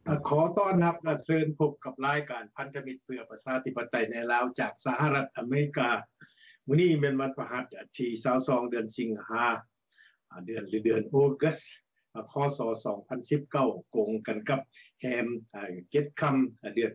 ขอต้อนรับและเชิญพบกับรายการพันธมิตรเพื่อประชาธิปไตยในลาวจากสหรัฐอเมริกามื้อนี้เป็นวันพฤหัสที่22เดือนสิงหาเดือนออกัสคศ2019กงกันกับแฮมเก็ดค่ำเดือน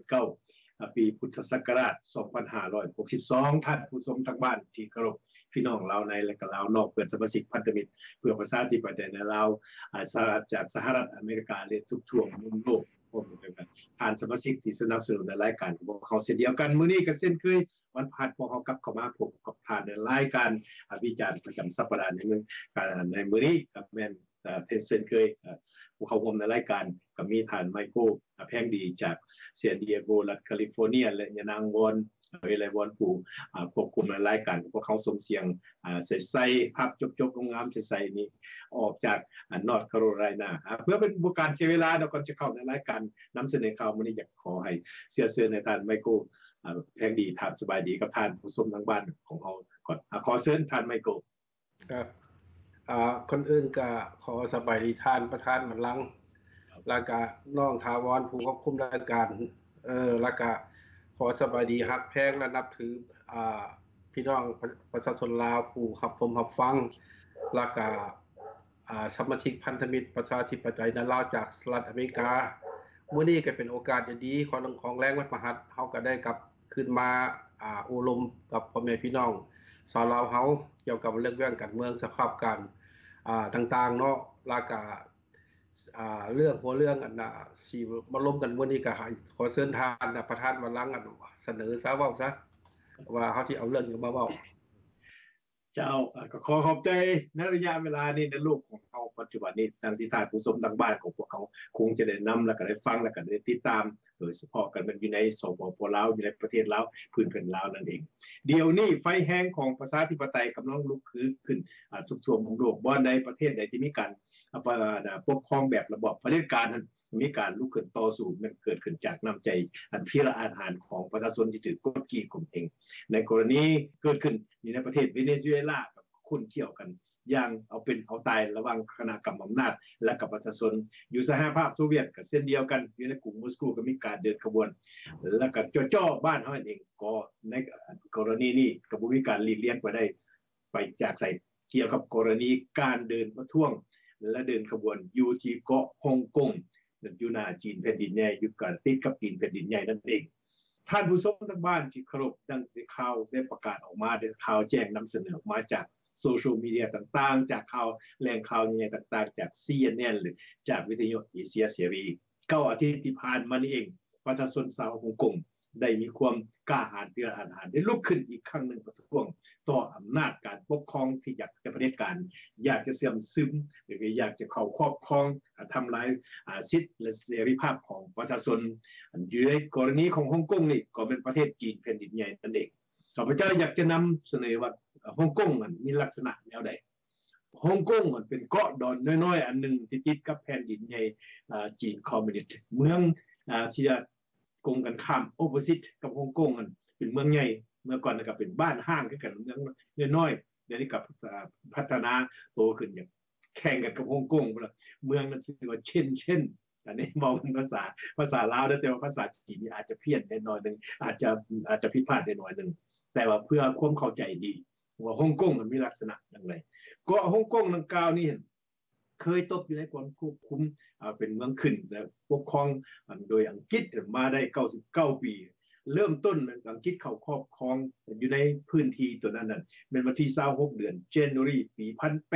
9ปีพุทธศักราช2562ท่านผู้ชมทางบ้านที่เคารพพี่น้องลาวในและก็ลาวนอกเพื่อนสมาชิกพันธมิตรเพื่อประชาธิปไตยในลาวจากสหรัฐอเมริกาและทุกทั่วมุมโลกผ่านสมาชิกที่สนับสนุนในรายการของพวกเขาเช่นเดียวกันมื้อนี้ก็เช่นเคยวันพฤหัสพวกเขากลับเข้ามาพบกับทานในรายการวิจารณ์ประจำสัปดาห์ในมื้อนี้กับแม่นเช่นเคยพวกเขาร่วมในรายการก็มีท่านไมเคิลแพงดีจากเซนดิเอโกรัฐแคลิฟอร์เนียและยานางวอนเวลาวอนผู้ควบคุมในรายการพวกเขาส่งเสียงใส่ภาพจบๆงามๆใสๆนี้ออกจากนอร์ทแคโรไลนาเพื่อเป็นการเสียเวลาเราก่อนจะเข้าในรายการนำเสนอข่าวมื้อนี้อยากขอให้เสียในท่านไมเคิลแพงดีท่านสบายดีกับท่านผู้ชมทางบ้านของเราก่อนขอเชิญท่านไมเคิลครับคนอื่นก็ขอสบายดีท่านประธานบัลลังก์แล้วก็น้องถาวรผู้ควบคุมรายการแล้วก็ขอสบายดีฮักแพงและนับถือพี่น้องประชาชนลาวผู้รับชมรับฟังแล้วก็สมาชิกพันธมิตรประชาธิปไตยในลาวจากสหรัฐอเมริกามื้อนี้ก็เป็นโอกาสดีๆของแรงวันพฤหัสเฮาก็ได้กลับขึ้นมาอบรมกับพ่อแม่พี่น้องชาวลาวเฮาเกี่ยวกับเรื่องการเมืองสภาพการต่างๆเนาะแล้วก็เรื่องอันสิมาล้มกันมื้อนี้ก็ขอเชิญท่านประธานบัลลังก์เสนอซะเว้าซะว่าเฮาสิเอาเรื่องนี้มาเว้าเจ้าก็ขอขอบใจในระยะเวลานี้ในโลกของเขาปัจจุบันนี้ทางที่ท่านผู้ชมทางบ้านของพวกเขาคงจะได้นำและก็ได้ฟังและก็ได้ติดตามโดยเฉพาะกันมันอยู่ในสปป.ลาวอยู่ในประเทศลาวพื้นแผ่นลาวนั่นเองเดี๋ยวนี้ไฟแห้งของประชาธิปไตยกำลังลุกขึ้นทุกส่วนของโลกบ่ในประเทศใดที่มีการปกครองแบบระบอบเผด็จการนั้นมีการลุกขึ้นต่อสู้มันเกิดขึ้นจากน้ำใจอันพิระอาหารของประชาชนที่ถือกดขี่ข่มเหงในกรณีเกิดขึ้นในประเทศเวเนซุเอลากับคุณเที่ยวกันอย่างเอาเป็นเอาตายระหว่างคณะกรรมอำนาจและกับประชาชนอยู่สหภาพโซเวียตก็เช่นเดียวกันอยู่ในกรุงมอสโกก็มีการเดินขบวนแล้วก็จ่อบ้านเฮาเองก็ในกรณีนี้ก็บ่มีการหลีกเลี่ยงไปจากใส่เกี่ยวกับกรณีการเดินประท้วงและเดินขบวนอยู่ที่เกาะฮ่องกงอยู่หน้าจีนแผ่นดินใหญ่อยู่กันติดกับจีนแผ่นดินใหญ่นั่นเองท่านผู้ชมทางบ้านที่เคารพดังที่ข่าวได้ประกาศออกมาได้ข่าวแจ้งนำเสนอออกมาจากโซเชียลมีเดียต่างๆจากข่าวแหล่งข่าวใหญ่ต่างๆจาก CNN หรือจากวิทยุเอเชียเสรี9อาทิตย์ที่ผ่านมานี้เองประชาชนชาวฮ่องกงได้มีความกล้าหาญเตือนอาหารได้ลุกขึ้นอีกครั้งหนึ่งประท้วงต่ออำนาจการปกครองที่อยากจะเผด็จการอยากจะเสื่อมซึมหรืออยากจะเข้าครอบครองทำลายสิทธิและเสรีภาพของประชาชนอยู่ในกรณีของฮ่องกงนี่ก็เป็นประเทศจีนแผ่นดินใหญ่นั่นเองข้าพเจ้าอยากจะนำเสนอว่าฮ่องกงมันมีลักษณะแนวใดฮ่องกงมันเป็นเกาะดอนน้อยๆอันนึงที่ติดกับแผ่นดินใหญ่จีนคอมมิวนิสต์เมืองที่กงกันข้ามโอเปอร์ซิตกับฮ่องกงมันเป็นเมืองใหญ่เมื่อก่อนก็เป็นบ้านห้างกันเมืองน้อยๆเดี๋ยวนี้กับพัฒนาโตขึ้นอย่างแข่งกันกับฮ่องกงเมืองนั้นชื่อว่าเช่นอันนี้มองเป็นภาษาลาวแต่ว่าภาษาจีนนี่อาจจะเพี้ยนได้หน่อยนึงอาจจะผิดพลาดได้หน่อยนึงแต่ว่าเพื่อความเข้าใจดีว่าฮ่องกงมันมีลักษณะอย่างไรก็ฮ่องกงดังกล่าวนี่เคยตกอยู่ในความควบคุมเป็นเมืองขึ้นและปกครองโดยอังกฤษมาได้99ปีเริ่มต้นอังกฤษเข้าครอบครองอยู่ในพื้นที่ตัวนั้นเป็นวันที่26เดือน January ปี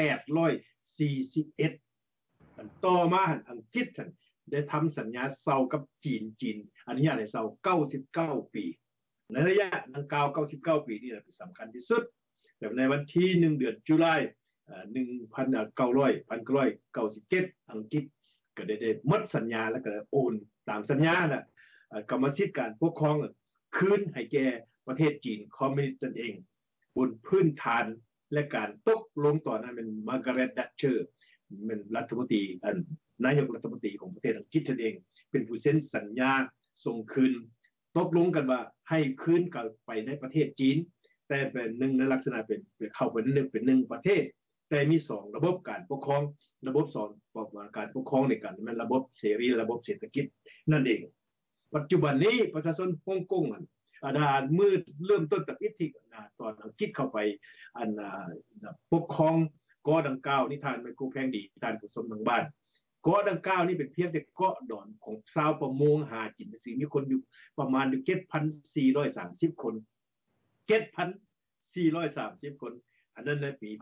1841ต่อมาอังกฤษได้ทำสัญญาเซากับจีนอนุญาตให้เซา99ปีในระยะดังกล่าว99ปีนี่เป็นสำคัญที่สุดแต่ในวันที่1เดือนตุลาคม1997อังกฤษก็ได้หมดสัญญาแล้วก็โอนตามสัญญาน่ะกรรมสิทธิ์การปกครองคืนให้แก่ประเทศจีนคอมมิวนิสต์ตนเองบนพื้นฐานและการตกลงต่อนั้นเป็นมาร์กาเร็ตดัตเชอร์เป็นรัฐมนตรีนายกรัฐมนตรีของประเทศอังกฤษตนเองเป็นผู้เซ็นสัญญาส่งคืนตกลงกันว่าให้คืนกลับไปในประเทศจีนแต่เป็นหนึ่งในลักษณะเป็นเข้าไปเป็นหนึ่งประเทศแต่มี2ระบบการปกครองระบบ2การปกครองในกันมันระบบเสรีระบบเศรษฐกิจนั่นเองปัจจุบันนี้ประชาชนฮ่องกงมืดเริ่มต้นจากอิทธิตอนอังกฤษเข้าไปปกครองเกาะดังกล่าวนิทานไมโครแพงดีนิทานผู้ชมทางบ้านเกาะดังกล่าวนี่เป็นเพียงแต่เกาะดอนของชาวประมงหากินสิมีคนอยู่ประมาณ7,430 คน7,430 คนอันนั้นในปี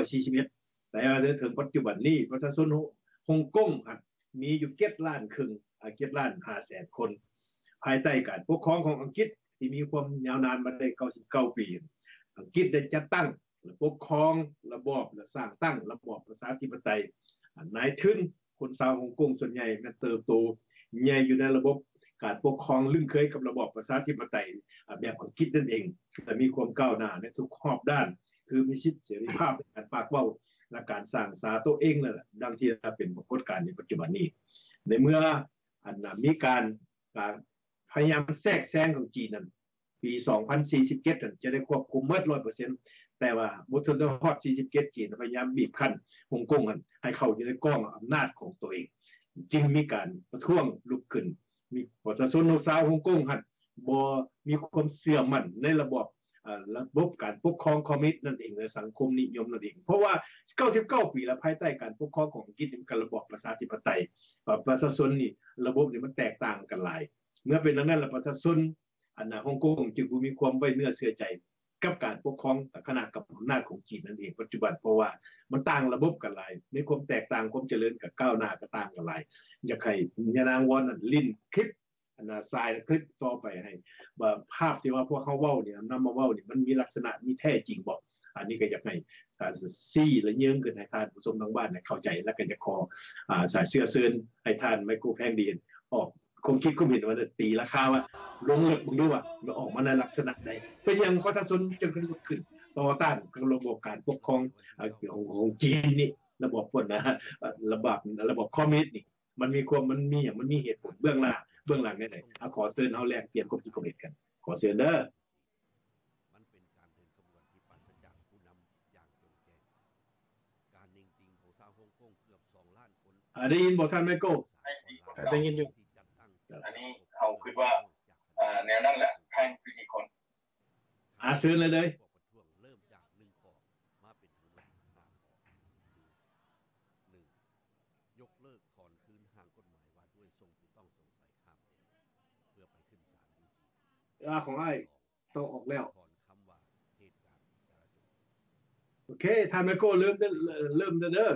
1841แต่ถึงปัจจุบันนี้ประชาชนฮ่องกงมีอยู่7 ล้านครึ่ง7 ล้าน 5 แสนคนภายใต้การปกครองของอังกฤษที่มีความยาวนานมาได้99 ปีอังกฤษได้จัดตั้งปกครองระบอบและสร้างตั้งระบอบประชาธิปไตยนายทุนคนชาวฮ่องกงส่วนใหญ่มันเติบโตใหญ่อยู่ในระบบการปกครองลึ่งเคยกับระบอบประชาธิปไตยแบบอังกฤษนั่นเองแต่มีความก้าวหน้าในทุกรอบด้านคือมีสิทธิเสรีภาพในการปากเว้าและการสร้างสาตัวเองนั่นแหละดังที่เป็นปรากฏการณ์ในปัจจุบันนี้ในเมื่อมีการพยายามแทรกแซงของจีนนั้นปี2047จะได้ควบคุมหมด 100% แต่ว่าบ่ทันได้ฮอด47จีนพยายามบีบคั้นฮ่องกงให้เข้าอยู่ในกองอำนาจของตัวเองจึงมีการประท้วงลุกขึ้นมีประชาชนชาวฮ่องกงบ่มีความเชื่อมั่นในระบบการปกครองคอมมิวนิสต์นั่นเองในสังคมนิยมนั่นเองเพราะว่า99 ปีแล้วภายใต้การปกครองของอังกฤษเป็นระบอบประชาธิปไตยประชาชนนี่ระบบนี่มันแตกต่างกันหลายเมื่อเป็นดังนั้นแล้วประชาชนฮ่องกงจึงมีความไว้เนื้อเชื่อใจกับการปกครองคณะกับอำนาจของจีนนั่นเองปัจจุบันเพราะว่ามันต่างระบบกันหลายมีความแตกต่างความเจริญกับก้าวหน้าก็ต่างกันหลายอยากให้ยานางวอนลิ้นคลิปทรายคลิปต่อไปให้ภาพที่ว่าพวกเขาเว้าเนี่ยนำมาเว้าเนี่ยมันมีลักษณะมีแท้จริงบ่อันนี้ก็อยากให้ซี่และเยื้องขึ้นให้ท่านผู้ชมทางบ้านเข้าใจและก็จะขอสายเสื้อเซินให้ท่านไมโครแพงดีออกคงคิดก็เห็นว่าตีราคาว่าลงเลิกมึงดูว่าออกมาในลักษณะใดเป็นอย่างประชาชนจนขึ้นต่อต้านระบบการปกครองของจีนนี่ระบบพวกนะระบบคอมมิวนิสต์นี่มันมีเหตุผลเบื้องหลังได้ไหนขอเชิญเอาแลกเปลี่ยนความคิดความเห็นกันขอเชิญเด้อมันเป็นการเดินขบวนที่ปราศจากผู้นำอย่างจงแจ้งการนิ่งติงของชาวฮ่องกงเกือบ2 ล้านคนได้ยินบ่ท่านไมโก้ได้ยินอยู่อันนี้เขาคิดว่าแนวนั้นแหละแพงคือกี่คนเชิญเลยเริ่มจาก1 ข้อมาเป็นทั้งหมด5 ข้อ1ยกเลิกถอนคืนห่างกฎหมายว่าด้วยส่งผู้ต้องสงสัยข้ามแดนเพื่อไปขึ้นศาลยูจีของไอ้ต้องออกแล้วถอนคำว่าเหตุการณ์จราจรโอเคท่านไมโก้เริ่มเด้อ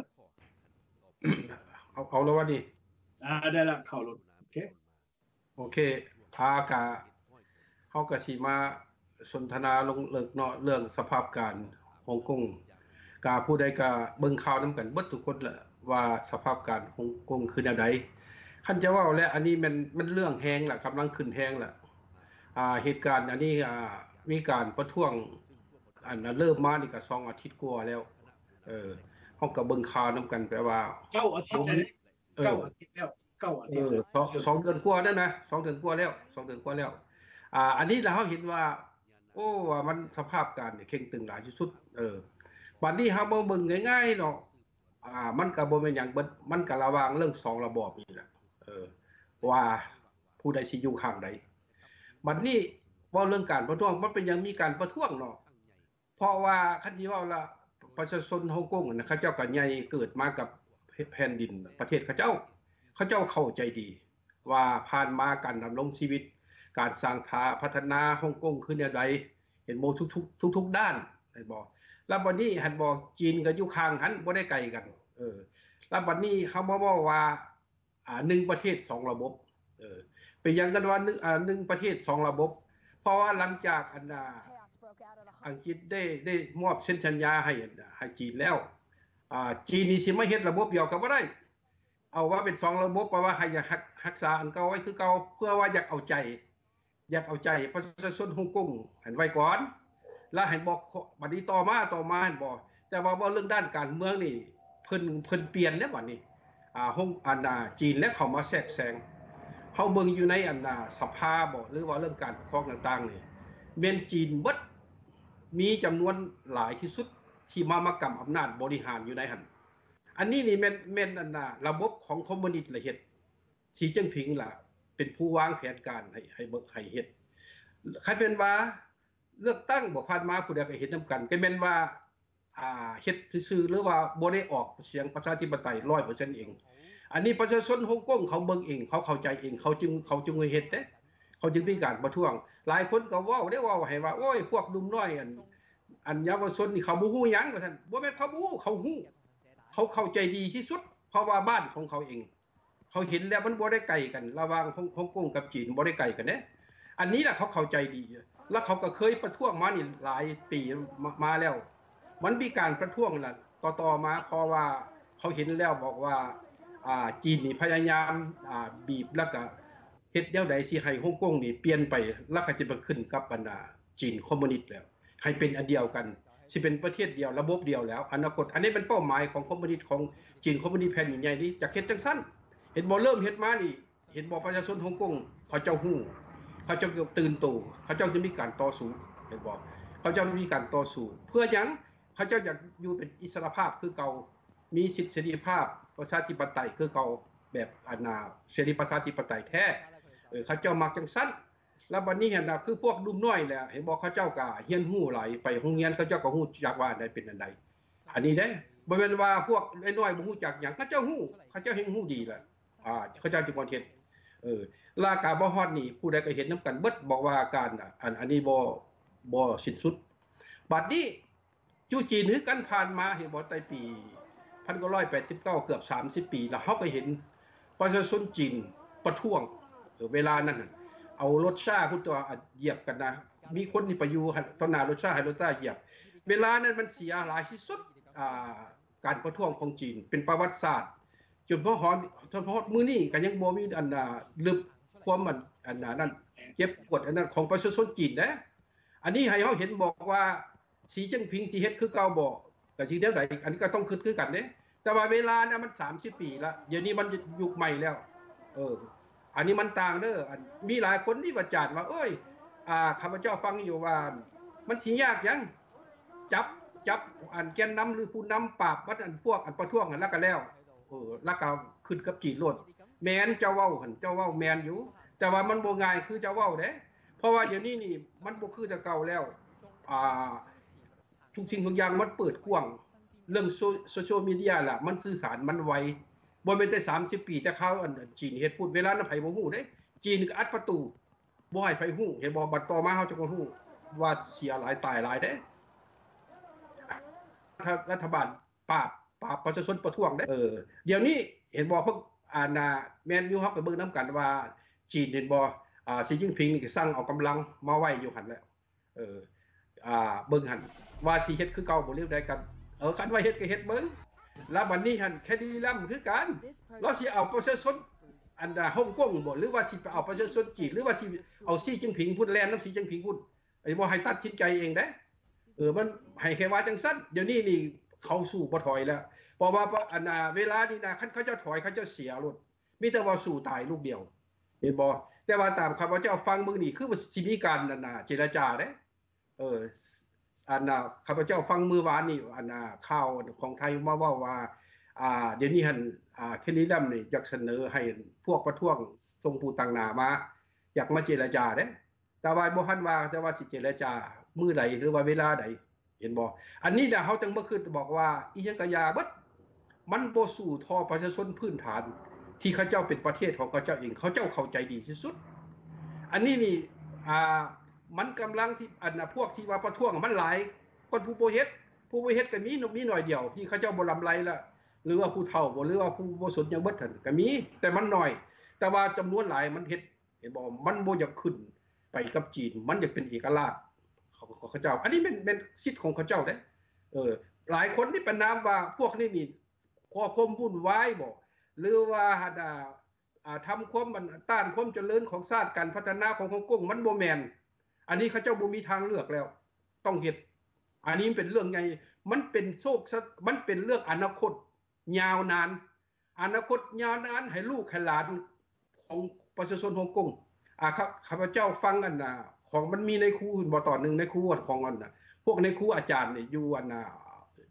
เอาแล้วว่าดิได้ละเข้ารถโอเคพากะเฮาก็สิมาสนทนาลงเลิกเนาะเรื่องสภาพการฮ่องกงกะผู้ใดก็เบิ่งข่าวนำกันเบิดทุกคนแหละว่าสภาพการฮ่องกงคือแนวใดคันจะเว้าแล้วอันนี้มันเรื่องแฮงล่ะกำลังขึ้นแฮงล่ะเหตุการณ์อันนี้มีการประท้วงเริ่มมานี่ก็2 อาทิตย์กว่าแล้วเฮาก็เบิ่งข่าวนำกันแปลว่า 9 อาทิตย์แล้ว9 อาทิตย์แล้ว9 อาทิตย์ 2 เดือนกว่านั่นนะ2 เดือนกว่าแล้ว2 เดือนกว่าแล้วอันนี้เราเห็นว่าโอ้ว่ามันสภาพการนี่เข่งตึงหลายที่สุดบัดนี้เฮาบ่เบิ่งง่ายๆเนาะมันก็บ่แม่นหยังเบิดมันก็ระหว่างเรื่อง2 ระบอบนี่แหละว่าผู้ใดสิอยู่ข้างใดบัดนี้เว้าเรื่องการประท้วงมันเป็นหยังมีการประท้วงเนาะเพราะว่าคันสิเว้าละประชาชนฮ่องกงน่ะเขาเจ้าก็ใหญ่เกิดมากับแผ่นดินประเทศเขาเจ้าเข้าใจดีว่าผ่านมาการดำรงชีวิตการสร้างพัฒนาฮ่องกงคือแนวใดเห็นบ่ทุกด้านได้บ่แล้วบัดนี้หันบ่จีนก็อยู่ข้างหันบ่ได้ไกลกันแล้วบัดนี้เฮามาเว้าว่า1 ประเทศ 2 ระบบเป็นหยังกันว่า1 ประเทศ 2 ระบบเพราะว่าหลังจากอังกฤษได้มอบเซ็นสัญญาให้จีนแล้วจีนนี่สิมาเฮ็ดระบบเดียวก็บ่ได้เอาว่าเป็น2 ระบบเพราะว่าให้อยากรักษาอันเก่าไว้คือเก่าเพื่อว่าอยากเอาใจประชาชนฮ่องกงหันไว้ก่อนแล้วให้บอกบัดนี้ต่อมาหันบ่แต่ว่าเรื่องด้านการเมืองนี่เพิ่นเปลี่ยนแล้วบัดนี้จีนและเข้ามาแทรกแซงเฮาเบิ่งอยู่ในสภาบ่หรือว่าเรื่องการปกครองต่างๆนี่แม่นจีนเบิดมีจำนวนหลายที่สุดที่มากำอำนาจบริหารอยู่ในหั่นอันนี้นี่แม่นอันน่ะระบบของคอมมิวนิสต์ละเฮ็ดสีจิ้นผิงล่ะเป็นผู้วางแผนการให้เบิกให้เฮ็ดคันเป็นว่าเลือกตั้งบ่ผ่านมาผู้ใดก็เห็นนำกันก็แม่นว่าเฮ็ดซื่อๆหรือว่าบ่ได้ออกเสียงประชาธิปไตย 100% เองอันนี้ประชาชนฮ่องกงเขาเบิ่งเองเขาเข้าใจเองเขาจึงเฮ็ดเด้เขาจึงมีการประท้วงหลายคนก็เว้าได้ว่าให้ว่าโอ้ยพวกหนุ่มน้อยอันเยาวชนนี่เขาบ่ฮู้หยังว่าซั่นบ่แม่นเขาบ่ฮู้เขาฮู้เขาเข้าใจดีที่สุดเพราะว่าบ้านของเขาเองเขาเห็นแล้วมันบ่ได้ไกลกันระหว่างฮ่องกงกับจีนบ่ได้ไกลกันเด้อันนี้ล่ะเขาเข้าใจดีแล้วเขาก็เคยประท้วงมานี่หลายปีมาแล้วมันมีการประท้วงน่ะต่อมาเพราะว่าเขาเห็นแล้วบอกว่าจีนนี่พยายามบีบแล้วก็เฮ็ดแนวใดสิให้ฮ่องกงนี่เปลี่ยนไปแล้วก็จะไปขึ้นกับบรรดาจีนคอมมิวนิสต์แล้วให้เป็นอันเดียวกันสิเป็นประเทศเดียวระบบเดียวแล้วอนาคตอันนี้เป็นเป้าหมายของคอมมิวนิสต์ของจีนคอมมิวนิสต์แผ่นใหญ่ๆนี่จะเฮ็ดจังซั่นเห็นบ่เริ่มเฮ็ดมานี่เห็นบ่ประชาชนฮ่องกงเขาเจ้าฮู้เขาเจ้าตื่นตัวเขาเจ้าจะมีการต่อสู้เห็นบ่เขาเจ้ามีการต่อสู้เพื่อหยังเขาเจ้าอยากอยู่เป็นอิสรภาพคือเก่ามีสิทธิเสรีภาพประชาธิปไตยคือเก่าแบบเสรีประชาธิปไตยแท้เขาเจ้ามักจังซั่นแล้วบัดนี้เห็นน่ะคือพวกดุมน้อยแหละเห็นบ่เขาเจ้าก็เรียนรู้หลายไปโรงเรียนเขาเจ้าก็ฮู้จักว่าได้เป็นอันใดอันนี้เด้บ่แม่นว่าพวกน้อยๆบ่ฮู้จักหยังเขาเจ้าฮู้เขาเจ้าเฮ็ดฮู้ดีแหละเขาเจ้าจึงบ่เฮ็ดลากาบ่ฮอดนี่ผู้ใดก็เห็นนำกันเบิดบอกว่าการอันนี้บ่สิ้นสุดบัดนี้จูจีนคือกันผ่านมาเห็นบ่ตั้งปี1989เกือบ30ปีแล้วเฮาก็เห็นประชาชนจีนประท้วงเวลานั้นเอารถชาพุ่นตัวเหยียบกันนะมีคนที่ไปอยู่ต่อหน้ารถชาให้รถชาเหยียบเวลานั้นมันเสียหลายที่สุดการประท้วงของจีนเป็นประวัติศาสตร์จนพอมื้อนี้ก็ยังบ่มีลึกความมันนั้นเก็บกดอันนั้นของประชาชนจีนนะอันนี้ให้เฮาเห็นบอกว่าสีจิ้นผิงสิเฮ็ดคือเก่าบ่ก็สิแนวใดอันนี้ก็ต้องคิดคือกันเด้แต่ว่าเวลาเนี่ยมัน30ปีละเดี๋ยวนี้มันยุคใหม่แล้วอันนี้มันต่างเด้อมีหลายคนที่ประจานว่าเอ้ยข้าพเจ้าฟังอยู่ว่ามันสิยากยังจับแกนนำหรือผู้นำปราบวัดพวกประท้วงแล้วก็แล้วแล้วก็ขึ้นกับจีนโลดแม่นเจ้าเว้าหั่นเจ้าเว้าแม่นอยู่แต่ว่ามันบ่ง่ายคือเจ้าเว้าเด้เพราะว่าเดี๋ยวนี้นี่มันบ่คือแต่เก่าแล้วทุกสิ่งทุกอย่างมันเปิดกว้างเรื่องโซเชียลมีเดียล่ะมันสื่อสารมันไวบ่แม่นแต่30ปีแต่เขาจีนเฮ็ดพูดเวลานั้นไผบ่ฮู้เด้จีนก็อัดประตูบ่ให้ไผฮู้เห็นบ่บัดต่อมาเฮาจะบ่ฮู้ว่าเสียหลายตายหลายเด้ถ้ารัฐบาลปราบประชาชนประท้วงเด้เดี๋ยวนี้เห็นบ่พวกแม่นอยู่เฮาก็เบิ่งนํกันว่าจีนเห็นบ่สีจิ้นผิงนี่ก็สั่งเอากำลังมาไว้อยู่หั่นแล้วเบิ่งหั่นว่าสิเฮ็ดคือเก่าบ่เรียกได้กันคันว่าเฮ็ดก็เฮ็ดเบิ่งแล้วบัดนี้หั่นแค่ดีแล้วคือกันเราสิเอาประชาชนฮ่องกงบ่หรือว่าสิเอาประชาชนจีนหรือว่าสิเอาสีจิ้นผิงพูดแล่นนำสีจิ้นผิงพูดบ่ให้ตัดสินใจเองเด้มันให้แค่ว่าจังซั่นเดี๋ยวนี้นี่เขาสู้บ่ถอยแล้วเพราะว่าเวลานี้นะคันเขาจะถอยเขาจะเสียรถมีแต่ว่าสู้ตายลูกเดียวเห็นบ่แต่ว่าตามข้าพเจ้าฟังมื้อนี้คือสิมีการเจรจาเด้ข้าพเจ้าฟังมื้อวานนี่ข่าวของไทยมาว่าเดี๋ยวนี้หั่นเคลีลัมนี่อยากเสนอให้พวกประท้วงส่งผู้ต่างหน้ามาอยากมาเจรจาเด้แต่ว่าบ่ทันว่าแต่ว่าสิเจรจามื้อใดหรือว่าเวลาใดเห็นบ่อันนี้น่ะเฮาจังบ่คิดบอกว่าอีหยังก็ยาเบิดมันบ่สู้ทอประชาชนพื้นฐานที่เขาเจ้าเป็นประเทศของเขาเจ้าเองเขาเจ้าเข้าใจดีที่สุดอันนี้นี่มันกำลังที่พวกที่ว่าประท้วงมันหลายคนผู้บ่เฮ็ดก็มีหน่อยเดียวที่เขาเจ้าบ่ลำไรละหรือว่าผู้เฒ่าบ่หรือว่าผู้บ่สนอย่างเบิดหั่นก็มีแต่มันน้อยแต่ว่าจำนวนหลายมันเฮ็ดเห็นบ่มันบ่อยากขึ้นไปกับจีนมันอยากเป็นเอกราชของเขาเจ้าอันนี้เป็นสิทธิ์ของเขาเจ้าเด้หลายคนนี่ประนามว่าพวกนี้นี่ความวุ่นวายบ่หรือว่าทำความต้านความเจริญของชาติการพัฒนาของฮ่องกงมันบ่แม่นอันนี้เขาเจ้าบ่มีทางเลือกแล้วต้องเฮ็ดอันนี้เป็นเรื่องไงมันเป็นมันเป็นเรื่องอนาคตยาวนานให้ลูกให้หลานของประชาชนฮ่องกงข้าพเจ้าฟังของมันมีในครูบ่ตอนนึงในครูของพวกในครูอาจารย์นี่อยู่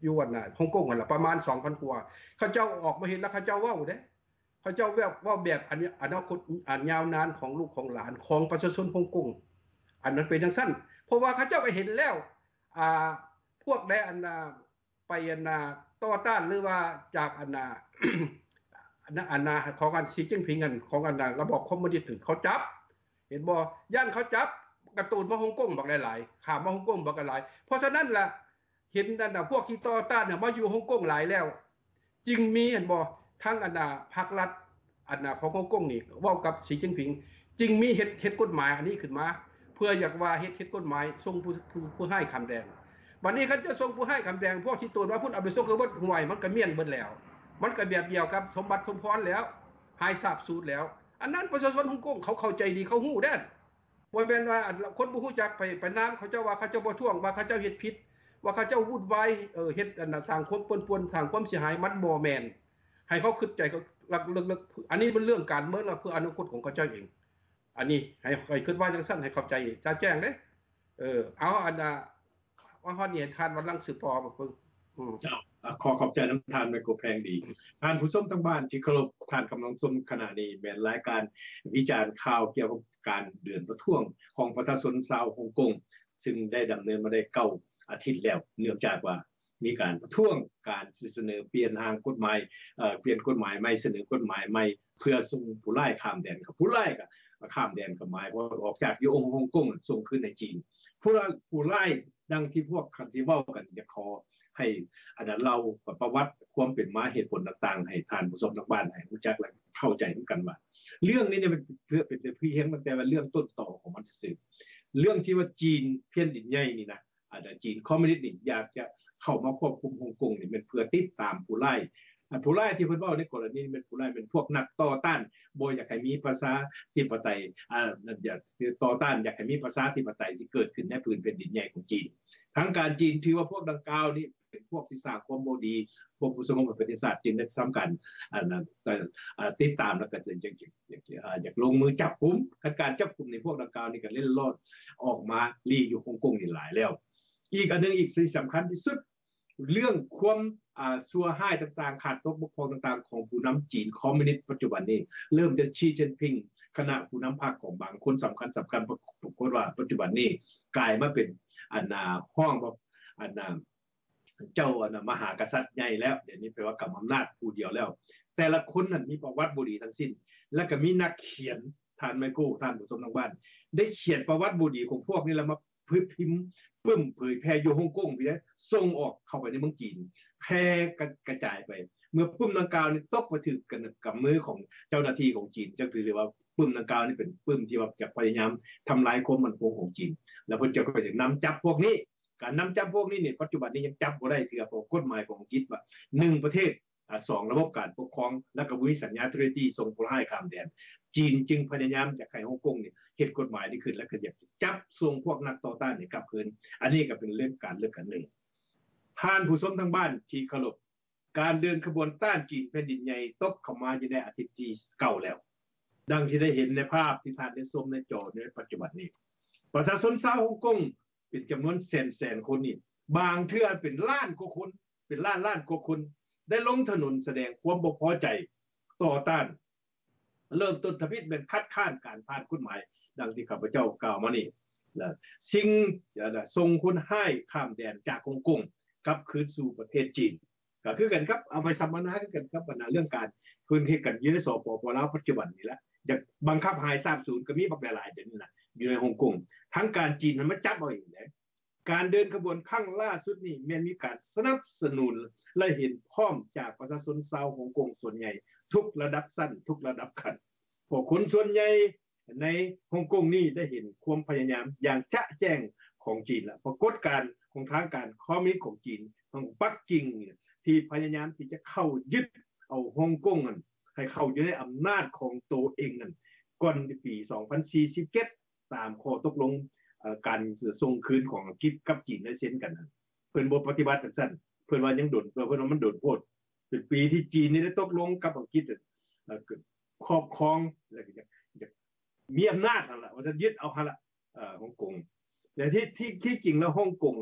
อยู่อันน่ะฮ่องกงนั่นล่ะประมาณ 2,000 กว่าเขาเจ้าออกมาเห็นแล้วเขาเจ้าเว้าเด้เขาเจ้าว่าแบบอันนี้อนาคตอันยาวนานของลูกของหลานของประชาชนฮ่องกงอันนั้นเป็นจังซั่นเพราะว่าเขาเจ้าก็เห็นแล้วพวกได้อันน่ะไปอันน่ะต่อต้านหรือว่าจากอันน่ะ อันน่ะของอันสีจิ้นผิงกันของอันน่ะระบบคอมมิวนิสต์ถึงเขาจับเห็นบ่ย่านเขาจับกระตูนมาฮ่องกงบักหลายๆข้ามมาฮ่องกงบักหลายเพราะฉะนั้นล่ะเห็นนั่นน่ะพวกที่ต่อต้านน่ะมาอยู่ฮ่องกงหลายแล้วจึงมีเห็นบ่ทั้งอันน่ะพรรครัฐอันน่ะของฮ่องกงนี่เว้ากับสีจิ้นผิงจึงมีเฮ็ดกฎหมายอันนี้ขึ้นมาเพื่ออยากว่าเฮ็ดกฎหมายส่งผู้ให้คำแดงบัดนี้คันจะส่งผู้ให้คำแดงพวกที่ตูนว่าพุ่นเอาไปส่งคือบ่ห่วยมันก็เมียนเบิดแล้วมันก็แบบเดียวกับสมบัติสมพรแล้วหายสาบสูญแล้วอันนั้นประชาชนฮ่องกงเขาเข้าใจดีเขาฮู้เด้อบ่แม่นว่าคนบ่ฮู้จักไปนามเขาเจ้าว่าเขาเจ้าบ่ท่วงว่าเขาเจ้าเฮ็ดผิดว่าเขาเจ้าวุ่นวายเฮ็ดอันน่ะสร้างความป่วนสร้างความเสียหายมันบ่แม่นให้เขาคิดใจเขาลึกๆอันนี้เป็นเรื่องการเมืองแล้วเพื่ออนาคตของเขาเจ้าเองอันนี้ให้คิดว่าจังซั่นให้เข้าใจจะแจ้งเด้เอาอันน่ะว่าฮอดนี่ท่านวันลังสืบพอบ่เพิ่นเจ้าขอบใจน้ำทานไมโครแพงดีท่านผู้ชมทั้งบ้านที่เคารพท่านกำลังชมขณะนี้แม่นรายการวิจารณ์ข่าวเกี่ยวกับการเดินประท้วงของประชาชนชาวฮ่องกงซึ่งได้ดำเนินมาได้9 อาทิตย์แล้วเนื่องจากว่ามีการประท้วงการเสนอเปลี่ยนทางกฎหมายเปลี่ยนกฎหมายใหม่เสนอกฎหมายใหม่เพื่อส่งผู้ร้ายข้ามแดนกับผู้ร้ายก็ข้ามแดนกับหมายว่าออกจากอยู่ฮ่องกงส่งขึ้นในจีนผู้ร้ายดังที่พวกคันที่เว้ากันอยากขอให้อันนั้นเราประวัติความเป็นมาเหตุผลต่างๆให้ทานผู้ชมทางบ้านให้รู้จักและเข้าใจกันว่าเรื่องนี้เนี่ยมันเพื่อเป็นพี่เห็นตั้งแต่ว่าเรื่องต้นต่อของมันซื่อเรื่องที่ว่าจีนเพี้ยนดินใหญ่นี่นะจีนคอมมิวนิสต์นี่อยากจะเข้ามาควบคุมฮ่องกงนี่เป็นเพื่อติดตามผู้ร้ายที่เพิ่นเว้าในกรณีเป็นผู้ร้ายเป็นพวกนักต่อต้านบ่อยากให้มีประชาธิปไตยอยากต่อต้านอยากให้มีประชาธิปไตยที่เกิดขึ้นในพื้นแผ่นดินใหญ่ของจีนทางการจีนถือว่าพวกดังกล่าวนี้เป็นพวกที่สร้างความบ่ดีพวกผู้สงบประวัติศาสตร์จึงได้สำคัญติดตามแล้วก็อยากลงมือจับกุมการจับกุมในพวกดังกล่าวนี่ก็เล่นรอดออกมาลีอยู่ฮ่องกงนี่หลายแล้วอีกอันนึงอีกสิ่งสำคัญที่สุดเรื่องความซัวห้ายต่างๆขาดตกบกพร่องต่างๆของผู้นำจีนคอมมิวนิสต์ปัจจุบันนี้เริ่มจะชีเจิ้นผิงคณะผู้นำพรรคของบางคนสำคัญปรากฏว่าปัจจุบันนี้กลายมาเป็นห้องเจ้ามหากษัตริย์ใหญ่แล้วเดี๋ยวนี้แปลว่ากำอำนาจผู้เดียวแล้วแต่ละคนนั้นมีประวัติบุรีทั้งสิ้นและก็มีนักเขียนท่านไมโก้ท่านผู้ชมทางบ้านได้เขียนประวัติบุรีของพวกนี้แล้วมาพิมพ์เผยแพร่อยู่ฮ่องกงพี่นะส่งออกเข้าไปในเมืองจีนแพร่กระจายไปเมื่อปุ่มดังกล่าวนี่ตกมาถึงกันกับมือของเจ้าหน้าที่ของจีนจังถือเลยว่าปุ่มดังกล่าวนี่เป็นปุ่มที่ว่าจะพยายามทำลายความมั่นคงของจีนแล้วเพิ่นจะไปนำจับพวกนี้การนำจับพวกนี้เนี่ยปัจจุบันนี้ยังจับบ่ได้ถือว่ากฎหมายของจีนว่า1ประเทศ2ระบบการปกครองและก็มีสัญญาทรีตี้ส่งผู้ร้ายข้ามแดนจีนจึงพยายามจะให้ฮ่องกงเนี่ยเฮ็ดกฎหมายนี้ขึ้นแล้วก็อยากจับส่งพวกนักต่อต้านนี่กลับคืนอันนี้ก็เป็นเรื่องการเลือกกันหนึ่งท่านผู้ชมทางบ้านที่เคารพการเดินขบวนต้านจีนแผ่นดินใหญ่ตกเข้ามาอยู่ในอาทิตย์ที่9แล้วดังที่ได้เห็นในภาพที่ท่านได้ชมในจอในปัจจุบันนี้ประชาชนชาวฮ่องกงเป็นจำนวนแสนคนนี่บางเทื่อเป็นล้านกว่าคนเป็นล้านกว่าคนได้ลงถนนแสดงความบ่พอใจต่อต้านเริ่มต้นทวิตเป็นคัดค้านการผ่านกฎหมายดังที่ข้าพเจ้ากล่าวมานี่สิ่งส่งคนให้ข้ามแดนจากฮ่องกงกลับคืนสู่ประเทศจีนก็คือกันครับเอาไปสัมมนากันครับปัญหาเรื่องการพื้นที่กันอยู่ในสปป.ลาวปัจจุบันนี่แหละอยากบังคับหาย30ก็มีบักหลายๆจังนี่น่ะอยู่ในฮ่องกงทั้งการจีนมันมาจับเอาเองแหละการเดินขบวนครั้งล่าสุดนี่มีการสนับสนุนและเห็นพร้อมจากประชาชนชาวฮ่องกงส่วนใหญ่ทุกระดับสั้นทุกระดับขั้นพวกคนส่วนใหญ่ในฮ่องกงนี่ได้เห็นความพยายามอย่างจะแจ้งของจีนแล้วปรากฏการณ์ของทางการคอมมิวนิสต์ของจีนของปักกิ่งที่พยายามที่จะเข้ายึดเอาฮ่องกงนั้นให้เข้าอยู่ในอำนาจของตัวเองนั้นก่อนปี2047ตามข้อตกลงการส่งคืนของอังกฤษกับจีนได้เซ็นกันเพิ่นบ่ปฏิบัติจังซั่นเพิ่นว่ายังโดนเพิ่นว่ามันโดนโพดเป็นปีที่จีนนี่ได้ตกลงกับอังกฤษครอบครองแล้วก็จะมีอำนาจนั่นล่ะว่าจะยึดเอาหั่นล่ะฮ่องกงแต่ที่จริงแล้วฮ่องกงน่ะ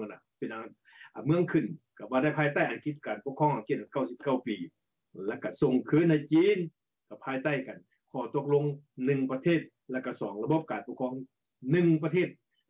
เป็นเมืองขึ้นก็ว่าได้ภายใต้อังกฤษการปกครองอังกฤษ99 ปีแล้วก็ส่งคืนให้จีนกับภายใต้กันขอตกลง1ประเทศแล้วก็2ระบบการปกครอง1ประเทศ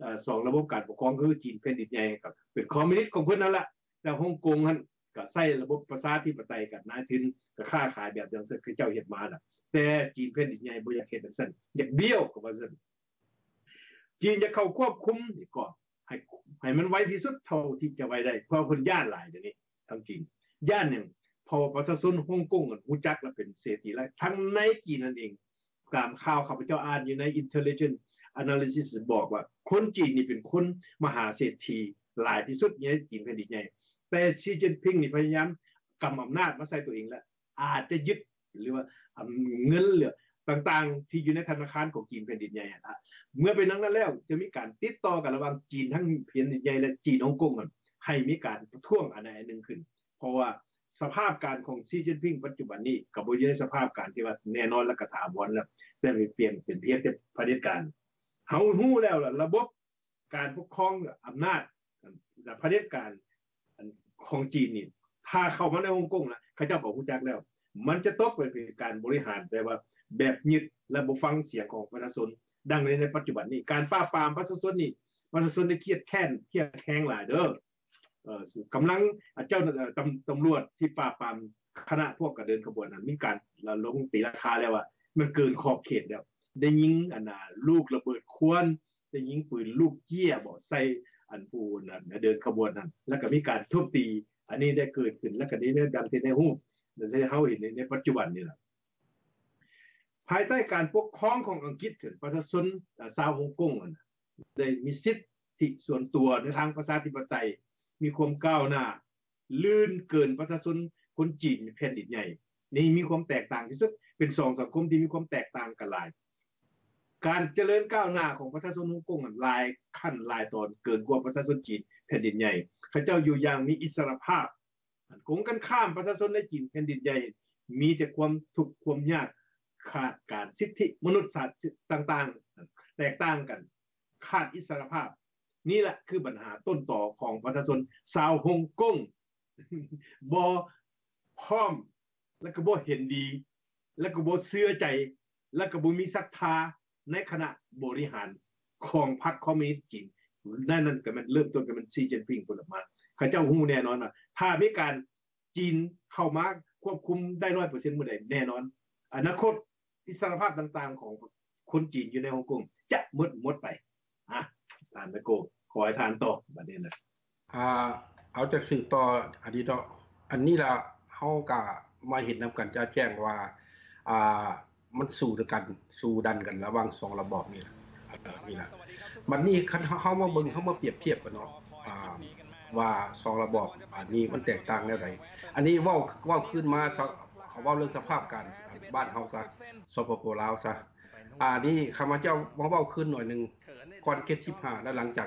2ระบบการปกครองคือจีนแผ่นดินใหญ่กับเป็นคอมมิวนิสต์ของเพิ่นนั่นแหละแต่ฮ่องกงหั่นก็ใช้ระบบประชาธิปไตยกับนายทุนก็ค้าขายแบบจังซั่นคือเจ้าเฮ็ดมาน่ะแต่จีนแผ่นดินใหญ่บ่อยากเฮ็ดจังซั่นอยากเบี้ยวก็ว่าซั่นจีนจะเข้าควบคุมนี่ก็ให้มันไวที่สุดเท่าที่จะไวได้เพราะเพิ่นย่านหลายเดี๋ยวนี้ทั้งจีนย่านหนึ่งพอประชาชนฮ่องกงรู้จักและเป็นเศรษฐีแล้วทั้งในจีนนั่นเองตามข่าวข้าพเจ้าอ่านอยู่ใน Intelligence Analysis บอกว่าคนจีนนี่เป็นคนมหาเศรษฐีหลายที่สุดในจีนแผ่นดินใหญ่แต่ชีจิ้นผิงนี่พยายามกำอำนาจมาใส่ตัวเองแล้วอาจจะยึดหรือว่าเงินเหลือต่างๆที่อยู่ในธนาคารของจีนแผ่นดินใหญ่เมื่อเป็นนั้นแล้วจะมีการติดต่อกันระหว่างจีนทั้งแผ่นดินใหญ่และจีนฮ่องกงกันให้มีการประท้วงอันใดอันหนึ่งขึ้นเพราะว่าสภาพการของชีจิ้นผิงปัจจุบันนี้กับอยู่ในสภาพการที่ว่าแน่นอนและกระถาวรแล้วแต่เปลี่ยนเป็นเพียงแต่เผด็จการเฮาฮู้แล้วล่ะระบบการปกครองอำนาจเผด็จการของจีนนี่ถ้าเข้ามาในฮ่องกงนะเขาเจ้าก็รู้จักแล้วมันจะตกเป็นการบริหารแต่ว่าแบบยึดและบ่ฟังเสียงของประชาชนดังในปัจจุบันนี้การปราบปรามประชาชนนี่ประชาชนได้เครียดแค้นหลายเด้อกำลังเจ้าตำรวจที่ปราบปรามคณะพวกกระเดินขบวนนั้นมีการลงตีราคาแล้วว่ามันเกินขอบเขตแล้วได้ยิงลูกระเบิดควนได้ยิงปืนลูกเจี้ยบ่ใส่ผู้นั้นเดินขบวนนั้นแล้วก็มีการทุบตีอันนี้ได้เกิดขึ้นแล้วก็นี้ได้ดังที่ในรูปที่เฮาเห็นในปัจจุบันนี่ล่ะภายใต้การปกครองของอังกฤษถึงประชาชนชาวฮ่องกงได้มีสิทธิส่วนตัวในทางประชาธิปไตยมีความก้าวหน้าลื่นเกินประชาชนคนจีนแผ่นดินใหญ่นี่มีความแตกต่างที่สุดเป็น2สังคมที่มีความแตกต่างกันหลายการเจริญก้าวหน้าของประชาชนฮ่องกงหลายขั้นหลายตอนเกินกว่าประชาชนจีนแผ่นดินใหญ่เขาเจ้าอยู่อย่างมีอิสรภาพคงกันข้ามประชาชนในจีนแผ่นดินใหญ่มีแต่ความทุกข์ความยากขาดการสิทธิมนุษยชาติต่างๆแตกต่างกันขาดอิสรภาพนี่แหละคือปัญหาต้นต่อของประชาชนชาวฮ่องกงบ่พร้อมและก็บ่เห็นดีและก็บ่เชื่อใจและก็บ่มีศรัทธาในคณะบริหารของพรรคคอมมิวนิสต์จีนนั่นก็มันเริ่มต้นกับมันซีจิ้นผิงพุ่นออกมาเขาเจ้าฮู้แน่นอนว่าถ้ามีการจีนเข้ามาควบคุมได้ 100% เมื่อใดแน่นอนอนาคตอิสรภาพต่างๆของคนจีนอยู่ในฮ่องกงจะหมดไปทานไปโกขอให้ทานต่อบัดนี้นะเอาจากสืบต่ออันนี้ต่ออันนี้ล่ะเฮาก็มาเห็นนำกันจะแจ้งว่ามันสู้ดันกันระหว่าง2ระบอบนี่ล่ะบัดนี้คันเฮามาเบิ่งเฮามาเปรียบเทียบกันเนาะว่า2ระบอบอันนี้มันแตกต่างแนวใดอันนี้เว้าขึ้นมาเว้าเรื่องสภาพการบ้านเฮาซะสปป.ลาวซะนี่ข้าพเจ้าเว้าขึ้นหน่อยนึงก่อน75และหลังจาก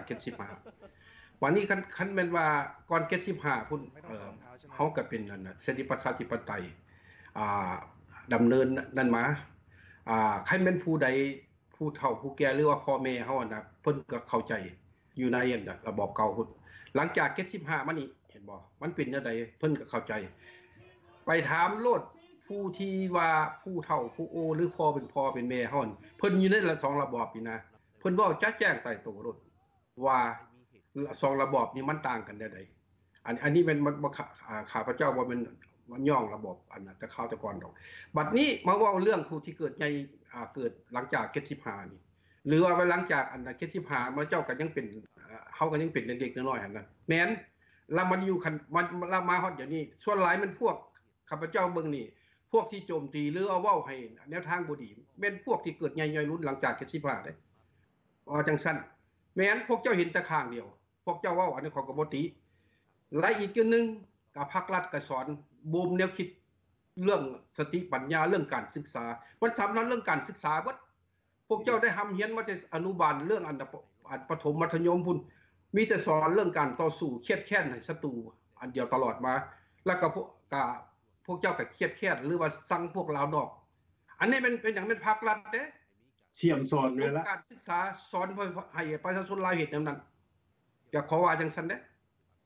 75วันนี้คันแม่นว่าก่อน75พุ่นเฮาก็เป็นนั่นน่ะเสรีประชาธิปไตยดำเนินนั่นมาใครแม่นผู้ใดผู้เฒ่าผู้แก่หรือว่าพ่อแม่เฮาน่ะเพิ่นก็เข้าใจอยู่ในระบอบเก่าพุ่นหลังจาก75มานี่เห็นบ่มันเป็นจังได๋เพิ่นก็เข้าใจไปถามโลดผู้ที่ว่าผู้เฒ่าผู้โอหรือพ่อเป็นแม่เฮาเพิ่นอยู่ในละ2ระบอบนี่นะเพิ่นเว้าจัดแจ้งใต้โตโลดว่า2ระบอบนี้มันต่างกันได้ใดอันนี้เป็นข้าพเจ้าว่ามันย่องระบบอันนั้นแต่ข่าวแต่ก่อนดอกบัดนี้มาเว้าเรื่องผู้ที่เกิดในเกิดหลังจาก75นี่หรือว่าหลังจากอันนั้น75มาเจ้าก็ยังเป็นเฮาก็ยังเป็นเด็กๆน้อยๆหั่นน่ะแม่นแล้วมันอยู่คันมันมาฮอดเดี๋ยวนี้ส่วนหลายมันพวกข้าพเจ้าเบิ่งนี่พวกที่โจมตีหรือเอาเว้าให้แนวทางบ่ดีแม่นพวกที่เกิดใหญ่ๆรุ่นหลังจาก75เด้จังซั่นแม่นพวกเจ้าเห็นแต่ข้างเดียวพวกเจ้าเว้าอันนี้เขาก็บ่ติและอีกอันนึงก็ภาครัฐก็สอนบ่มแนวคิดเรื่องสติปัญญาเรื่องการศึกษามันสำคัญเรื่องการศึกษาเบิดพวกเจ้าได้ทำเรียนมาแต่อนุบาลเรื่องอันประถมมัธยมพุ่นมีแต่สอนเรื่องการต่อสู้เครียดแค้นให้ศัตรูอันเดียวตลอดมาแล้วก็พวกเจ้าก็เครียดแค้นหรือว่าสั่งพวกลาวดอกอันนี้เป็นหยังเป็นภาครัฐเด้เชี่ยมสอนเลยละการศึกษาสอนให้ประชาชนลาวเฮ็ดนำนั้นจะขอว่าจังซั่นเด้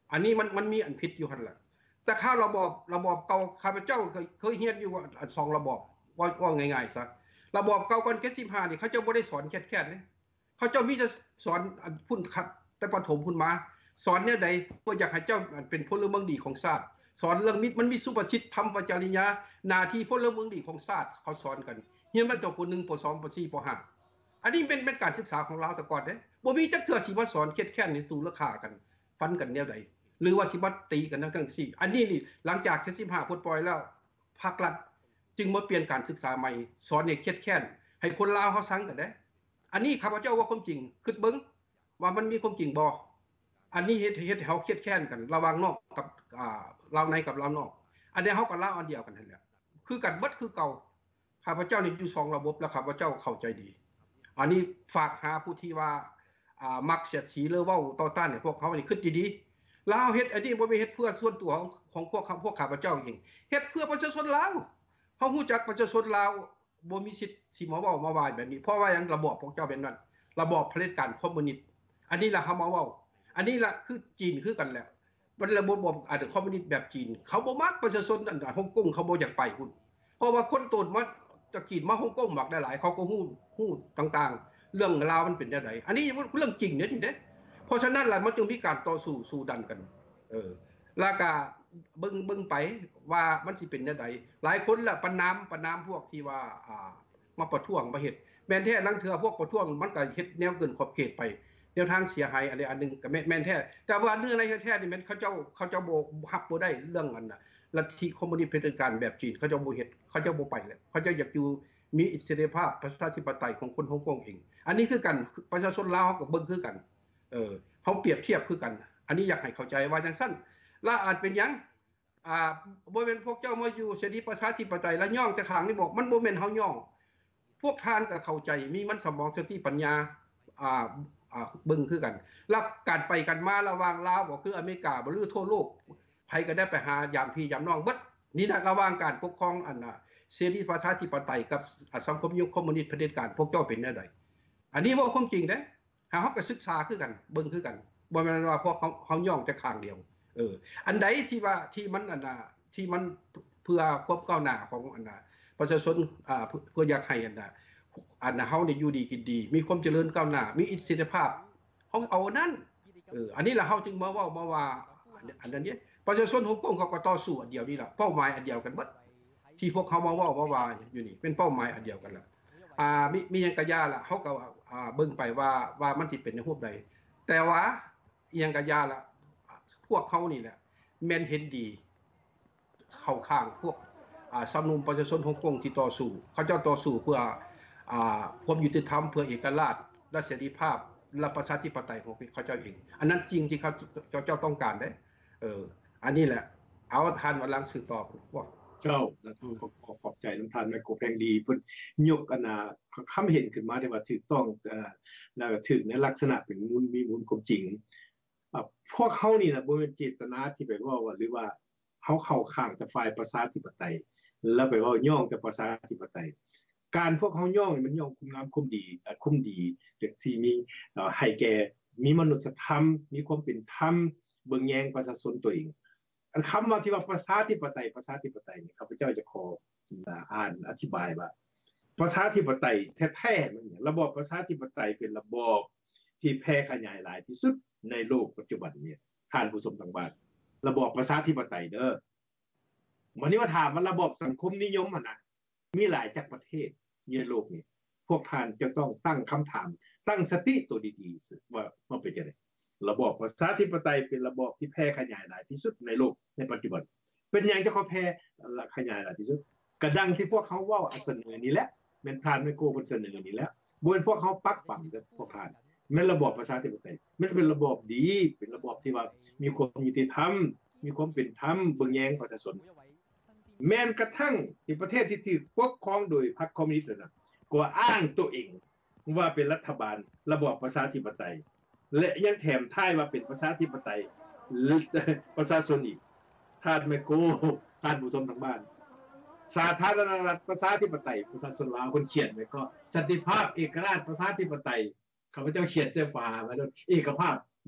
อันนี้มันมีอันผิดอยู่หั่นล่ะแต่ข้าระบอบเก่าข้าพเจ้าเคยเรียนอยู่ว่า2ระบอบว่าง่ายๆซะระบอบเก่าก่อน75นี่เขาเจ้าบ่ได้สอนแค่ๆเด้เขาเจ้ามีแต่สอนพุ่นคัดแต่ประถมพุ่นมาสอนเนี่ยใดเพื่ออยากให้เจ้าเป็นพลเมืองดีของชาติสอนเรื่องมันมีสุภาษิตธรรมปจริยาหน้าที่พลเมืองดีของชาติเขาสอนกันเรียนมาจบป.1 ป.2 ป.4 ป.5 อันนี้เป็นการศึกษาของเราแต่ก่อนเด้บ่มีจักเทื่อสิมาสอนแค่ๆในสู่ราคากันฟันกันแนวใดหรือว่าสิมาตีกันทั้งสี่อันนี้นี่หลังจาก75ปลดปล่อยแล้วภาครัฐจึงมาเปลี่ยนการศึกษาใหม่สอนให้แค่ๆให้คนลาวเฮาสังกันเด้อันนี้ข้าพเจ้าว่าความจริงคิดเบิ่งว่ามันมีความจริงบ่อันนี้เฮ็ดให้เฮาเครียดแค้นกันระหว่างนอกกับลาวในกับลาวนอกอันนี้เฮาก็ลาวอันเดียวกันนั่นแหละคือกันเบิดคือเก่าข้าพเจ้านี่อยู่2ระบบแล้วข้าพเจ้าเข้าใจดีอันนี้ฝากหาผู้ที่ว่ามักเสียดสีหรือเว้าต่อต้านให้พวกเขานี่คิดดีๆลาวเฮ็ดอันนี้บ่แม่นเฮ็ดเพื่อส่วนตัวของพวกข้าพเจ้าเองเฮ็ดเพื่อประชาชนลาวเฮาฮู้จักประชาชนลาวบ่มีสิทธิ์สิมาเว้ามาว่าแบบนี้เพราะว่าหยังระบอบพวกเจ้าเป็นนั่นระบอบเผด็จการคอมมิวนิสต์อันนี้ล่ะเฮามาเว้าอันนี้ล่ะคือจีนคือกันแล้วมันระบบคอมมิวนิสต์แบบจีนเขาบ่มักประชาชนฮ่องกงเขาบ่อยากไปพุ่นเพราะว่าคนโตนมาจากจีนมาฮ่องกงมักได้หลายเขาก็ฮู้ต่างๆเรื่องราวมันเป็นจังได๋อันนี้เรื่องจริงเนี่ยนี่เด้เพราะฉะนั้นล่ะมันจึงมีการต่อสู้ดันกันแล้วก็เบิ่งไปว่ามันสิเป็นจังได๋หลายคนล่ะประนามพวกที่ว่ามาประท้วงมาเฮ็ดแม่นแท้ลังเทื่อพวกประท้วงมันก็เฮ็ดแนวเกินขอบเขตไปแนวทางเสียหายอันนึงก็แม่นแท้แต่ว่าเนื้อในแท้นี่แม่นเขาเจ้าบ่รับบ่ได้เรื่องอันน่ะลัทธิคอมมิวนิสต์เผด็จการแบบจีนเขาเจ้าบ่เฮ็ดเขาเจ้าบ่ไปแล้วเขาเจ้าอยากอยู่มีอิสรภาพประชาธิปไตยของคนฮ่องกงเองอันนี้คือกันประชาชนลาวก็เบิ่งคือกันเฮาเปรียบเทียบคือกันอันนี้อยากให้เข้าใจว่าจังซั่นล่ะอาจเป็นหยังบ่แม่นพวกเจ้ามาอยู่เสรีประชาธิปไตยแล้วย่องแต่ข้างนี่บอกมันบ่แม่นเฮาย่องพวกท่านก็เข้าใจมีมันสมองสติปัญญาเบิ่งคือกันแล้วการไปกันมาระหว่างลาวบ่คืออเมริกาบ่หรือทั่วโลกไผก็ได้ไปหายามพี่ยามน้องเบิดนี่นะระหว่างการปกครองอันเสรีประชาธิปไตยกับสังคมยุคคอมมิวนิสต์เผด็จการพวกเจ้าเป็นแนวใดอันนี้บ่ความจริงเด้เฮาก็ศึกษาคือกันเบิ่งคือกันบ่แม่นว่าพวกเขาย่องแต่ข้างเดียวอันใดที่ว่าที่มันที่มันเพื่อความก้าวหน้าของประชาชนเพื่ออยากให้เฮานี่อยู่ดีกินดีมีความเจริญก้าวหน้ามีอิสรภาพเฮาเอานั่นอันนี้ล่ะเฮาจึงมาเว้ามาว่าอันนั้นนี่ประชาชนฮ่องกงเขาก็ต่อสู้อันเดียวนี่ล่ะเป้าหมายอันเดียวกันเบิดที่พวกเขามาเว้ามาว่าอยู่นี่เป็นเป้าหมายอันเดียวกันล่ะมีหยังกะยาล่ะเฮาก็เบิ่งไปว่ามันสิเป็นในรูปใดแต่ว่าอีหยังกะยาล่ะพวกเขานี่แหละแม่นเห็นดีเข้าข้างพวกสำนุมประชาชนฮ่องกงที่ต่อสู้เขาเจ้าต่อสู้เพื่อความยุติธรรมเพื่อเอกราชและเสรีภาพและประชาธิปไตยของเขาเจ้าเองอันนั้นจริงที่เขาเจ้าต้องการเด้อันนี้แหละเอาทานวันหลังสื่อตอบว่าเจ้าขอบใจน้ำทานแม่โกแพงดีเพิ่นยกคำเห็นขึ้นมาได้ว่าถูกต้องแล้วก็ถึงในลักษณะเป็นมีมูลความจริงพวกเขานี่นะบ่แม่นเจตนาที่ไปว่าหรือว่าเฮาเข้าข้างแต่ฝ่ายประชาธิปไตยแล้วไปว่าย่องแต่ประชาธิปไตยการพวกเขาย่องมันย่องคุณงามคุ้มดีที่มีให้แก่มีมนุษยธรรมมีความเป็นธรรมเบิ่งแยงประชาชนตัวเองอันคำว่าที่ว่าประชาธิปไตยนี่ข้าพเจ้าจะขออ่านอธิบายว่าประชาธิปไตยแท้ๆมันเนี่ยระบอบประชาธิปไตยเป็นระบอบที่แพร่ขยายหลายที่สุดในโลกปัจจุบันเนี่ยท่านผู้ชมทางบ้านระบอบประชาธิปไตยเด้อวันนี้ว่าถามว่าระบอบสังคมนิยมมันมีหลายจักประเทศในโลกนี้พวกท่านจะต้องตั้งคำถามตั้งสติตัวดีๆว่าเป็นจังได๋ระบอบประชาธิปไตยเป็นระบอบที่แพร่ขยายหลายที่สุดในโลกในปัจจุบันเป็นหยังจะเขาแพร่ขยายหลายที่สุดกระดังที่พวกเขาเว้าเสนอนี่แหละแม่นท่านไม่โกเพิ่นเสนอนี่แหละบ่เป็นพวกเขาปักปั่นกับพวกท่านแม่นระบอบประชาธิปไตยมันเป็นระบอบดีเป็นระบอบที่ว่ามีความยุติธรรมมีความเป็นธรรมเบิ่งแยงประชาชนแม้กระทั่งที่ประเทศที่ถูกปกครองโดยพรรคคอมมิวนิสต์น่ะก็อ้างตัวเองว่าเป็นรัฐบาลระบอบประชาธิปไตยและยังแถมท้ายว่าเป็นประชาธิปไตยประชาชนอีกท่านแม่โกท่านผู้ชมทางบ้านสาธารณรัฐประชาธิปไตยประชาชนลาวคนเขียนไว้ก็สันติภาพเอกราชประชาธิปไตยข้าพเจ้าเขียนเสื้อฟ้าไว้ด้วยเอกภาพ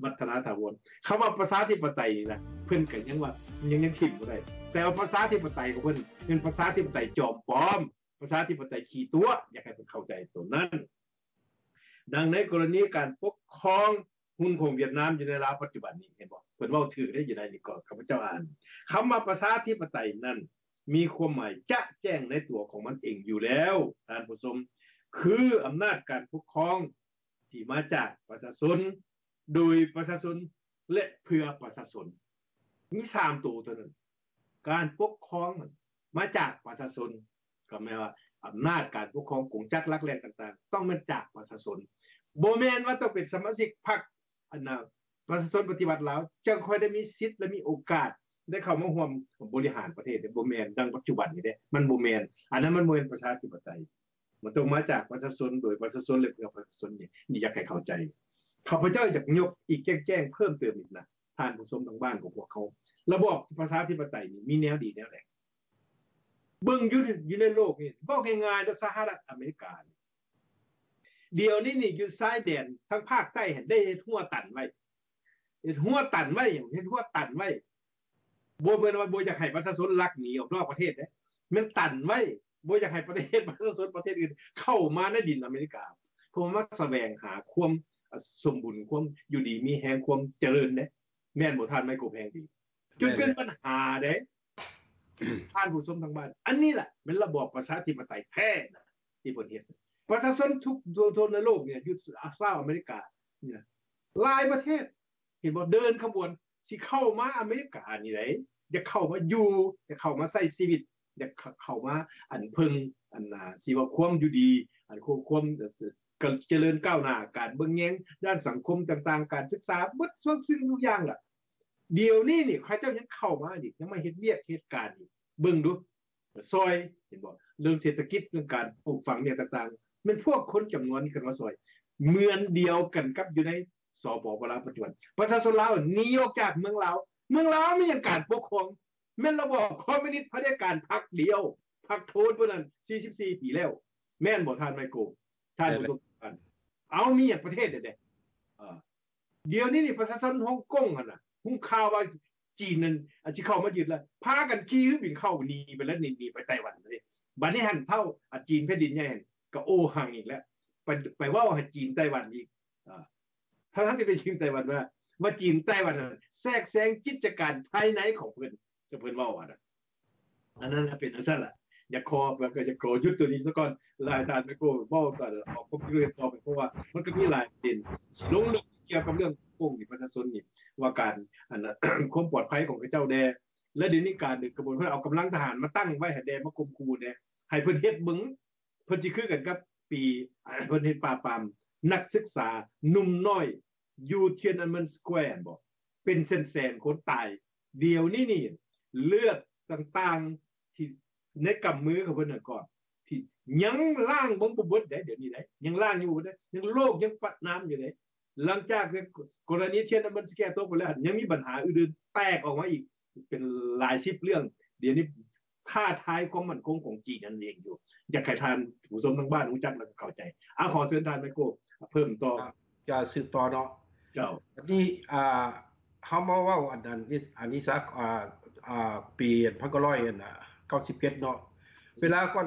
วัฒนาถาวรคำว่าประชาธิปไตยนี่นะเพิ่นก็ยังว่ายังถิ่มบ่ได้แต่ว่าประชาธิปไตยของเพิ่นเป็นประชาธิปไตยจอมปลอมประชาธิปไตยขี้ตัวอยากให้เพิ่นเข้าใจตัวนั้นดังในกรณีการปกครองหุ้นของเวียดนามอยู่ในลาวปัจจุบันนี้เห็นบ่เพิ่นเว้าถือได้อยู่ในนี้ก่อนข้าพเจ้าอ่านคำว่าประชาธิปไตยนั้นมีความหมายจะแจ้งในตัวของมันเองอยู่แล้วท่านผู้ชมคืออำนาจการปกครองที่มาจากประชาชนโดยประชาชนและเพื่อประชาชนมี3ตัวเท่านั้นการปกครองมาจากประชาชนก็หมายว่าอำนาจการปกครองกงจักรลักแหล่ต่างๆต้องมาจากประชาชนบ่แม่นว่าต้องเป็นสมาชิกพรรคอันน่ะประชาชนปฏิบัติแล้วจึงค่อยได้มีสิทธิ์และมีโอกาสได้เข้ามาร่วมบริหารประเทศบ่แม่นดังปัจจุบันนี้เด้มันบ่แม่นอันนั้นมันบ่แม่นประชาธิปไตยมันต้องมาจากประชาชนโดยประชาชนและเพื่อประชาชนนี่อยากให้เข้าใจข้าพเจ้าอยากยกอีกแจ้งเพิ่มเติมอีกนะท่านผู้ชมทางบ้านของพวกเขาระบอบประชาธิปไตยนี่มีแนวดีแนวแหลกเบิ่งอยู่ในโลกนี่บอกง่ายๆในสหรัฐอเมริกาเดี๋ยวนี้นี่อยู่ชายแดนทั้งภาคใต้เห็นได้เฮ็ดหัวตันไว้เฮ็ดหัวตันไว้เฮ็ดหัวตันไว้บ่แม่นว่าบ่อยากให้ประชาชนลักหนีออกนอกประเทศเด้มันตันไว้บ่อยากให้ประชาชนประเทศอื่นเข้ามาในดินอเมริกาเพราะว่าแสวงหาความสมบูรณ์ความอยู่ดีมีแฮงความเจริญเด้แม่นบ่ท่านไมโครแพงดีจนเป็นปัญหาเด้ท่านผู้ชมทางบ้านอันนี้แหละเป็นระบอบประชาธิปไตยแท้นะที่เพิ่นเฮ็ดประชาชนทุกทั่วในโลกเนี่ยอยู่สหรัฐอเมริกาเนี่ยหลายประเทศเห็นบ่เดินขบวนสิเข้ามาอเมริกานี่ได้จะเข้ามาอยู่จะเข้ามาใช้ชีวิตจะเข้ามาอันพึงอันสิว่าความอยู่ดีอันความเจริญก้าวหน้าการเบิ่งแยงด้านสังคมต่างๆการศึกษาเบิดสิ่งทุกอย่างล่ะเดี๋ยวนี้นี่ใครเจ้ายังเข้ามาอีกยังมาเฮ็ดเวียกเหตุการณ์อีกเบิ่งดูซอยเห็นบ่เรื่องเศรษฐกิจเรื่องการปลูกฝังเนี่ยต่างๆมันพวกคนจำนวนนี้กันว่าซอยเหมือนเดียวกันกับอยู่ในสปป.ลาวปัจจุบันประชาชนลาวหนีออกจากเมืองลาวมีหยังการปกครองแม่นระบอบคอมมิวนิสต์เผด็จการพรรคเดียวพรรคโทนพวกนั้น44ปีแล้วแม่นบ่ท่านไมโครท่านผู้ชมเอามีอย่างประเทศเด้เดี๋ยวนี้นี่ประชาชนฮ่องกงน่ะฮู้ข่าวว่าจีนนั้นสิเข้ามายึดแล้วพากันขี่เครื่องบินเข้าหนีไปแล้วหนีไปไต้หวันเลยบัดนี้หันเท่าจีนแผ่นดินใหญ่ก็โอหังอีกแล้วไปว่าให้จีนไต้หวันอีกทั้งที่เป็นจีนไต้หวันว่าจีนไต้หวันแทรกแซงกิจการภายในของเพิ่นจะเพิ่นว่าว่าอันนั้นเป็นอันซั่นล่ะอย่าคอแล้วก็จะโกยุดตัวนี้ซะก่อนหลายท่านไม่โกบ่ก็ออกความคิดเห็นต่อไปเพราะว่ามันก็มีหลายประเด็นลงลึกเกี่ยวกับเรื่องโกงนี่ประชาชนนี่ว่าการความปลอดภัยของเจ้าแดและเดี๋ยวนี้การกระบวนการเอากำลังทหารมาตั้งไว้ให้แดมาคุมคูแดให้เพิ่นเฮ็ดเบิ่งเพิ่นสิคือกันกับปีเพิ่นเฮ็ดปราบปรามนักศึกษาหนุ่มน้อยอยู่เทียนอันมันสแควร์บ่เป็นแสนๆคนตายเดี๋ยวนี้นี่เลือดต่างๆที่ในกำมือของเพิ่นน่ะก่อนที่ยังล้างบ่บ่เบิดได้เดี๋ยวนี้ได้ยังล้างอยู่ได้ยังโลกยังปัดน้ำอยู่ได้หลังจากกรณีเทียนมันสแกตกไปแล้วยังมีปัญหาอื่นๆแตกออกมาอีกเป็นหลาย10เรื่องเดี๋ยวนี้ท่าทายความมั่นคงของจีนนั่นเองอยู่อยากให้ท่านผู้ชมทางบ้านรู้จักแล้วก็เข้าใจขอเชิญท่านไมโครเพิ่มต่อจะสืบต่อเนาะเจ้านี่เฮามาเว้าอันนี้สักปี1991น่ะ91เนาะเวลาก่อน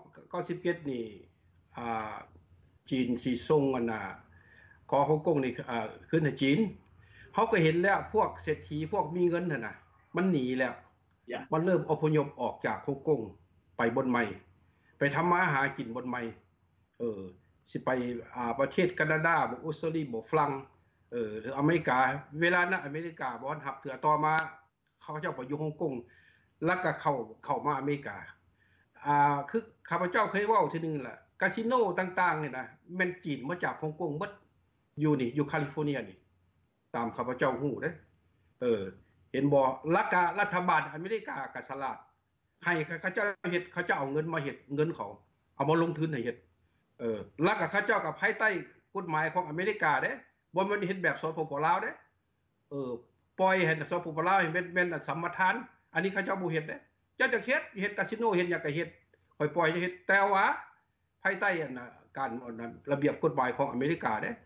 97นี่จีนสิส่งอันน่ะขอฮ่องกงนี่ขึ้นให้จีนเฮาก็เห็นแล้วพวกเศรษฐีพวกมีเงินนั่นน่ะมันหนีแล้วมันเริ่มอพยพออกจากฮ่องกงไปบนใหม่ไปทำมาหากินบนใหม่สิไปประเทศแคนาดาบ่ออสเตรเลียบ่ฝรั่งหรืออเมริกาเวลานั้นอเมริกาบ่รับเถือต่อมาเขาเจ้าไปอยู่ฮ่องกงแล้วก็เข้ามาอเมริกาคือข้าพเจ้าเคยเว้าทีนึงล่ะคาสิโนต่างๆนี่นะแม่นจีนมาจากฮ่องกงหมดอยู่นี่อยู่แคลิฟอร์เนียนี่ตามข้าพเจ้าฮู้เด้เห็นบ่รัฐบาลอเมริกาก็ฉลาดให้เขาเจ้าเฮ็ดเขาจะเอาเงินมาเฮ็ดเงินเขาเอามาลงทุนให้เฮ็ดแล้วก็เขาเจ้ากับภายใต้กฎหมายของอเมริกาเด้บ่มันเฮ็ดแบบสปป.ลาวเด้ปล่อยให้สปป.ลาวเป็นสัมปทานอันนี้เขาเจ้าบ่เฮ็ดเด้เจ้าจะเฮ็ดคาสิโนเฮ็ดหยังก็เฮ็ดปล่อยจะเฮ็ดแต่ว่าภายใต้การระเบียบกฎหมายของอเมริกาเด้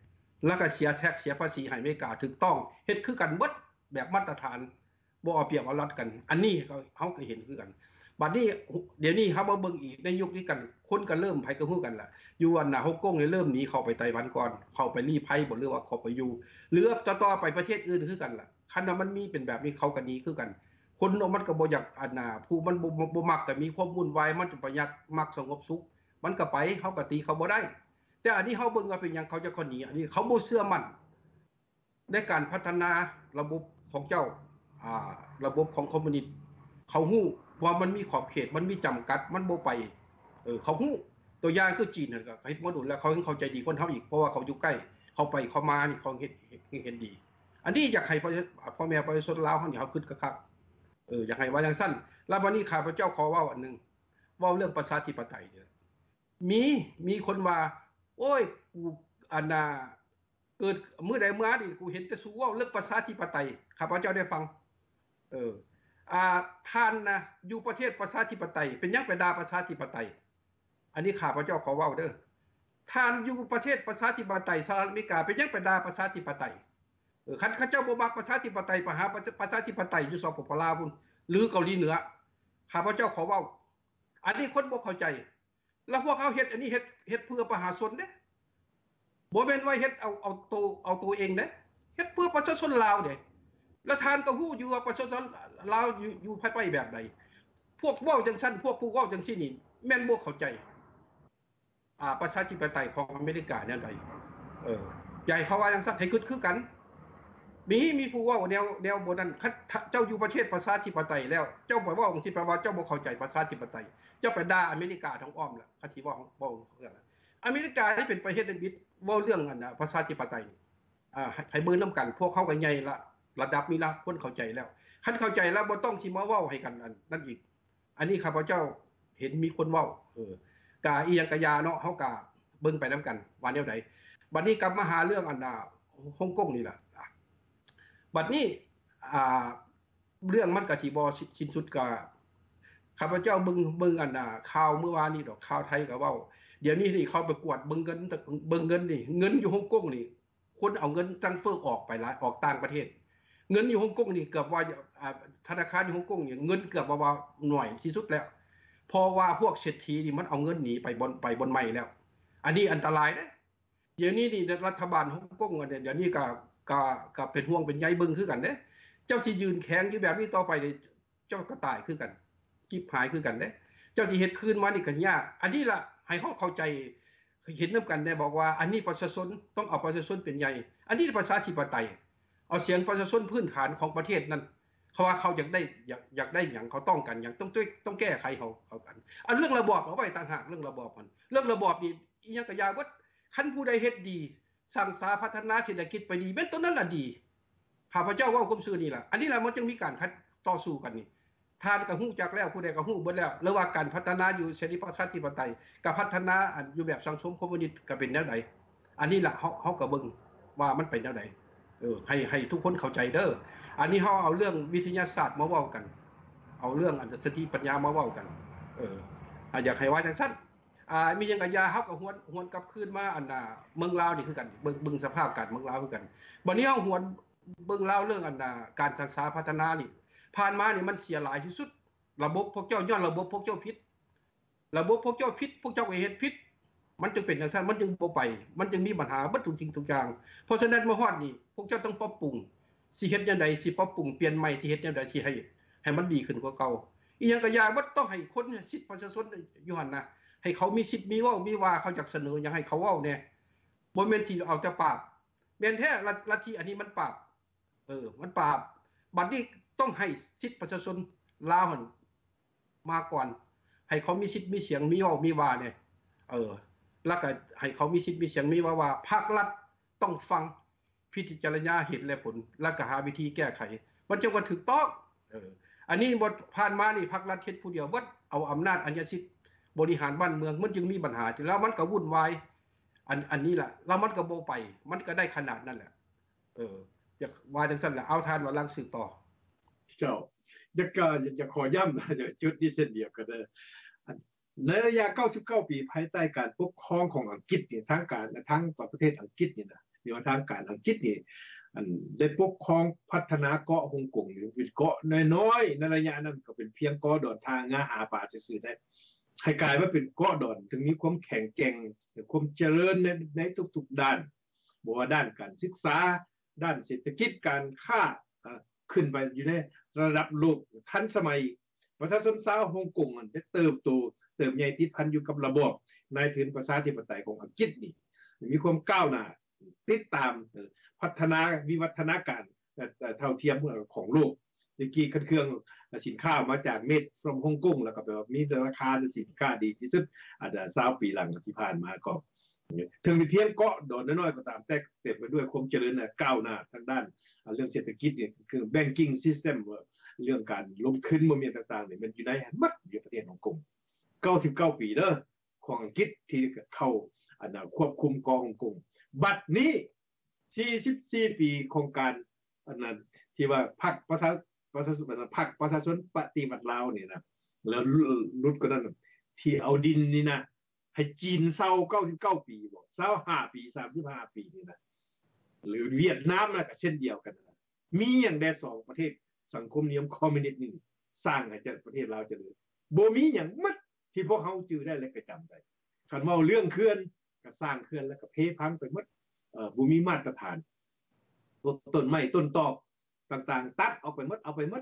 แล้วก็เสียแท็กเสียภาษีให้อเมริกาถูกต้องเฮ็ดคือกันหมดแบบมาตรฐานบ่เอาเปรียบเอารัดกันอันนี้เขาก็เห็นคือกันบัดนี้เดี๋ยวนี้เฮามาเบิ่งอีกในยุคนี้กันคนก็เริ่มไผก็ฮู้กันล่ะอยู่อันน่ะฮ่องกงนี่เริ่มหนีเข้าไปไต้หวันก่อนเข้าไปลี้ภัยบ่หรือว่าเข้าไปอยู่หรือต่อไปประเทศอื่นคือกันล่ะคันว่ามันมีเป็นแบบนี้เขาก็หนีคือกันคนมันก็บ่อยากอันน่ะผู้มันบ่มักก็มีความวุ่นวายมันจะประหยัดมักสงบสุขมันก็ไปเฮาก็ตีเขาบ่ได้แต่อันนี้เฮาเบิ่งว่าเป็นหยังเขาจะคนหนีอันนี้เขาบ่เชื่อมั่นในการพัฒนาระบบของเจ้าระบบของคอมมิวนิสต์เขาฮู้ว่ามันมีขอบเขตมันมีจำกัดมันบ่ไปเขาฮู้ตัวอย่างคือจีนนั่นก็เฮ็ดบ่ดุลแล้วเขาเข้าใจดีคนเฮาอีกเพราะว่าเขาอยู่ใกล้เขาไปเขามานี่เขาเฮ็ดดีอันนี้อยากให้พ่อแม่ประชาชนลาวเฮานี่เฮาคิดคักอยากให้ว่าจังซั่นแล้ววันนี้ข้าพเจ้าขอเว้าอันนึงเว้าเรื่องประชาธิปไตยเนี่ยมีคนว่าโอ้ยกูอันน่ะเกิดมื้อใดมานี่กูเห็นแต่สู้เว้าเรื่องประชาธิปไตยข้าพเจ้าได้ฟังท่านนะอยู่ประเทศประชาธิปไตยเป็นยังไปด่าประชาธิปไตยอันนี้ข้าพเจ้าขอเว้าเด้อท่านอยู่ประเทศประชาธิปไตยสหรัฐอเมริกาเป็นยังไปด่าประชาธิปไตยคันเขาเจ้าบ่มักประชาธิปไตยไปหาประชาธิปไตยอยู่สปปลาวพุ่นหรือเกาหลีเหนือข้าพเจ้าขอเว้าอันนี้คนบ่เข้าใจแล้วพวกเขาเฮ็ดอันนี้เฮ็ดเพื่อประชาชนเด้บ่แม่นว่าเฮ็ดเอาตัวเองเด้เฮ็ดเพื่อประชาชนลาวเด้แล้วท่านก็ฮู้อยู่ว่าประชาชนลาวอยู่ภายใต้แบบใดพวกเว้าจังซั่นพวกผู้เว้าจังซี่นี่แม่นบ่เข้าใจประชาธิปไตยของอเมริกาแนวใดใหญ่เขาว่าจังซั่นให้คือกันมีผู้เว้าแนวบ่นั้นเจ้าอยู่ประเทศประชาธิปไตยแล้วเจ้าบ่เว้าจังซี่แปลว่าเจ้าบ่เข้าใจประชาธิปไตยเจ้าไปด่าอเมริกาทั้งอ้อมล่ะคันสิเว้าอเมริกานี่เป็นประเทศบิดเว้าเรื่องอันน่ะประชาธิปไตยให้เบิ่งนำกันพวกเขาก็ใหญ่ละระดับนี้ละคนเข้าใจแล้วคันเข้าใจแล้วบ่ต้องสิมาเว้าให้กันนั่นอีกอันนี้ข้าพเจ้าเห็นมีคนเว้ากะอีหยังกะยาเนาะเฮากะเบิ่งไปนำกันว่าแนวใดบัดนี้กลับมาหาเรื่องอันน่ะฮ่องกงนี่ล่ะบัดนี้เรื่องมันก็สิบ่สิ้นสุดก็ข้าพเจ้าเบิ่งอันน่ะข่าวเมื่อวานนี้ดอกข่าวไทยก็เว้าเดี๋ยวนี้ที่เขาไปกวดเบิ่งเงินนี่เงินอยู่ฮ่องกงนี่คนเอาเงินทรานสเฟอร์ออกไปหลายออกต่างประเทศเงินอยู่ฮ่องกงนี่เกือบว่าธนาคารอยู่ฮ่องกงนี่เงินเกือบว่าหน่วยที่สุดแล้วเพราะว่าพวกเศรษฐีนี่มันเอาเงินหนีไปบนใหม่แล้วอันนี้อันตรายนะเดี๋ยวนี้นี่รัฐบาลฮ่องกงเดี๋ยวนี้ก็เป็นห่วงเป็นใยเบิ่งคือกันเด้เจ้าสิยืนแข็งอยู่แบบนี้ต่อไปเจ้าก็ตายคือกันจิบหายคือกันเด้เจ้าสิเฮ็ดคืนมานี่ก็ยากอันนี้ล่ะให้เฮาเข้าใจเห็นนำกันได้บอกว่าอันนี้ประชาชนต้องเอาประชาชนเป็นใหญ่อันนี้ประชาธิปไตยเอาเสียงประชาชนพื้นฐานของประเทศนั้นเขาว่าเขาอยากได้หยังเขาต้องกันหยังต้องแก้ไขเขากันอันเรื่องระบอบเอาไว้ต่างหากเรื่องระบอบมันเรื่องระบอบนี่อีหยังก็ยากว่าคันผู้ใดเฮ็ดดีสร้างสาพัฒนาเศรษฐกิจไปดีแม้นต้นนั้นล่ะดีข้าพเจ้าเว้าความซื่อนี่ล่ะอันนี้ล่ะมันจึงมีการต่อสู้กันนี่ท่านก็ฮู้จักแล้วผู้ใดก็ฮู้เบิดแล้วแล้วว่าการพัฒนาอยู่เสรีประชาธิปไตยกับพัฒนาอยู่แบบสังคมคอมมิวนิสต์ก็เป็นแนวใดอันนี้ล่ะเฮาก็เบิ่งว่ามันเป็นแนวใดให้ทุกคนเข้าใจเด้ออันนี้เฮาเอาเรื่องวิทยาศาสตร์มาเว้ากันเอาเรื่องสติปัญญามาเว้ากันอยากให้ว่าจังซั่นมีหยังก็อย่าเฮาก็หวนกลับคืนมาอันน่ะเมืองลาวนี่คือกันเบิ่งสภาพการเมืองลาวคือกันบัดนี้เฮาหวนเบิ่งลาวเรื่องอันน่ะการศึกษาพัฒนานี่ผ่านมานี่มันเสียหลายที่สุดระบบพวกเจ้าย้อนระบบพวกเจ้าผิดระบบพวกเจ้าผิดพวกเจ้าก็เฮ็ดผิดมันจึงเป็นจังซั่นมันจึงบ่ไปมันจึงมีปัญหาบัดทุกสิ่งทุกอย่างเพราะฉะนั้นมาฮอดนี่พวกเจ้าต้องปรับปรุงสิเฮ็ดจังได๋สิปรับปรุงเปลี่ยนใหม่สิเฮ็ดจังได๋สิให้มันดีขึ้นกว่าเก่าอีหยังก็อย่าบ่ต้องให้คนสิทธิประชาชนอยู่หั่นน่ะให้เขามีสิทธิ์มีเว้ามีว่าเขาอยากเสนออยากให้เขาเว้าแน่บ่แม่นที่เอาแต่ปราบแม่นแท้ลัทธิอันนี้มันปราบมันปราบบัดนี้ต้องให้สิทธิประชาชนลาวหั่นมาก่อนให้เขามีสิทธิ์มีเสียงมีเว้ามีว่าเนี่ยแล้วก็ให้เขามีสิทธิ์มีเสียงมีว่าภาครัฐต้องฟังพิจารณาเหตุและผลแล้วก็หาวิธีแก้ไขมันจะถูกต้องอันนี้บ่ผ่านมานี่ภาครัฐเฮ็ดผู้เดียวบ่เอาอำนาจอัญสิทธิ์บริหารบ้านเมืองมันจึงมีปัญหาแล้วมันก็วุ่นวายอันนี้ล่ะแล้วมันก็บ่ไปมันก็ได้ขนาดนั้นแหละอยากว่าจังซั่นล่ะเอาทานว่าลังสืบต่อเจ้าอยากขอย้ำจุดนี้เช่นเดียวกันในระยะ99ปีภายใต้การปกครองของอังกฤษเนี่ยทั้งประเทศอังกฤษนี่นะในทางการอังกฤษนี่ได้ปกครองพัฒนาเกาะฮ่องกงนี่เป็นเกาะน้อยๆในระยะนั้นก็เป็นเพียงเกาะดอนทางงาหาปลาซื่อๆได้ให้กลายมาเป็นเกาะดอนถึงมีความแข็งแกร่งความเจริญในทุกๆด้านบ่ว่าด้านการศึกษาด้านเศรษฐกิจการค้าขึ้นไปอยู่ในระดับโลกทันสมัยประชาชนชาวฮ่องกงมันได้เติบใหญ่ติดพันอยู่กับระบบนายทุนประชาธิปไตยของอังกฤษนี่มีความก้าวหน้าติดตามพัฒนาวิวัฒนาการเท่าเทียมของโลกเมื่อกี้เครื่องสินค้ามาจากเมด from ฮ่องกงแล้วก็แบบมีราคาสินค้าดีที่สุดอาจจะ20 ปีหลังที่ผ่านมาก็ถึงมีเพียงเกาะดอนน้อยๆก็ตามแต่เต็มไปด้วยความเจริญก้าวหน้าทางด้านเรื่องเศรษฐกิจเนี่ยคือ banking system เรื่องการลงทุนโมเมนต์ต่างๆเนี่ยมันอยู่ในมัดอยู่ประเทศฮ่องกง99 ปีเด้อของอังกฤษที่เข้าควบคุมเกาะฮ่องกงบัดนี้44 ปีโครงการนั้นที่ว่าพรรคประชาชนปฏิวัติลาวนี่นะแล้วรุ่นก็นั้นที่เอาดินนี่นะให้จีนเซา99 ปีบ่25 ปี35 ปีนี่นะหรือเวียดนามน่ะก็เช่นเดียวกันนะมีอย่างใด2ประเทศสังคมนิยมคอมมิวนิสต์นี่สร้างให้ประเทศลาวเจริญบ่มีหยังมัดที่พวกเขาจื้อได้และก็จำได้คันเว้าเรื่องเขื่อนก็สร้างเขื่อนแล้วก็เพพังไปหมดบ่มีมาตรฐานต้นไม้ต้นตอกต่างๆตัดเอาไปหมด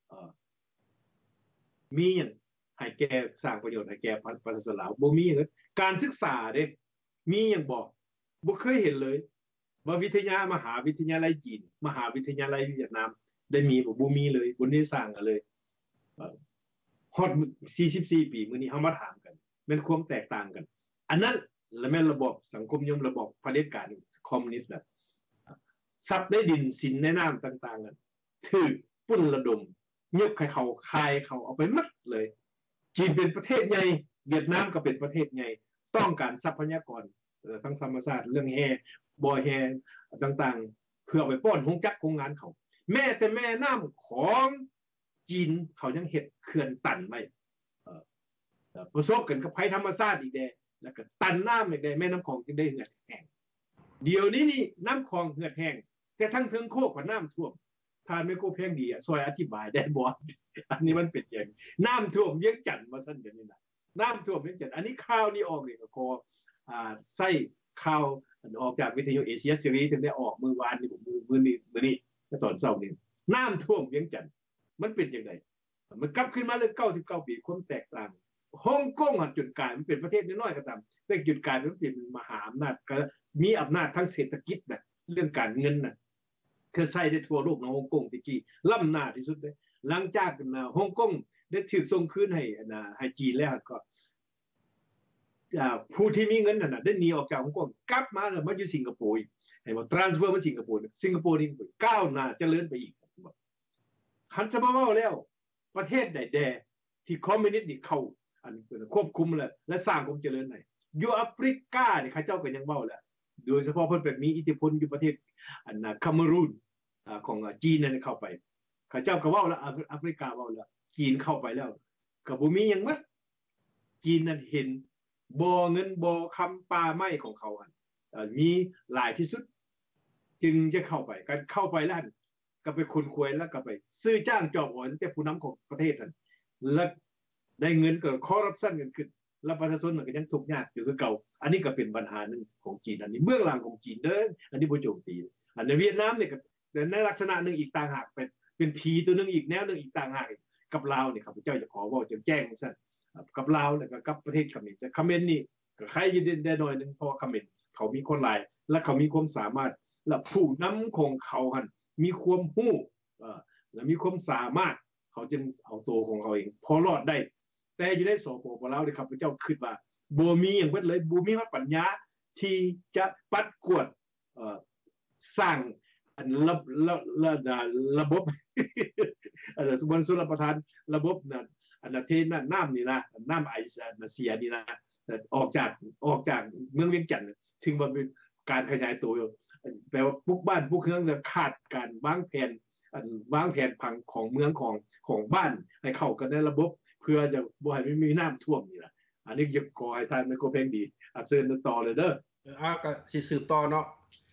มีหยังให้แก่สร้างประโยชน์ให้แก่ประชาชนลาวบ่มีเลยการศึกษาเด้มีหยังบ่เคยเห็นเลยว่ามหาวิทยาลัยจีนมหาวิทยาลัยเวียดนามได้มีบ่มีเลยบ่ได้สร้างกันเลยฮอด44 ปีมื้อนี้เฮามาถามกันแม่นความแตกต่างกันอันนั้นและแม่นระบบสังคมนิยมระบบเผด็จการคอมมิวนิสต์น่ะทรัพย์ได้ดินสินในน้ำต่างๆกันถูกปุ้นระดมยกให้เขาคายเขาเอาไปหมดเลยจีนเป็นประเทศใหญ่เวียดนามก็เป็นประเทศใหญ่ต้องการทรัพยากรทั้งธรรมชาติเรื่องแห่บ่อแห่ต่างๆเพื่อไปป้อนโรงงานเขาแม้แต่แม่น้ำของจีนเขายังเฮ็ดเขื่อนตันไว้ประสบกันกับภัยธรรมชาติอีกแดแล้วก็ตันน้ำอีกแดแม่น้ำคลองจึงได้เหือดแห้งเดี๋ยวนี้นี่น้ำคลองเหือดแห้งแต่ทั้งเทิงโคกว่าน้ำท่วมทานไม่โคเพียงดีซอยอธิบายได้บ่อันนี้มันเป็นอย่างน้ำท่วมเวียงจันทน์มาซั่นเดี๋ยวนี้นะน้ำท่วมเวียงจันทน์อันนี้ข่าวนี้ออกนี่ก็ขอใส่ข่าวออกจากวิทยุเอเชียซีรีส์ถึงได้ออกมื้อวานนี่มื้อนี้ตอนเช้านี้น้ำท่วมเวียงจันทน์มันเป็นจังได๋มันกลับขึ้นมาเลย99 ปีความแตกต่างฮ่องกงจุดกลายมันเป็นประเทศน้อยๆก็ตามแต่จุดกลายมันเป็นมหาอำนาจก็มีอำนาจทั้งเศรษฐกิจน่ะเรื่องการเงินน่ะคือใช้ได้ทั่วโลกในฮ่องกงตะกี้ล้ำหน้าที่สุดเลยหลังจากฮ่องกงได้ถูกส่งคืนให้จีนแล้วก็ผู้ที่มีเงินน่ะได้หนีออกจากฮ่องกงกลับมาแล้วมาอยู่สิงคโปร์ให้มา transfer มาสิงคโปร์นี่ก้าวหน้าเจริญไปอีกคันจะมาเว้าแล้วประเทศใดๆที่คอมมิวนิสต์นี่เข้าควบคุมและสร้างความเจริญได้อยู่แอฟริกานี่เขาเจ้าก็ยังเว้าแล้วโดยเฉพาะเพิ่นเป็นมีอิทธิพลอยู่ประเทศคาเมรูนของจีนนั่นเข้าไปเขาเจ้าก็เว้าแล้วแอฟริกาเว้าแล้วจีนเข้าไปแล้วก็บ่มีหยังมัดจีนนั่นเห็นบ่อเงินบ่อคำป่าไม้ของเขามีหลายที่สุดจึงจะเข้าไปการเข้าไปแล้วก็ไปคุนควยแล้วก็ไปซื้อจ้างจอบอ่อนแต่ผู้นำของประเทศนั้นแล้วได้เงินก็คอร์รัปชันกันขึ้นแล้วประชาชนก็ยังทุกข์ยากอยู่คือเก่าอันนี้ก็เป็นปัญหานึงของจีนอันนี้เบื้องหลังของจีนเด้ออันนี้บ่โจมตีอันในเวียดนามเนี่ยก็ในลักษณะนึงอีกต่างหากเป็นผีตัวนึงอีกแนวนึงอีกต่างหากกับลาวนี่ครับพระเจ้าจะขอเว้าแจ้งซั่นกับลาวแล้วก็กับประเทศเขมรแต่เขมรนี่ก็ใครอยู่ได้น้อยนึงเพราะเขมรเขามีคนหลายและเขามีความสามารถและผู้นำของเขาหั่นมีความรู้และมีความสามารถเขาจึงเอาตัวของเขาเองพอรอดได้แต่อยู่ในสปป.ลาวนี่ครับพระเจ้าคิดว่าบ่มีหยังเบิดเลยบ่มีฮอดปัญญาที่จะปัดกวดสร้างระบบสมมุติสุรประทานระบบนั้นเทน้ำนี่นะน้ำไอเสียนี่นะออกจากเมืองเวียงจันทน์ถึงมันเป็นการขยายตัวแปลว่าพวกบ้านพวกเมืองขาดการวางแผนผังของเมืองของบ้านให้เข้ากันในระบบเพื่อจะบ่ให้มีน้ำท่วมนี่ล่ะอันนี้อยากขอให้ท่านไมโครเพลงดีเชิญต่อเลยเด้อก็สิสืบต่อเนาะ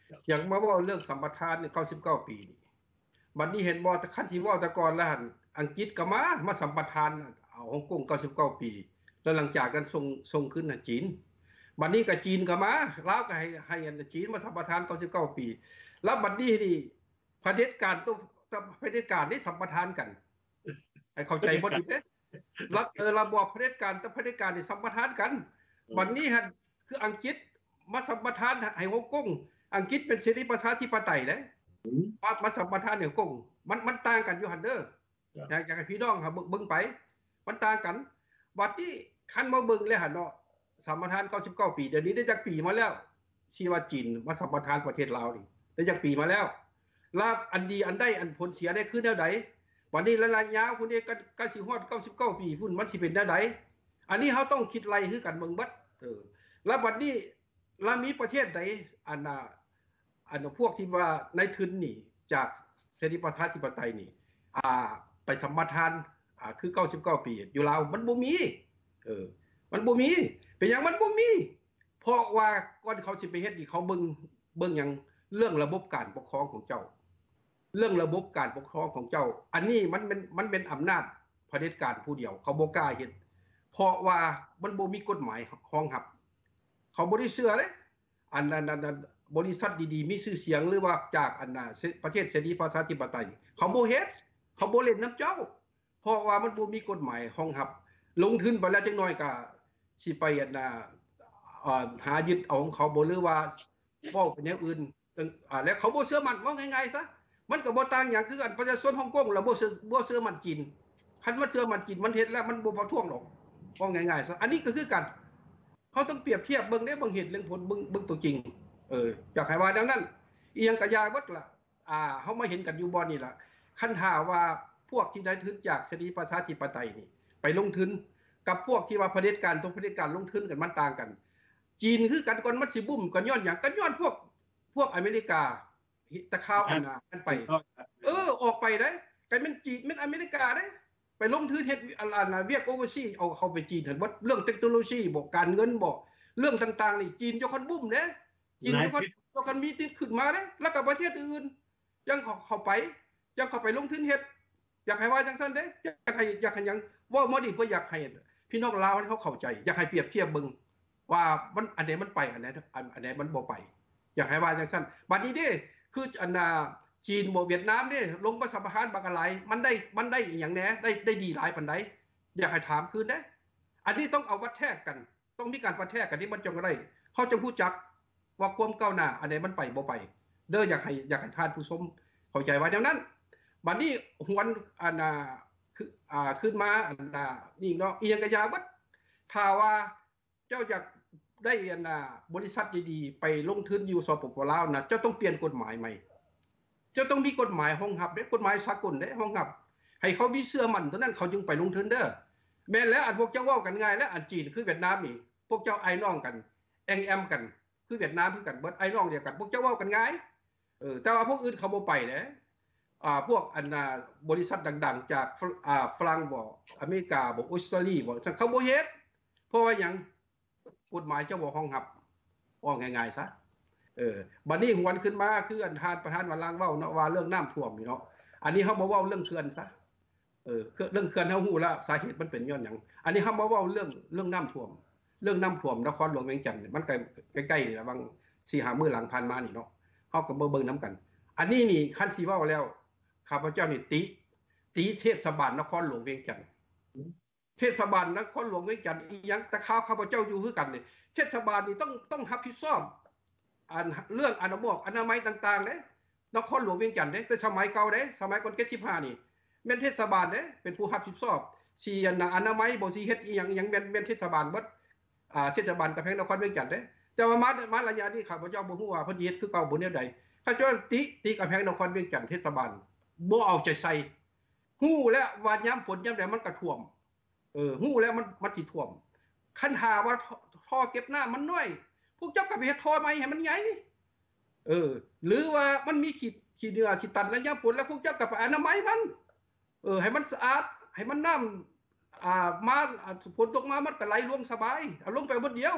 อย่างมาว่าเรื่องสัมปทานเนี่ย99 ปีนี่บัดนี้เห็นบ่คันสิว่าแต่ก่อนแล้วหั่นอังกฤษก็มาสัมปทานเอาฮ่องกง99 ปีแล้วหลังจากกันส่งขึ้นน่ะจีนบัดนี้ก็จีนก็มาลาวก็ให้จีนมาสัมปทาน99 ปีแล้วบัดนี้นี่เผด็จการต้องเผด็จการนี่สัมปทานกันให้เข้าใจบ่ดีเด้ระบอบเผด็จการกับเผด็จการนี่สัมปทานกันบัดนี้หั่นคืออังกฤษมาสัมปทานให้ฮ่องกงอังกฤษเป็นเสรีประชาธิปไตยเด้มาสัมปทานให้ฮ่องกงมันต่างกันอยู่หั่นเด้ออยากให้พี่น้องครับเบิ่งไปมันต่างกันบัดนี้คันมาเบิ่งแล้วหั่นเนาะสัมปทาน99 ปีเดี๋ยวนี้ได้จักปีมาแล้วที่ว่าจีนมาสัมปทานประเทศลาวนี่ได้จักปีมาแล้วแล้วอันดีอันได้อันผลเสียได้คือแนวใดวันนี้ระยะพุ่นนี่ก็สิฮอด99 ปีพุ่นมันสิเป็นแนวใดอันนี้เฮาต้องคิดไล่คือกันเบิ่งเบิดแล้วบัดนี้เรามีประเทศใดอันพวกที่ว่าในทุนนี่จากเสรีประชาธิปไตยนี่ไปสัมปทานคือ99 ปีอยู่ลาวมันบ่มีมันบ่มีเป็นหยังมันบ่มีเพราะว่าก่อนเขาสิไปเฮ็ดนี่เขาเบิ่งหยังเรื่องระบบการปกครองของเจ้าเรื่องระบบการปกครองของเจ้าอันนี้มันเป็นอำนาจเผด็จการผู้เดียวเขาบ่กล้าเฮ็ดเพราะว่ามันบ่มีกฎหมายรองรับเขาบ่ได้เชื่อเด้อันบริษัทดีๆมีชื่อเสียงหรือว่าจากประเทศเสรีประชาธิปไตยเขาบ่เฮ็ดเขาบ่เล่นน้ำเจ้าเพราะว่ามันบ่มีกฎหมายรองรับลงทุนไปแล้วจังน้อยก็สิไปหายึดเอาของเขาบ่หรือว่าเว้าเป็นอย่างอื่นแล้วเขาบ่เชื่อมั่นว่าง่ายๆซะมันก็บ่ต่างหยังคือกันประชาชนฮ่องกงแล้วบ่เชื่อมั่นจีนคันว่าเชื่อมั่นจีนมันเฮ็ดแล้วมันบ่ประท้วงหรอกว่าง่ายๆซะอันนี้ก็คือกันเขาต้องเปรียบเทียบเบิ่งได้เบิ่งเหตุเรื่องผลเบิ่งตัวจริงอยากให้ว่าดังนั้นอีหยังก็ยาเบิดล่ะเฮามาเห็นกันอยู่บ่นี่ล่ะคันหาว่าพวกที่ได้ทุนจากเสรีประชาธิปไตยนี่ไปลงทุนกับพวกที่ว่าเผด็จการต้องเผด็จการลงทุนกันมันต่างกันจีนคือกันก่อนมันสิบุ้มกันย้อนหยังกันย้อนพวกอเมริกาตะข่าวกันไปออกไปได้กันเป็นจีนเป็นอเมริกาได้ไปลงทุนเฮ็ดเวียกโอเวอร์ซีเอาเข้าไปจีนเห็นบ่เรื่องเทคโนโลยีบ่การเงินบ่เรื่องต่างๆนี่จีนเจ้าคนบุ้มเด้จีนเจ้าคนมีติดขึ้นมาเด้แล้วก็ประเทศอื่นยังเข้าไปลงทุนเฮ็ดอยากให้ว่าจังซั่นเด้อยากให้ยังว่าบ่ดีก็อยากให้พี่น้องลาวเขาเข้าใจอยากให้เปรียบเทียบเบิ่งว่ามันอันไหนมันไปอันไหนมันบ่ไปอยากให้ว่าจังซั่นบัดนี้เด้คือจีนบ่เวียดนามเด้ลงมาสัมปทานบักหลายมันได้อีหยังแหน่ได้ดีหลายปานใดอยากให้ถามคืนเด้อันนี้ต้องเอาวัดแทกกันต้องมีการวัดแทกกันที่มันจังได้เขาจะรู้จักว่าความก้าวหน้าอันไหนมันไปบ่ไปเด้ออยากให้ท่านผู้ชมเข้าใจว่าดังนั้นบัดนี้หวนคือขึ้นมานี่เนาะอีหยังก็ยาบัดถ้าว่าเจ้าอยากได้บริษัทดีๆไปลงทุนอยู่สปปลาวนะเจ้าต้องเปลี่ยนกฎหมายใหม่เจ้าต้องมีกฎหมายรองรับเด้กฎหมายสากลเด้รองรับให้เขามีเชื่อมั่นเท่านั้นเขาจึงไปลงทุนเด้อแม้แล้วอันพวกเจ้าเว้ากันง่ายและอันจีนคือเวียดนามนี่พวกเจ้าไอ้น้องกันแองแอมกันคือเวียดนามคือกันเบิดไอ้น้องเดียวกันพวกเจ้าเว้ากันง่ายแต่ว่าพวกอื่นเขาบ่ไปเด้พวกบริษัทดังๆจากฝรั่งบ่อเมริกาบ่ออสเตรเลียบ่เขาบ่เฮ็ดเพราะว่าหยังกฎหมายเจ้าบ่รองรับว่าง่ายๆซะบัดนี้หวนขึ้นมาคือประธานวันลางเว้าเนาะว่าเรื่องน้ำท่วมนี่เนาะอันนี้เฮาบ่เว้าเรื่องเขื่อนซะเรื่องเขื่อนเฮาฮู้แล้วสาเหตุมันเป็นย้อนหยังอันนี้เฮามาเว้าเรื่องน้ำท่วมนครหลวงเวียงจันทน์มันใกล้ๆนี่ล่ะบาง 4-5 มื้อหลังผ่านมานี่เนาะเฮาก็เบิ่งนำกันอันนี้นี่คันสิเว้าแล้วข้าพเจ้านี่ติเทศบาลนครหลวงเวียงจันทน์เทศบาลนครหลวงเวียงจันทน์อีหยังตะข่าวข้าพเจ้าอยู่คือกันนี่เทศบาลนี่ต้องรับผิดชอบเรื่องอนามัยต่างๆเด้นครหลวงเวียงจันทน์เด้แต่สมัยเก่าเด้สมัยก่อน75นี่แม่นเทศบาลเด้เป็นผู้รับผิดชอบสิอนามัยบ่สิเฮ็ดอีหยังแม่นเทศบาลเบิดเทศบาลกำแพงนครเวียงจันทน์เด้แต่ว่ามาระยะนี้ข้าพเจ้าบ่ฮู้ว่าเพิ่นเฮ็ดคือเก่าบ่แนวใดข้าพเจ้าติกำแพงนครเวียงจันทน์เทศบาลบ่เอาใจใส่ฮู้แล้วว่ายามฝนยามใดมันก็ท่วมฮู้แล้วมันสิท่วมคันหาว่าท่อเก็บน้ำมันน้อยพวกเจ้าก็ไปเฮ็ดท่อใหม่ให้มันใหญ่หรือว่ามันมีขี้เนื้อขี้ตันแล้วยามฝนแล้วพวกเจ้าก็ไปอนามัยมันให้มันสะอาดให้มันน้ำมาฝนตกมามันก็ไหลลงสบายเอาลงไปบนเดียว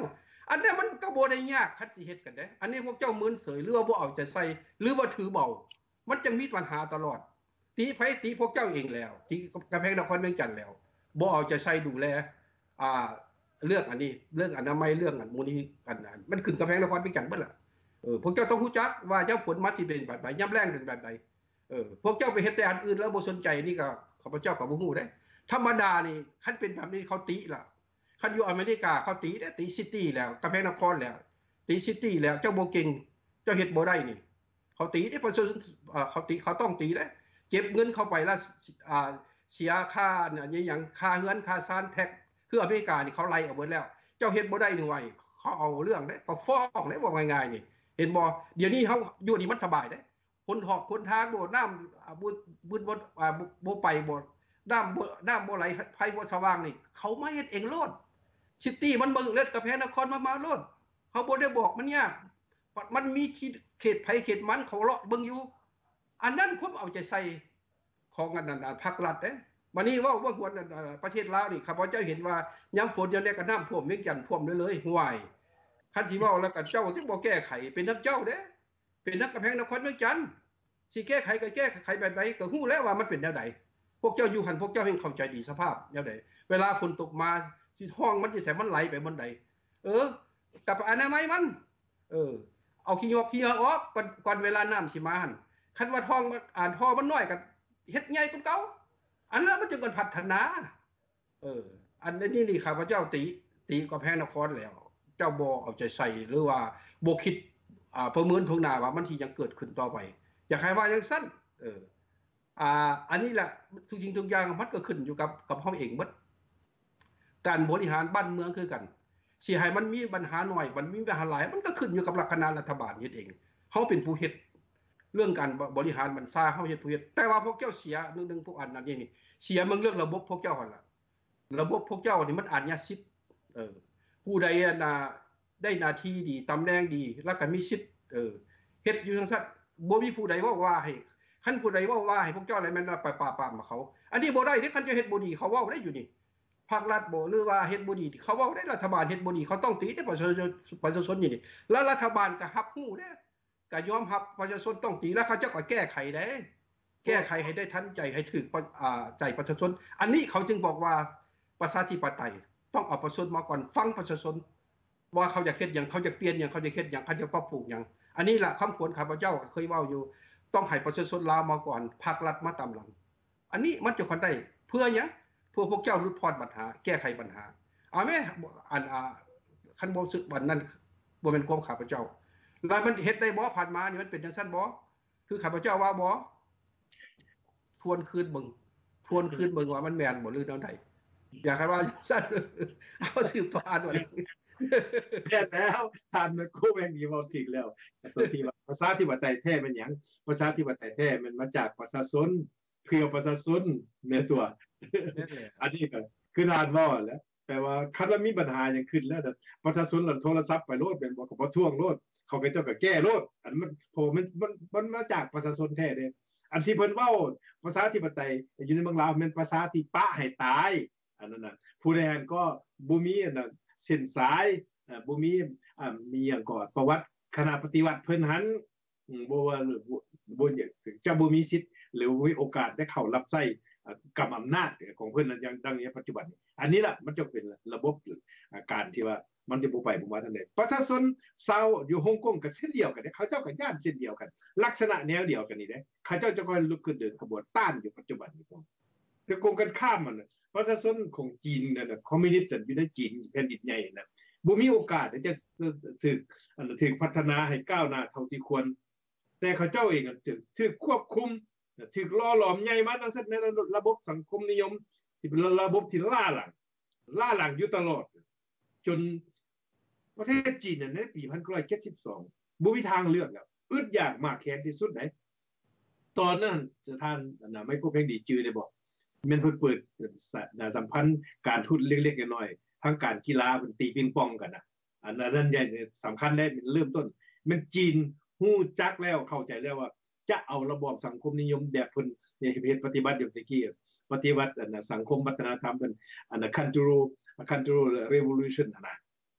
อันนี้มันก็บ่ได้ยากคันสิเฮ็ดกันเด้อันนี้พวกเจ้ามึนเสยหรือว่าบ่เอาใจใส่หรือว่าถือเบามันจึงมีปัญหาตลอดตีไผตีพวกเจ้าเองแล้วตีกำแพงนครเวียงจันทน์แล้วบ่เอาใจใส่ดูแลเรื่องอันนี้เรื่องอนามัยเรื่องอันมูลนิธิอันนั้นมันขึ้นกำแพงนครเวียงจันทน์เบิดล่ะพวกเจ้าต้องรู้จักว่าย่ำฝนมาสิเป็นแบบใดย่ำแล้งเป็นแบบใดพวกเจ้าไปเฮ็ดแต่อันอื่นแล้วบ่สนใจนี่ก็ข้าพเจ้าก็บ่ฮู้เด้ธรรมดานี่คันเป็นแบบนี้เขาติล่ะคันอยู่อเมริกาเขาตีได้ตีซิตี้แล้วกำแพงนครแล้วตีซิตี้แล้วเจ้าบ่เก่งเจ้าเฮ็ดบ่ได้นี่เขาตีได้ประชาชนเขาตีเขาต้องตีเด้เก็บเงินเข้าไปแล้วเสียค่าเนี่ยอย่างค่าเงินค่าซ่านแท็กคืออเมริกานี่เขาไล่เอาเบิดแล้วเจ้าเฮ็ดบ่ได้นี่ไว้เขาเอาเรื่องเด้ก็ฟ้องได้บ่ง่ายๆนี่เห็นบ่เดี๋ยวนี้เฮาอยู่นี่มันสบายเด้คนหอกคนทางบ่น้ำบ่ไปบ่น้ำบ่ไหลไฟบ่สว่างนี่เขามาเฮ็ดเองโลดซิตี้มันเบิ่งเล็ดกำแพงนครมาโลดเขาบ่ได้บอกมันยากมันมีเขตไผเขตมันเขาเลาะเบิ่งอยู่อันนั้นผมเอาใจใส่ของอันนั้นภาครัฐเด้บัดนี้ว่าควรประเทศลาวนี่ข้าพเจ้าเห็นว่ายามฝนยามใดก็น้ำท่วมเวียงจันทน์ท่วมเลยห่วยคันสิเว้าแล้วก็เจ้าจึงบ่แก้ไขเป็นนักเจ้าเด้เป็นนักกำแพงนครเวียงจันทน์สิแก้ไขก็แก้ไขแบบใดก็ฮู้แล้วว่ามันเป็นแนวใดพวกเจ้าอยู่หั่นพวกเจ้าเห็นเข้าใจดีสภาพแนวใดเวลาฝนตกมาที่ห้องมันสิแสมันไหลไปบนใดกับอนามัยมันเอาขี้ยอกออกก่อนเวลาน้ำสิมาหั่นคันว่าท้องท่อมันน้อยก็เฮ็ดใหญ่กว่าเก่าอันนั้นมันจึงกันพัฒนาอันนี้นี่ข้าพเจ้าตีกำแพงนครแล้วเจ้าบ่เอาใจใส่หรือว่าบ่คิดประเมินทางหน้าว่ามันสิยังเกิดขึ้นต่อไปอยากให้ว่าจังซั่นอันนี้แหละทุกสิ่งทุกอย่างมันก็ขึ้นอยู่กับเฮาเองหมดการบริหารบ้านเมืองคือกันสิให้มันมีปัญหาน้อยมันมีปัญหาหลายมันก็ขึ้นอยู่กับหลักคณะรัฐบาลเฮ็ดเองเฮาเป็นผู้เฮ็ดเรื่องการบริหารมันซ่าเฮาเฮ็ดผู้เฮ็ดแต่ว่าพวกเจ้าเสียนึงพวกอันนั้นนี่เสียเรื่องระบบพวกเจ้าหั่นล่ะระบบพวกเจ้านี่มันอาญาสิทธิ์ผู้ใดได้หน้าที่ดีตำแหน่งดีแล้วก็มีสิทธิ์เฮ็ดอยู่จังซั่นบ่มีผู้ใดว่าให้คันผู้ใดว่าให้พวกเจ้าอะไรแม่นว่าไปปราบมาเขาอันนี้บ่ได้เด้คันจะเฮ็ดบ่ดีเขาเว้าได้อยู่นี่ภาครัฐบ่หรือว่าเฮ็ดบ่ดีเขาเว้าได้รัฐบาลเฮ็ดบ่ดีเขาต้องตีได้ประชาชนนี่แล้วรัฐบาลก็รับรู้เด้ก็ยอมรับประชาชนต้องตีแล้วเขาเจ้าก็แก้ไขได้แก้ไขให้ได้ทันใจให้ถึกใจประชาชนอันนี้เขาจึงบอกว่าประชาธิปไตยต้องเอาประชาชนมาก่อนฟังประชาชนว่าเขาอยากเฮ็ดหยังเขาจะเปลี่ยนหยังเขาจะเฮ็ดหยังเขาจะปรับปรุงหยังอันนี้ล่ะคำควรข้าพเจ้าเคยเว้าอยู่ต้องให้ประชาชนลาวมาก่อนภาครัฐมาตามหลังอันนี้มันจะคนได้เพื่อหยังเพื่อพวกเจ้าลดพรปัญหาแก้ไขปัญหาแม่คันบ่สึกวันนั้นบ่เป็นความข้าพเจ้าแล้วมันเฮ็ดได้บ่ผ่านมานี่มันเป็นจังซั่นบ่คือข้าพเจ้าว่าบ่ทวนคืนเบิ่งว่ามันแม่นบ่หรือแนวใดอยากให้ว่าจังซั่นเอาสืบต่ออ่านว่าแล้วท่านมันคู่แม่งมีเว้าจริงแล้วตัวที่ว่าภาษาที่ว่าไต้แท้มันหยังภาษาที่ว่าไต้แท้มันมาจากประชาชนเพื่อประชาชนแม่ตัวอันนี้ก็คือท่านเว้าแล้วแปลว่าคันว่ามีปัญหาหยังขึ้นแล้วประชาชนโทรศัพท์ไปโลดเป็นบ่ก็บ่ท่วงโลดเขาก็เจ้าก็แก้โลดอันมันโผมันมาจากประชาชนแท้เด้อันที่เพิ่นเว้าภาษาธิปไตยอยู่ในเมืองลาวมันภาษาที่ปะให้ตายอันนั้นน่ะผู้ใดก็บ่มีอันนั้นเส้นสายบ่มีมีหยังก่อนประวัติคณะปฏิวัติเพิ่นหันบ่ว่าบ่จะบ่มีสิทธิ์หรือบ่มีโอกาสได้เข้ารับใช้กำอำนาจของเพิ่นอย่างดังนี้ปัจจุบันอันนี้ล่ะมันจะเป็นระบบการที่ว่ามันจะบ่ไปบ่มาทางใดประชาชนชาวอยู่ฮ่องกงก็เช่นเดียวกันเขาเจ้าก็ย่านเช่นเดียวกันลักษณะแนวเดียวกันนี่เด้เขาเจ้าจะก็ลุกขึ้นเดินขบวนต้านอยู่ปัจจุบันนี้คือกงกันข้ามมันประชาชนของจีนนั่นน่ะคอมมิวนิสต์อยู่ในจีนแผ่นดินใหญ่น่ะบ่มีโอกาสที่จะถึงพัฒนาให้ก้าวหน้าเท่าที่ควรแต่เขาเจ้าเองถูกควบคุมถูกล่อหลอมใหญ่มาทั้งในระบบสังคมนิยมที่เป็นระบบที่ล่าหลังอยู่ตลอดจนประเทศจีนในปี1972บ่มีทางเลือกแล้วอึดอยากมากแค้นที่สุดไหนตอนนั้นท่านไม่พวกเพ่งดีจือได้บอกแม่นเพิ่นเปิดสัมพันธ์การทูตเล็กๆน้อยๆทางการกีฬาเพิ่นตีปิงปองกันน่ะอันนั้นใหญ่สำคัญได้เริ่มต้นมันจีนฮู้จักแล้วเข้าใจแล้วว่าจะเอาระบอบสังคมนิยมแบบเพิ่นเฮ็ดปฏิบัติอยู่ตะกี้ปฏิวัติสังคมวัฒนธรรมเพิ่นคันจูโรเรโวลูชั่นน่ะ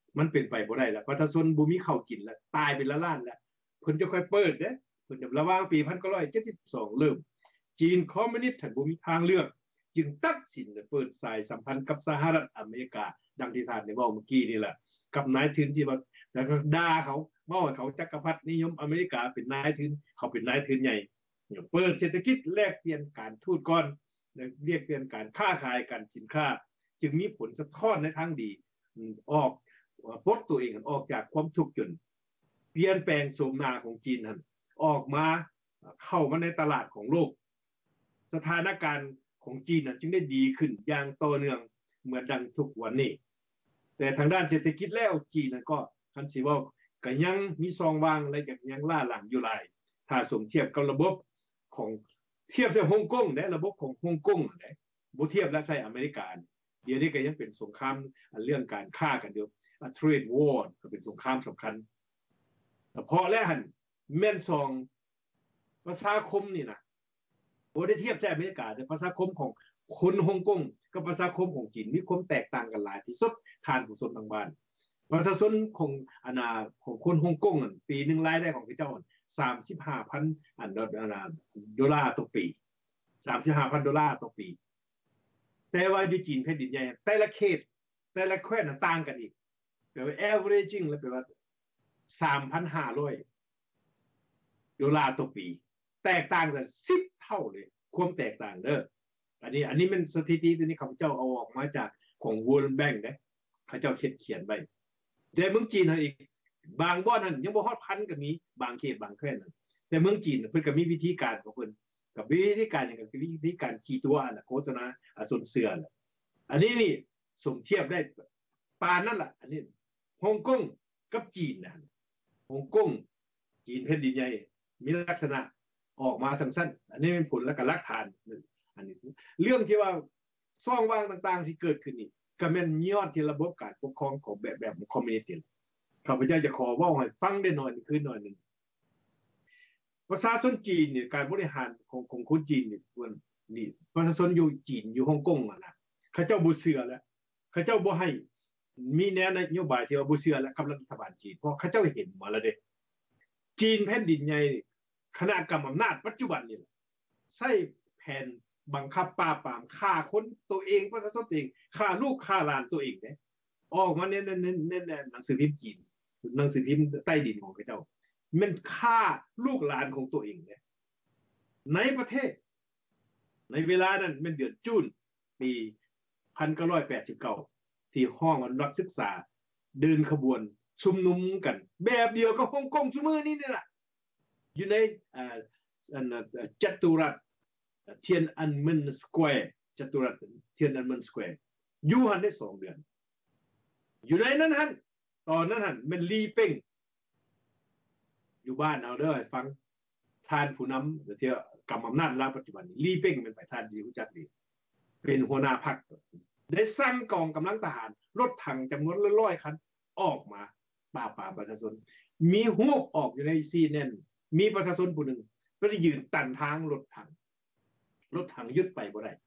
มันเป็นไปบ่ได้แล้วประชาชนบ่มีข้าวกินแล้วตายเป็นล้านแล้วเพิ่นจะค่อยเปิดเด้เพิ่นระหว่างปี1972เริ่มจีนคอมมิวนิสต์ท่านบ่มีทางเลือกจึงตัดสินเปิดสายสัมพันธ์กับสหรัฐอเมริกาดังที่ท่านได้เว้าเมื่อกี้นี่แหละกับนายทุนที่ว่าแล้วก็ด่าเขาเว้าให้เขาจักรพรรดินิยมอเมริกาเป็นนายทุนเขาเป็นนายทุนใหญ่เปิดเศรษฐกิจแลกเปลี่ยนการทูตก่อนเรียกเปลี่ยนการค้าขายกันสินค้าจึงมีผลสะท้อนในทางดีออกปลดตัวเองออกจากความทุกข์จนเปลี่ยนแปลงโฉมหน้าของจีนนั้นออกมาเข้ามาในตลาดของโลกสถานการณ์ของจีนจึงได้ดีขึ้นอย่างต่อเนื่องเหมือนดังทุกวันนี้แต่ทางด้านเศรษฐกิจแล้วจีนก็คันสิว่าก็ยังมีซองวางและยังล่าหลังอยู่หลายถ้าสมเทียบกับระบบของเทียบกับฮ่องกงและระบบของฮ่องกงนะบ่เทียบและใส่อเมริกาเดี๋ยวนี้ก็ยังเป็นสงครามเรื่องการฆ่ากันอยู่trade war ก็เป็นสงครามสำคัญแต่พอแล้วหันแม่นซองประชาคมนี่นะบ่ได้เทียบใส่อเมริกาแต่ประชาคมของคนฮ่องกงกับประชาคมของจีนมีความแตกต่างกันหลายที่สุดทานผู้ชมทางบ้านประชาชนของของคนฮ่องกงปีนึงรายได้ของเขาเจ้า35,000ดอลลาร์ต่อปี35,000 ดอลลาร์ต่อปีแต่ว่าอยู่จีนแผ่นดินใหญ่แต่ละเขตแต่ละแคว้นต่างกันอีกแปลว่า averaging แล้วแปลว่า 3,500 ดอลลาร์ต่อปีแตกต่างกัน10 เท่าเลยความแตกต่างเด้ออันนี้มันสถิติตัวนี้ข้าพเจ้าเอาออกมาจากของ World Bank เด้เขาเจ้าเขียนไว้แต่เมืองจีนอีกบางบ่อนนั้นยังบ่ฮอดพันก็มีบางเขตบางแคว้นแต่เมืองจีนเพิ่นก็มีวิธีการของเพิ่นกับวิธีการอย่างกับวิธีการขี่ตัวโฆษณาส่วนเสืออันนี้นี่สมเทียบได้ปานนั่นล่ะอันนี้ฮ่องกงกับจีนนะฮ่องกงจีนแผ่นดินใหญ่มีลักษณะออกมาสั้นๆอันนี้เป็นผลและก็หลักฐานอันนี้เรื่องที่ว่าซ่องว่างต่างๆที่เกิดขึ้นนี่ก็แม่นยอดที่ระบบการปกครองของแบบคอมมิวนิสต์ข้าพเจ้าจะขอเว้าให้ฟังได้หน่อยคืนหน่อยนึงประชาชนจีนเนี่ยการบริหารของคนจีนนี่ประชาชนอยู่จีนอยู่ฮ่องกงนะเขาเจ้าบ่เชื่อแล้วเขาเจ้าบ่ให้มีแนวนโยบายที่ว่าบ่เชื่อแล้วกับรัฐบาลจีนเพราะเขาเจ้าเห็นมาแล้วเด้จีนแผ่นดินใหญ่คณะกรรมอำนาจปัจจุบันนี่ใช้แผนบังคับปราบปรามฆ่าคนตัวเองประชาชนตัวเองฆ่าลูกฆ่าหลานตัวเองเนี่ยออกมาในหนังสือพิมพ์จีนหนังสือพิมพ์ใต้ดินของเขาเจ้ามันฆ่าลูกหลานของตัวเองเนี่ยในประเทศในเวลานั้นเป็นเดือนจูนปี1989ที่ห้องอนุรักษ์ศึกษาเดินขบวนชุมนุมกันแบบเดียวกับฮ่องกงซุมื้อนี้นี่แหละอยู่ในจัตุรัสเทียนอันเมินสแควร์จัตุรัสเทียนอันเมินสแควร์อยู่หันได้2 เดือนอยู่ในนั้นหันตอนนั้นหันมันลีเป้งอยู่บ้านเอาเด้อให้ฟังทานผู้นำที่กำอำนาจลาปัจจุบันลีเป้งเป็นไปทานที่รู้จักดีเป็นหัวหน้าพรรคได้สั่งกองกำลังทหารรถถังจำนวน100 คันออกมาปราบปรามประชาชนมีฮูกออกอยู่ในซีแนนมีประชาชนผู้หนึ่งก็ได้ยืนตันทางรถถังยึดไปบ่ได้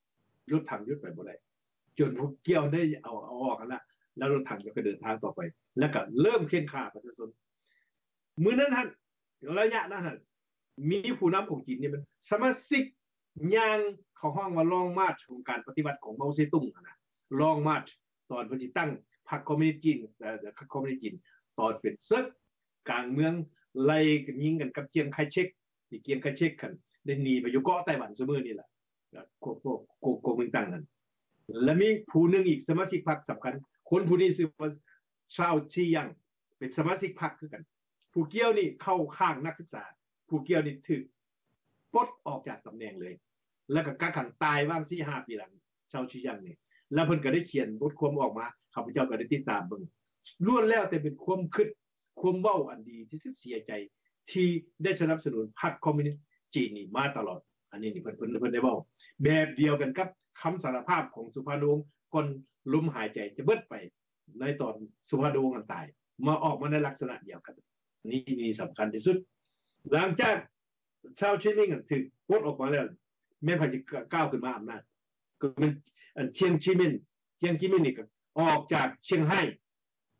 จนพวกเกี่ยวได้เอาออกกันละแล้วรถถังก็เดินทางต่อไปแล้วก็เริ่มเค้นฆ่าประชาชนมื้อนั้นท่านระยะนั้นท่านมีผู้นำของจีนนี่มันสมาชิกย่างเขาห้องว่าลองมาร์ชของการปฏิวัติของเมาเซตุงนะลองมาร์ชตอนเพิ่นสิตั้งพรรคคอมมิวนิสต์จีนคอมมิวนิสต์จีนตอนเป็นศึกกลางเมืองไล่กันยิงกันกับเจียงไคเชกที่เจียงไคเชกกันได้หนีไปอยู่เกาะไต้หวันซุมื้อนี่แหละโกมินตังนั้นและมีผู้นึงอีกสมาชิกพรรคสำคัญคนผู้นี้ชื่อว่าชาวชียังเป็นสมาชิกพรรคคือกันผู้เกี่ยวนี่เข้าข้างนักศึกษาผู้เกี่ยวนี่ถูกปลดออกจากตำแหน่งเลยแล้วก็กักขังตายว่าง 4-5 ปีหลังชาวชียังนี่แล้วเพิ่นก็ได้เขียนบทความออกมาข้าพเจ้าก็ได้ติดตามเบิ่งล้วนแล้วแต่เป็นความคิดความเว้าอันดีที่สุดเสียใจที่ได้สนับสนุนพรรคคอมมิวนิสต์จีนนี่มาตลอดอันนี้นี่เพิ่นได้เว้าแบบเดียวกันกับคำสารภาพของสุภาพวงศ์ก่อนลมหายใจจะเบิดไปในตอนสุภาพวงศ์ตายมาออกมาในลักษณะเดียวกันนี่มีสำคัญที่สุดหลังจากชาวเชียงมิงถึงปลดออกมาแล้วแม่นพาสิก้าวขึ้นมาอำนาจก็เป็นเชียงจิมินนี่ก็ออกจากเชียงไฮ้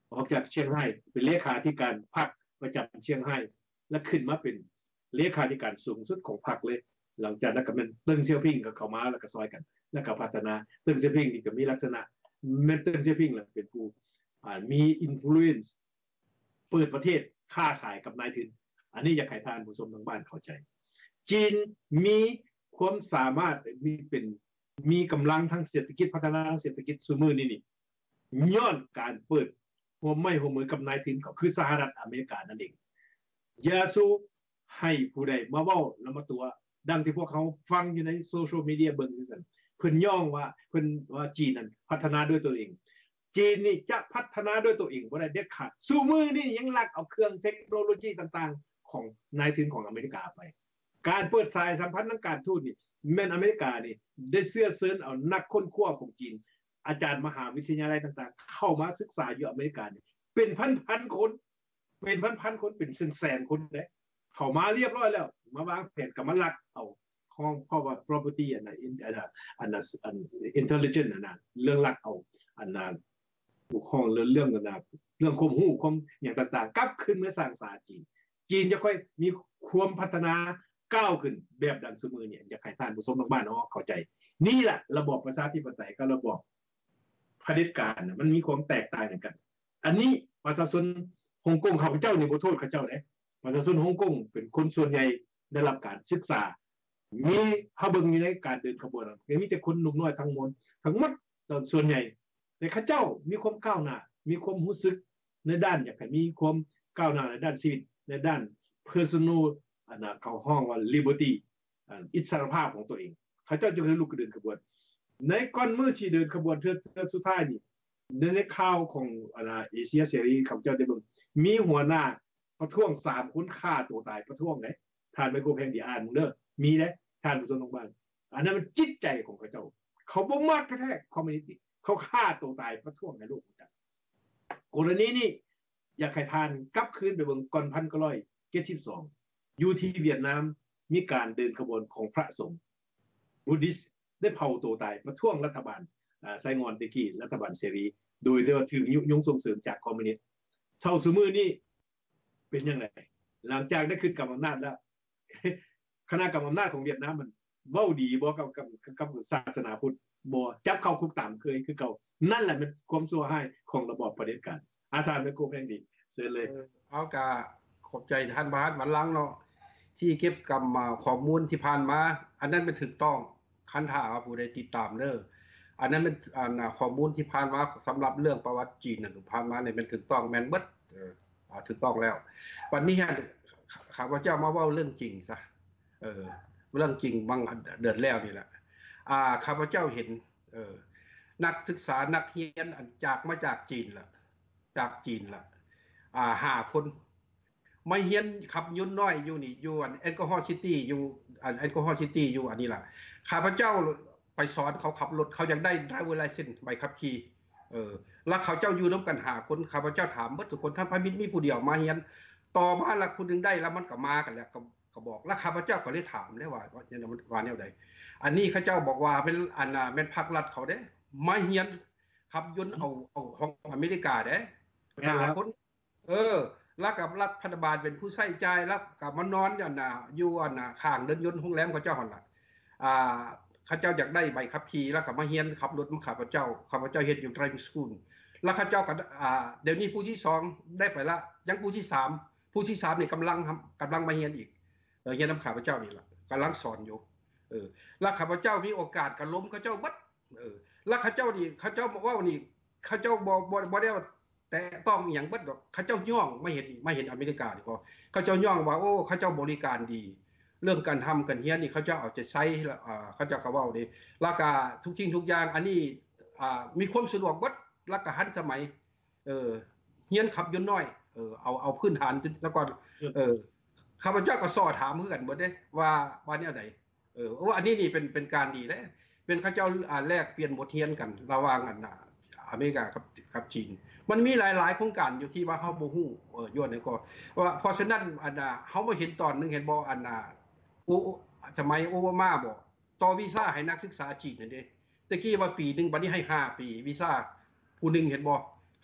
ออกจากเชียงไฮ้เป็นเลขาธิการพรรคประจำเชียงไฮ้และขึ้นมาเป็นเลขาธิการสูงสุดของพรรคเลยหลังจากนั้นก็เป็นเติ้งเซี่ยวผิงก็เข้ามาแล้วก็ซอยกันแล้วก็พัฒนาเติ้งเซี่ยวผิงนี่ก็มีลักษณะแม้เติ้งเซี่ยวผิงแหละเป็นผู้มีอิทธิพลเปิดประเทศค้าขายกับนายทุนอันนี้อยากให้ท่านผู้ชมทางบ้านเข้าใจจีนมีความสามารถมีกำลังทางเศรษฐกิจพัฒนาทางเศรษฐกิจซุมื้อนี้ย้อนการเปิดหัวไม้หัวมือกับนายทุนก็คือสหรัฐอเมริกานั่นเองอย่าสู้ให้ผู้ใดมาเว้าแล้วมาตัวดังที่พวกเขาฟังอยู่ในโซเชียลมีเดียเบิ่งจังซั่นเพิ่นย่องว่าเพิ่นว่าจีนนั้นพัฒนาด้วยตัวเองจีนนี่จะพัฒนาด้วยตัวเองบ่ได้เด็ดขาดซุมื้อนี้ยังลักเอาเครื่องเทคโนโลยีต่างๆของนายทุนของอเมริกาไปการเปิดสายสัมพันธ์ทางการทูตนี่แม่นอเมริกานี่ได้เสื้อเซินเอานักค้นคว้าของจีนอาจารย์มหาวิทยาลัยต่างๆเข้ามาศึกษาอยู่อเมริกานี่เป็นพันๆคนเป็นพันๆคนเป็นแสนๆคนเด้เข้ามาเรียบร้อยแล้วมาวางแผนกับมาลักเอาของเพราะว่า property อันนั้น intelligence อันนั้นเรื่องลักเอาอันนั้นบุคคลเรื่องนั้นเรื่องความรู้ความอย่างต่างๆกลับขึ้นมาสร้างสาจีนจะค่อยมีความพัฒนาก้าวขึ้นแบบดังซุมื้อเนี่ยจะให้ท่านผู้ชมทางบ้านเนาะเข้าใจนี่แหละระบอบประชาธิปไตยกับระบอบเผด็จการมันมีความแตกต่างกันอันนี้ประชาชนฮ่องกงเขาเจ้านี่บ่โทษเขาเจ้าเด้ประชาชนฮ่องกงเป็นคนส่วนใหญ่ได้รับการศึกษามีเฮาเบิ่งอยู่ในการเดินขบวนมีแต่คนหนุ่มน้อยทั้งหมดส่วนใหญ่แต่เขาเจ้ามีความก้าวหน้ามีความรู้สึกในด้านอยากให้มีความก้าวหน้าในด้านชีวิตในด้าน personal เขาห้องว่า liberty อิสรภาพของตัวเองเขาเจ้าจึงได้ลุกเดินขบวนในก่อนมื้อที่เดินขบวนเทื่อสุดท้ายนี่ในข่าวของเอเชียเสรีเขาเจ้าได้เบิ่งมีหัวหน้าประท้วง3คนฆ่าตัวตายประท้วงได้ท่านไปโกแพงดีอ่านมึงเด้อมีเด้ท่านผู้ชมทางบ้านอันนั้นมันจิตใจของเขาเจ้าเขาบ่มักแท้ๆคอมมิวนิสต์เขาฆ่าตัวตายประท้วงในโลกจังกรณีนี้อยากให้ท่านกลับคืนไปเบิ่งก่อน1972อยู่ที่เวียดนามมีการเดินขบวนของพระสงฆ์บุดดิสต์ได้เผาตัวตายประท้วงรัฐบาลไซงอนตะกี้รัฐบาลเสรีโดยที่ว่าถือยุยงส่งเสริมจากคอมมิวนิสต์เท่าซุมื้อนี้เป็นยังไงหลังจากได้ขึ้นกับอำนาจแล้วคณะกรรมอำนาจของเวียดนามมันเว้าดีบ่กับศาสนาพุทธบ่จับเข้าคุกตามเคยคือเก่านั่นแหละมันความชั่วร้ายของระบอบเผด็จการอาจารย์แม่โกแพงดีเชิญเลยเอากะขอบใจท่านบาสวันหลังเนาะที่เก็บกรรมข้อมูลที่ผ่านมาอันนั้นมันถูกต้องคันถ้าว่าผู้ใดติดตามเด้ออันนั้นมันข้อมูลที่ผ่านมาสำหรับเรื่องประวัติจีนน่ะผ่านมาเนี่ยมันถูกต้องแม่นเบิดถูกต้องแล้ววันนี้ข้าพเจ้ามาเว้าเรื่องจริงซะเรื่องจริงบางเดือนแล้วนี่แหละข้าพเจ้าเห็นนักศึกษานักเรียนมาจากจีนล่ะ5 คนไม่เฮียนขับยนต์น้อยอยู่นี่อยู่แอลกอฮอล์ซิตี้อยู่แอลกอฮอล์ซิตี้อยู่อันนี้ล่ะข้าพเจ้าไปสอนเขาขับรถเขาอยากได้ driver license ใบขับขี่แล้วเขาเจ้าอยู่นำกัน5 คนข้าพเจ้าถามเบิดทุกคนท่านพระมิตรมีผู้เดียวมาเฮียนต่อมาละคนนึงได้แล้วมันก็มากันแล้วก็บอกแล้วข้าพเจ้าก็เลยถามได้ว่าเนี่ยมันว่าแนวใดอันนี้ข้าเจ้าบอกว่าเป็นแม่นภาครัฐเขาเด้มาเฮียนขับยนต์เอาของอเมริกาเด้5 คนแล้วกับรัฐบาลเป็นผู้ใช้จ่ายแล้วกับมานอนอยู่ข้างเดินยนต์โรงแรมเขาเจ้าหั่นล่ะข้าเจ้าอยากได้ใบขับขี่แล้วก็มาเฮียนขับรถมาข้าพเจ้าเฮ็ดอยู่ driving school แล้วข้าเจ้าก็เดี๋ยวนี้ผู้ที่2ได้ไปละยังผู้ที่3นี่กำลังมาเฮียนอีกเฮียนนำข้าพเจ้านี่ล่ะกำลังสอนอยู่แล้วข้าพเจ้ามีโอกาสก็ล้มข้าเจ้าบัดแล้วข้าเจ้านี่ข้าเจ้าบอกว่านี่ข้าเจ้าบ่ได้แต่ต้องอีหยังเบิดดอกข้าเจ้าย่องไม่เห็นอเมริกานี่ก็ข้าเจ้าย่องว่าโอ้ข้าเจ้าบริการดีเรื่องการทำกันเฮียนนี่ข้าเจ้าเอาใจใส่ข้าเจ้าก็เว้าดีแล้วก็ทุกสิ่งทุกอย่างอันนี้มีความสะดวกเบิดแล้วก็ทันสมัยเฮียนขับยนต์น้อยเอาพื้นฐานแล้วก็ข้าพเจ้าก็สอบถามคือกันเบิดเด้ว่าแนวใดว่าอันนี้นี่เป็นการดีแล้วเป็นข้าเจ้าแลกเปลี่ยนบทเรียนกันระหว่างอเมริกากับจีนมันมีหลายๆโครงการอยู่ที่ว่าเฮาบ่ฮู้ย้อนนี่ก็ว่าเพราะฉะนั้นเฮาบ่เห็นตอนนึงเห็นบ่สมัยโอบามาบ่ต่อวีซ่าให้นักศึกษาจีนนั่นเด้ตะกี้ว่าปีนึงบัดนี้ให้5 ปีวีซ่าผู้นึงเห็นบ่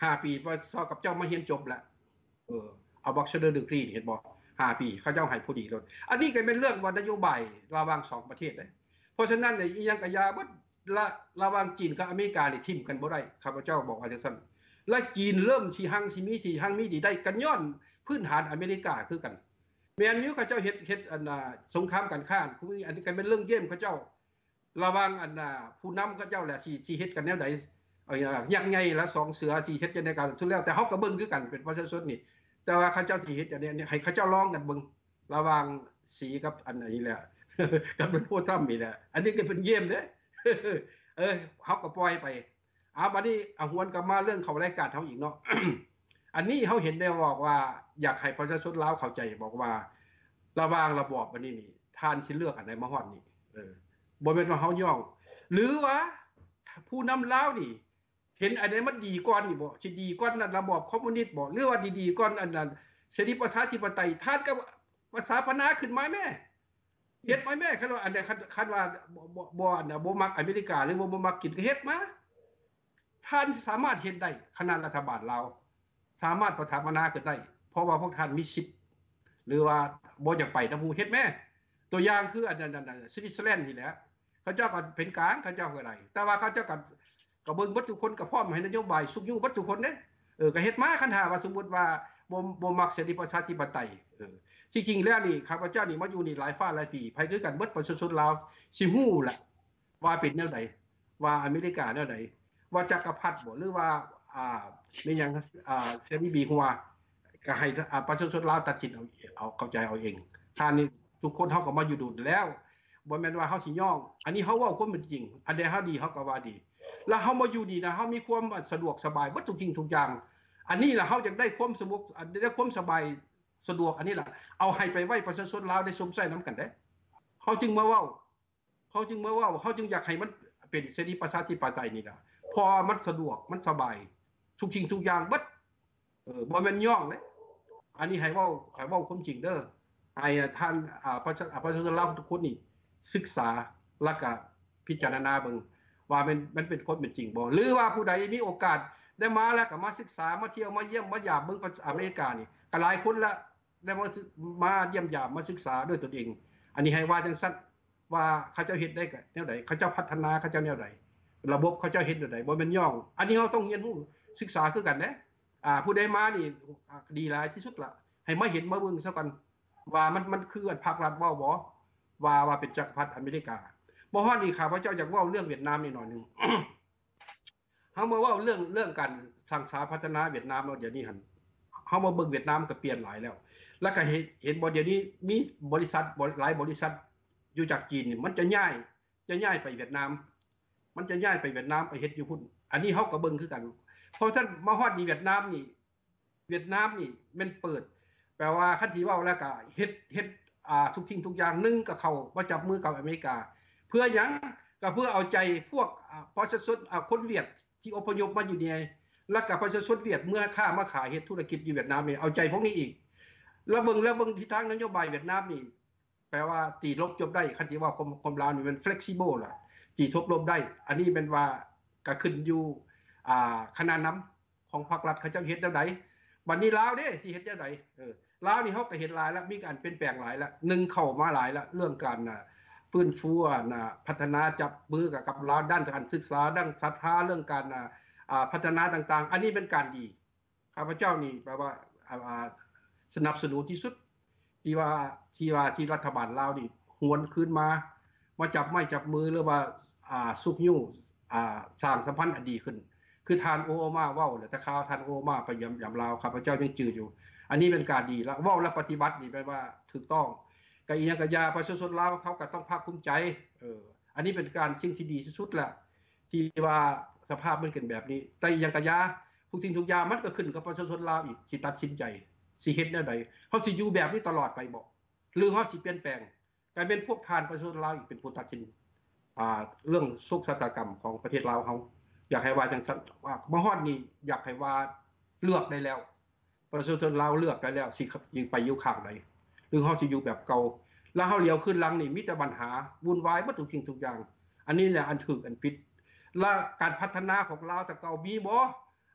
5 ปีว่าสอบกับเจ้ามาเรียนจบแล้วเอาBachelor Degree เห็นบ่5 ปีเขาเจ้าให้ผู้ดีเลยอันนี้ก็เป็นเรื่องว่านโยบายระหว่าง2ประเทศเลยเพราะฉะนั้นเนี่ยอีหยังก็อย่าบ่ระหว่างจีนกับอเมริกานี่ทิ่มกันบ่ได้ข้าพเจ้าบอกว่าจังซั่นและจีนเริ่มสิหังสิมีดีได้กันย้อนพื้นฐานอเมริกาคือกันแม่นอยู่เขาเจ้าเฮ็ดอันสงครามกันข้ามอันนี้ก็เป็นเรื่องเกมเขาเจ้าระหว่างอันผู้นำเขาเจ้าแหละสิเฮ็ดกันแนวใดอย่างไงละ2เสือสิเฮ็ดจังได๋กันสุดแล้วแต่เฮาก็เบิ่งคือกันเป็นประชาชนนี่แต่ว่าเขาเจ้าสิเฮ็ดจังได๋ให้เขาเจ้าลองกันเบิ่งระหว่างสีกับอันนี้แหละกับเป็นผู้ทำนี่แหละอันนี้ก็เป็นเยี่ยมเด้เฮาก็ปล่อยไปบัดนี้หวนกลับมาเรื่องเข้ารายการเฮาอีกเนาะ อันนี้เฮาเห็นได้บอกว่าอยากให้ประชาชนลาวเข้าใจบอกว่าระหว่างระบอบอันนี้นี่ท่านสิเลือกอันใดมาฮอดนี่บ่แม่นว่าเฮาย่องหรือว่าผู้นำลาวนี่เห็นอันใดมันดีก่อนนี่บ่สิดีก่อนนั้นระบอบคอมมิวนิสต์บ่หรือว่าดีๆก่อนอันนั้นเสรีประชาธิปไตยท่านก็ภาษาพนาขึ้นมาแม่เฮ็ดมาแม่คันว่าอันใดคันว่าบ่มักอเมริกาหรือบ่มักกินก็เฮ็ดมาท่านสามารถเฮ็ดได้คณะรัฐบาลลาวสามารถประทับนาขึ้นได้เพราะว่าพวกท่านมีสิทธิ์หรือว่าบ่อยากไปนำผู้เฮ็ดแม่ตัวอย่างคืออันนั้นสวิตเซอร์แลนด์นี่แหละเขาเจ้าก็เป็นกลางเขาเจ้าก็ได้แต่ว่าเขาเจ้าก็เบิ่งบัดทุกคนก็พร้อมให้นโยบายสุขอยู่บัดทุกคนเด้ก็เฮ็ดมาคันหาว่าสมมุติว่าบ่มักเสรีประชาธิปไตยจริงๆแล้วนี่ข้าพเจ้านี่มาอยู่นี่หลายฟ้าหลายปีไผคือกันเบิดประชาชนลาวสิฮู้ล่ะว่าเป็นแนวใดว่าอเมริกาแนวใดว่าจักรพรรดิบ่หรือว่ามีหยังเสรีบีหัวก็ให้ประชาชนลาวตัดสินเอาเข้าใจเอาเองท่านนี่ทุกคนเฮาก็มาอยู่ดูแล้วบ่แม่นว่าเฮาสิย่องอันนี้เฮาเว้าความเป็นจริงอันใดเฮาดีเฮาก็ว่าดีแล้วเฮามาอยู่นี่นะเฮามีความสะดวกสบายเบิดทุกสิ่งทุกอย่างอันนี้ล่ะเฮาจังได้ความสะดวกได้ความสบายสะดวกอันนี้ล่ะเอาให้ไปไว้ประชาชนลาวได้สมใส่นำกันได้เขาจึงมาเว้าเขาจึงอยากให้มันเป็นเสรีประชาธิปไตยนี่ล่ะพอมันสะดวกมันสบายทุกสิ่งทุกอย่างเบิดบ่แม่นย่องเด้อันนี้ให้เว้าความจริงเด้อให้ท่านประชาชนลาวทุกคนนี่ศึกษาแล้วก็พิจารณาเบิ่งว่ามันเป็นคนเป็นจริงบ่หรือว่าผู้ใดมีโอกาสได้มาแล้วก็มาศึกษามาเที่ยวมาเยี่ยมมายามเบิ่งอเมริกานี่ก็หลายคนละได้มาเยี่ยมยามมาศึกษาด้วยตนเองอันนี้ให้ว่าจังซั่นว่าเขาเจ้าเฮ็ดได้ก็แนวใดเขาเจ้าพัฒนาเขาเจ้าแนวใดระบบเขาเจ้าเฮ็ดแนวใดบ่แม่นย่องอันนี้เฮาต้องเรียนรู้ศึกษาคือกันเด้ผู้ใดมานี่ดีหลายที่สุดล่ะให้มาเห็นมาเบิ่งซะก่อนว่ามันคืออันภาครัฐเว้าบ่ว่าเป็นจักรพรรดิอเมริกาบ่ฮอดนี่ข้าพเจ้าอยากเว้าเรื่องเวียดนามนิดหน่อยนึง เฮามาเว้าเรื่องการสร้างสรรค์พัฒนาเวียดนามเดี๋ยวนี้หั่นเฮามาเบิ่งเวียดนามก็เปลี่ยนหลายแล้วแล้วก็เห็นบ่เดี๋ยวนี้มีบริษัทหลายบริษัทอยู่จากจีนนี่มันจะย้ายไปเวียดนามมันจะย้ายไปเวียดนามไปเฮ็ดอยู่พุ่นอันนี้เฮาก็เบิ่งคือกันเพราะท่านมาฮอดนี่เวียดนามนี่มันเปิดแปลว่าคันที่เว้าแล้วก็เฮ็ดทุกสิ่งทุกอย่างนึงก็เข้ามาจับมือกับอเมริกาเพื่อหยังก็เพื่อเอาใจพวกประชาชนคนเวียดที่อพยพมาอยู่นี่แล้วก็ประชาชนเวียดเมื่อค้ามาขายเฮ็ดธุรกิจอยู่เวียดนามนี่เอาใจพวกนี้อีกแล้วเบิ่งทิศทางนโยบายเวียดนามนี่แปลว่าตีลบจบได้คันที่ว่าความลาวนี่มัน flexible ล่ะตีทบลบได้อันนี้เป็นว่าก็ขึ้นอยู่คณะนำของภาครัฐเขาจะเฮ็ดแนวใดบัดนี้ลาวเด้สิเฮ็ดแนวใดลาวนี่เฮาก็เห็นหลายแล้วมีการเปลี่ยนแปลงหลายแล้วนึงเข้ามาหลายแล้วเรื่องการฟื้นฟูพัฒนาจับมือกับลาวด้านการศึกษาด้านศรัทธาเรื่องการพัฒนาต่างๆอันนี้เป็นการดีข้าพเจ้านี่แปลว่าสนับสนุนที่สุดที่รัฐบาลลาวนี่หวนคืนมาจับไม้จับมือหรือว่าสุขยุ่งสร้างสัมพันธ์อดีขึ้นคือทานโอโอมาเว้าแต่ข่าวทานโอโอมาไปยำลาวข้าพเจ้ายังจืดอยู่อันนี้เป็นการดีแล้วเว้าและปฏิบัตินี่แปลว่าถูกต้องก็อีหยังก็ยาประชาชนลาวเขาก็ต้องภาคภูมิใจอันนี้เป็นการสิ่งที่ดีที่สุดแหละที่ว่าสภาพมันเป็นแบบนี้แต่อีหยังก็ยาทุกสิ่งทุกอย่างมันก็ขึ้นกับประชาชนลาวอีกสิตัดสินใจสิเฮ็ดแนวใดเฮาสิอยู่แบบนี้ตลอดไปบ่หรือเฮาสิเปลี่ยนแปลงกลายเป็นพวกทานประชาชนลาวอีกเป็นผู้ตัดสินเรื่องโศกชะตากรรมของประเทศลาวเฮาอยากให้ว่าจังซั่นว่าบ่ฮอดนี่อยากให้ว่าเลือกได้แล้วประชาชนลาวเลือกได้แล้วสิยิงไปอยู่ข้างใดหรือเฮาสิอยู่แบบเก่าแล้วเฮาเลี้ยวขึ้นหลังนี่มีแต่ปัญหาวุ่นวายบ่ทุกสิ่งทุกอย่างอันนี้แหละอันถูกอันผิดและการพัฒนาของลาวแต่เก่ามีบ่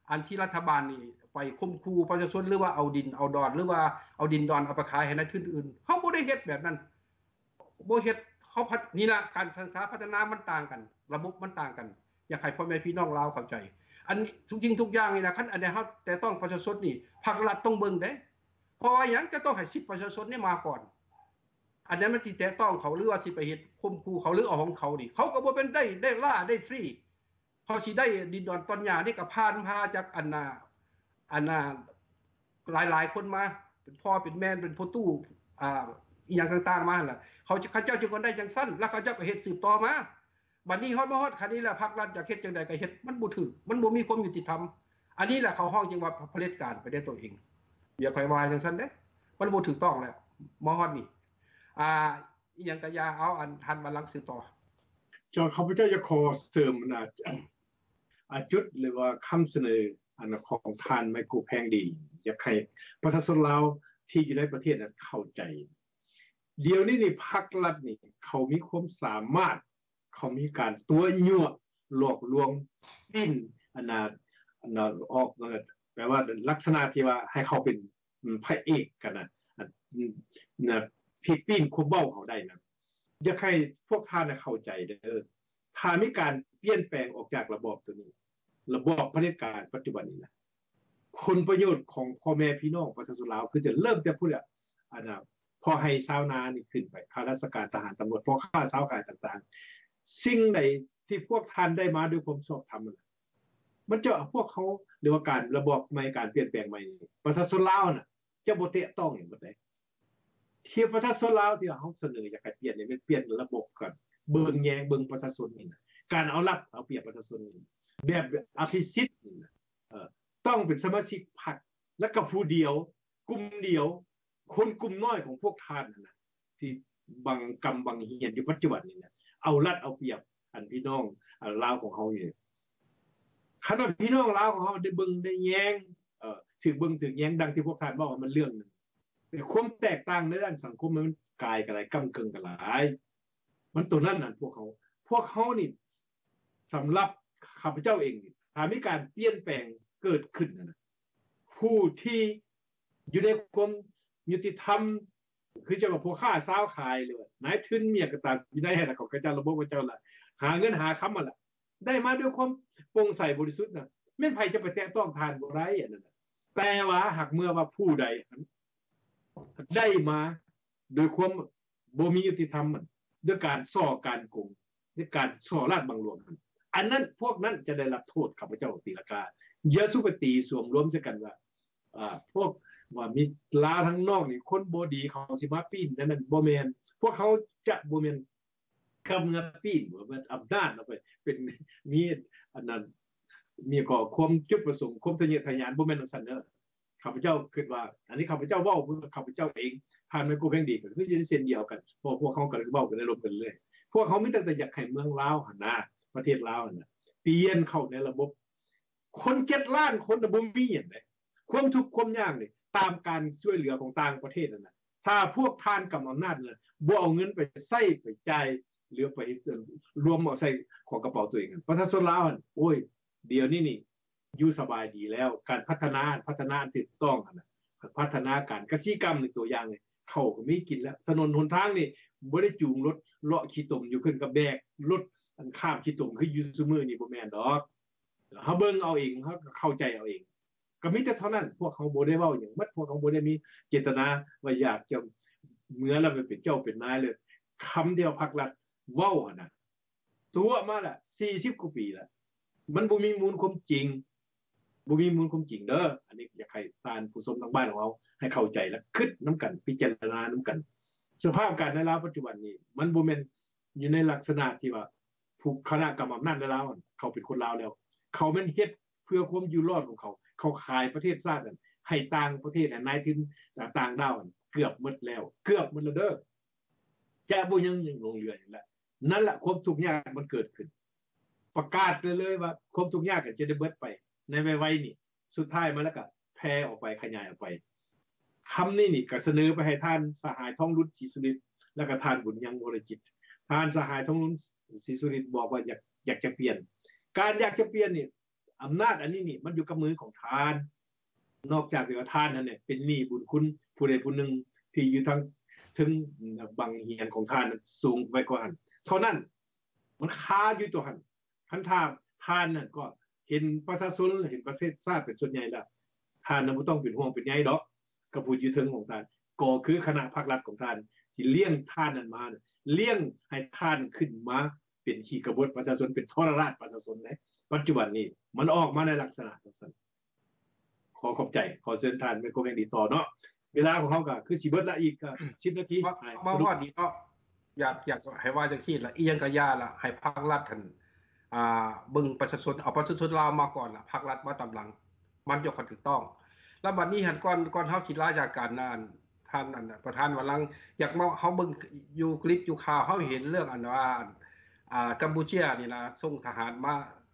อันที่รัฐบาลนี่ไปข่มขู่ประชาชนหรือว่าเอาดินเอาดอนหรือว่าเอาดินดอนเอาไปขายให้นายทุนอื่นเฮาบ่ได้เฮ็ดแบบนั้นบ่เฮ็ดเฮานี่ล่ะการศึกษาพัฒนามันต่างกันระบบมันต่างกันอยากให้พ่อแม่พี่น้องลาวเข้าใจอันทุกสิ่งทุกอย่างนี่นะคันอันใดเฮาแต่ต้องประชาชนนี่ภาครัฐต้องเบิ่งเด้เพราะหยังจะต้องให้สิทธิประชาชนนี่มาก่อนอันนั้นมันสิแตะต้องเขาหรือว่าสิไปเฮ็ดข่มขู่เขาหรือเอาของเขานี่เขาก็บ่เป็นได้ล่าได้ฟรีเขาสิได้ดินดอนตอนหญ้านี่ก็ผ่านพาจากอันน่ะหลายๆคนมาเป็นพ่อเป็นแม่เป็นพ่อตู้อีหยังต่างๆมาล่ะเขาเจ้าจึงคนได้จังซั่นแล้วเขาเจ้าก็เฮ็ดสืบต่อมาบัดนี้ฮอดบ่ฮอดคันนี้แหละภาครัฐอยากเฮ็ดจังได๋ก็เฮ็ดมันบ่ถูกมันบ่มีความยุติธรรมอันนี้แหละเขาฮ้องจังว่าเผด็จการประเทศตัวเองอย่าไปว่าจังซั่นเด้มันบ่ถูกต้องแล้วบ่ฮอดนี่อีหยังก็อย่าเอาอันทันบัลลังก์สืบต่อจข้าพเจ้าจะขอเสริมจุดหรือว่าคำเสนอของท่านไมโครแพงดีอยากให้ประชาชนลาวที่อยู่ในประเทศนั้นเข้าใจเดี๋ยวนี้นี่ภาครัฐนี่เขามีความสามารถเขามีการตัวยั่วหลอกลวงปิ้นออกแปลว่าลักษณะที่ว่าให้เขาเป็นพระเอกกันพี่ปิ้นควบเบ้าเขาได้นะอยากให้พวกท่านเข้าใจเด้อถ้ามีการเปลี่ยนแปลงออกจากระบอบตัวนี้ระบอบเผด็จการปัจจุบันนี้นะผลประโยชน์ของพ่อแม่พี่น้องประชาชนลาวคือจะเริ่มแต่พูดพอให้ชาวนานี่ขึ้นไปข้าราชการทหารตำรวจพอข้าชาวการต่างๆสิ่งใดที่พวกท่านได้มาด้วยความชอบธรรมมันจะพวกเขาหรือว่าการระบอบใหม่การเปลี่ยนแปลงใหม่ประชาชนลาวน่ะจะบ่เตะต้องอย่างบ่ได้ที่ประชาชนลาวที่เขาเสนออยากให้เปลี่ยนเนี่ยเปลี่ยนระบบก่อนเบิ่งแยงเบิ่งประชาชนนี่นะการเอารัดเอาเปรียบประชาชนนี่แบบอภิสิทธิ์นี่นะต้องเป็นสมาชิกพรรคและก็ผู้เดียวกลุ่มเดียวคนกลุ่มน้อยของพวกท่านนะที่บางกรรมบางเฮียนอยู่ปัจจุบันนี่นะเอารัดเอาเปรียบอันพี่น้องลาวของเขาอยู่ขณะพี่น้องลาวของเขาได้เบิ่งได้แย้งถือเบิ่งถือแย้งดังที่พวกท่านบอกว่ามันเรื่องนึงแต่ความแตกต่างในด้านสังคมมันกายกันหลายกำเกิงกันหลายมันตัวนั้นน่ะพวกเขานี่สำหรับข้าพเจ้าเองถ้ามีการเปลี่ยนแปลงเกิดขึ้นนะผู้ที่อยู่ในความยุติธรรมคือจะว่าพวกข้าสาวขายเลยนายทุนเมียก็ตามอยู่ในให้แต่ของกระเจ้าระบบกระเจ้าละหาเงินหาคำมาละได้มาด้วยความโปร่งใสบริสุทธิ์นะแม่นไผจะไปแตะต้องทานบ่ได้อันนั้นแต่ว่าหากเมื่อว่าผู้ใดได้มาโดยความบ่มียุติธรรมด้วยการส่อการโกงด้วยการส่อราชบังหลวงอันนั้นพวกนั้นจะได้รับโทษข้าพเจ้าตีลกาเยอะสุปตีสวมรวมซะกันว่าพวกว่ามีลาวทั้งนอกนี่คนบ่ดีเขาสิมาปีนนั่นบ่แม่นพวกเขาจะบ่แม่นกำเงินปีนบ่มันอำนาจเอาไปเป็นมีอันนั้นมีก็ความจุดประสงค์ความทะเยอทะยานบ่แม่นซั่นเด้อข้าพเจ้าคิดว่าอันนี้ข้าพเจ้าเว้าข้าพเจ้าเองผ่านไมโครแพงดีก็คือสิเส้นเดียวกันพวกเขาก็เว้ากันได้ลบกันเลยพวกเขามีแต่อยากให้เมืองลาวหั่นน่ะประเทศลาวน่ะเปลี่ยนเข้าในระบบคน7ล้านคนน่ะบ่มีหยังเด้ความทุกข์ความยากนี่ตามการช่วยเหลือของต่างประเทศนั่นน่ะถ้าพวกท่านกำอำนาจน่ะบ่เอาเงินไปใช้ไปจ่ายหรือไปรวมเอาใส่ของกระเป๋าตัวเองประชาชนลาวโอ้ยเดี๋ยวนี้นี่อยู่สบายดีแล้วการพัฒนาถูกต้องนะพัฒนาการเกษตรกรรมในตัวอย่างนี่เขาก็มีกินแล้วถนนหนทางนี่บ่ได้จูงรถเลาะขี้ตมอยู่ขึ้นกับแบกรถอันข้ามขี้ตมคืออยู่ซุมื้อนี่บ่แม่นดอกเฮาเบิ่งเอาเองเฮาเข้าใจเอาเองก็มีแต่เท่านั้นพวกเขาบ่ได้เว้าหยังมัดพวกเขาบ่ได้มีเจตนาว่าอยากจะเมื่อแล้วไปเป็นเจ้าเป็นนายเลยคำเดียวภาครัฐเว้าน่ะตัวมาละ40กว่าปีแล้วมันบ่มีมูลความจริงเด้ออันนี้อยากให้ท่านผู้ชมทางบ้านของเราให้เข้าใจและคิดนำกันพิจารณานำกันสภาพการในลาวปัจจุบันนี้มันบ่แม่นอยู่ในลักษณะที่ว่าผู้คณะกรรมอำนาจในลาวเขาเป็นคนลาวแล้วเขาแม่นเฮ็ดเพื่อความอยู่รอดของเขาขายประเทศชาติให้ต่างประเทศนายทุนต่างดาวเกือบหมดแล้วเด้อจะบ่ยังลงเรืออยู่แล้วนั่นแหละความทุกข์ยากมันเกิดขึ้นประกาศเลยว่าความทุกข์ยากจะได้เบิดไปในไวๆนี่สุดท้ายมาแล้วก็แพร่ออกไปขยายออกไปคำนี้นี่ก็เสนอไปให้ท่านสหายทองรุ่นศรีสุริตแล้วก็ท่านบุญยังวรจิตท่านสหายทองรุ่นศรีสุริตบอกว่าอยากจะเปลี่ยนการอยากจะเปลี่ยนนี่อำนาจอันนี้นี่มันอยู่กับมือของทานนอกจากที่ว่าทานนั่นเนี่ยเป็นหนี้บุญคุณผู้ใดผู้หนึ่งที่อยู่ทั้งถึงบังเหียนของทานสูงไปกว่าหันเท่านั้นมันค้าอยู่ตัวหันคันทานน่ะก็เห็นประชาชนเห็นประเทศชาติเป็นส่วนใหญ่แล้วทานน่ะบ่ต้องเป็นห่วงเป็นใยดอกกับผู้อยู่ถึงของทานก็คือคณะภาครัฐของทานที่เลี้ยงทานนั้นมาเลี้ยงให้ทานขึ้นมาเป็นขี้กบฏประชาชนเป็นทรราชประชาชนนะปัจจุบันนี้มันออกมาในลักษณะนั้นขอขอบใจขอเชิญทานเป็นคนอย่างดีต่อเนาะเวลาของเขาก็คือสิเบิดละอีก10 นาทีมาว่าดีเนาะอยากให้ว่าจังซี่ล่ะอีหยังก็ย่าล่ะให้ภาครัฐท่านเบิ่งประชาชนเอาประชาชนลาวมาก่อนล่ะภาครัฐมาตามหลังมันจะถูกต้องแล้วบัดนี้หันก่อนเฮาสิลาจากการนั้นท่านประธานว่าลังอยากมาเฮาเบิ่งอยู่คลิปอยู่ข่าวเฮาเห็นเรื่องอันว่ากัมพูชานี่นะส่งทหารมา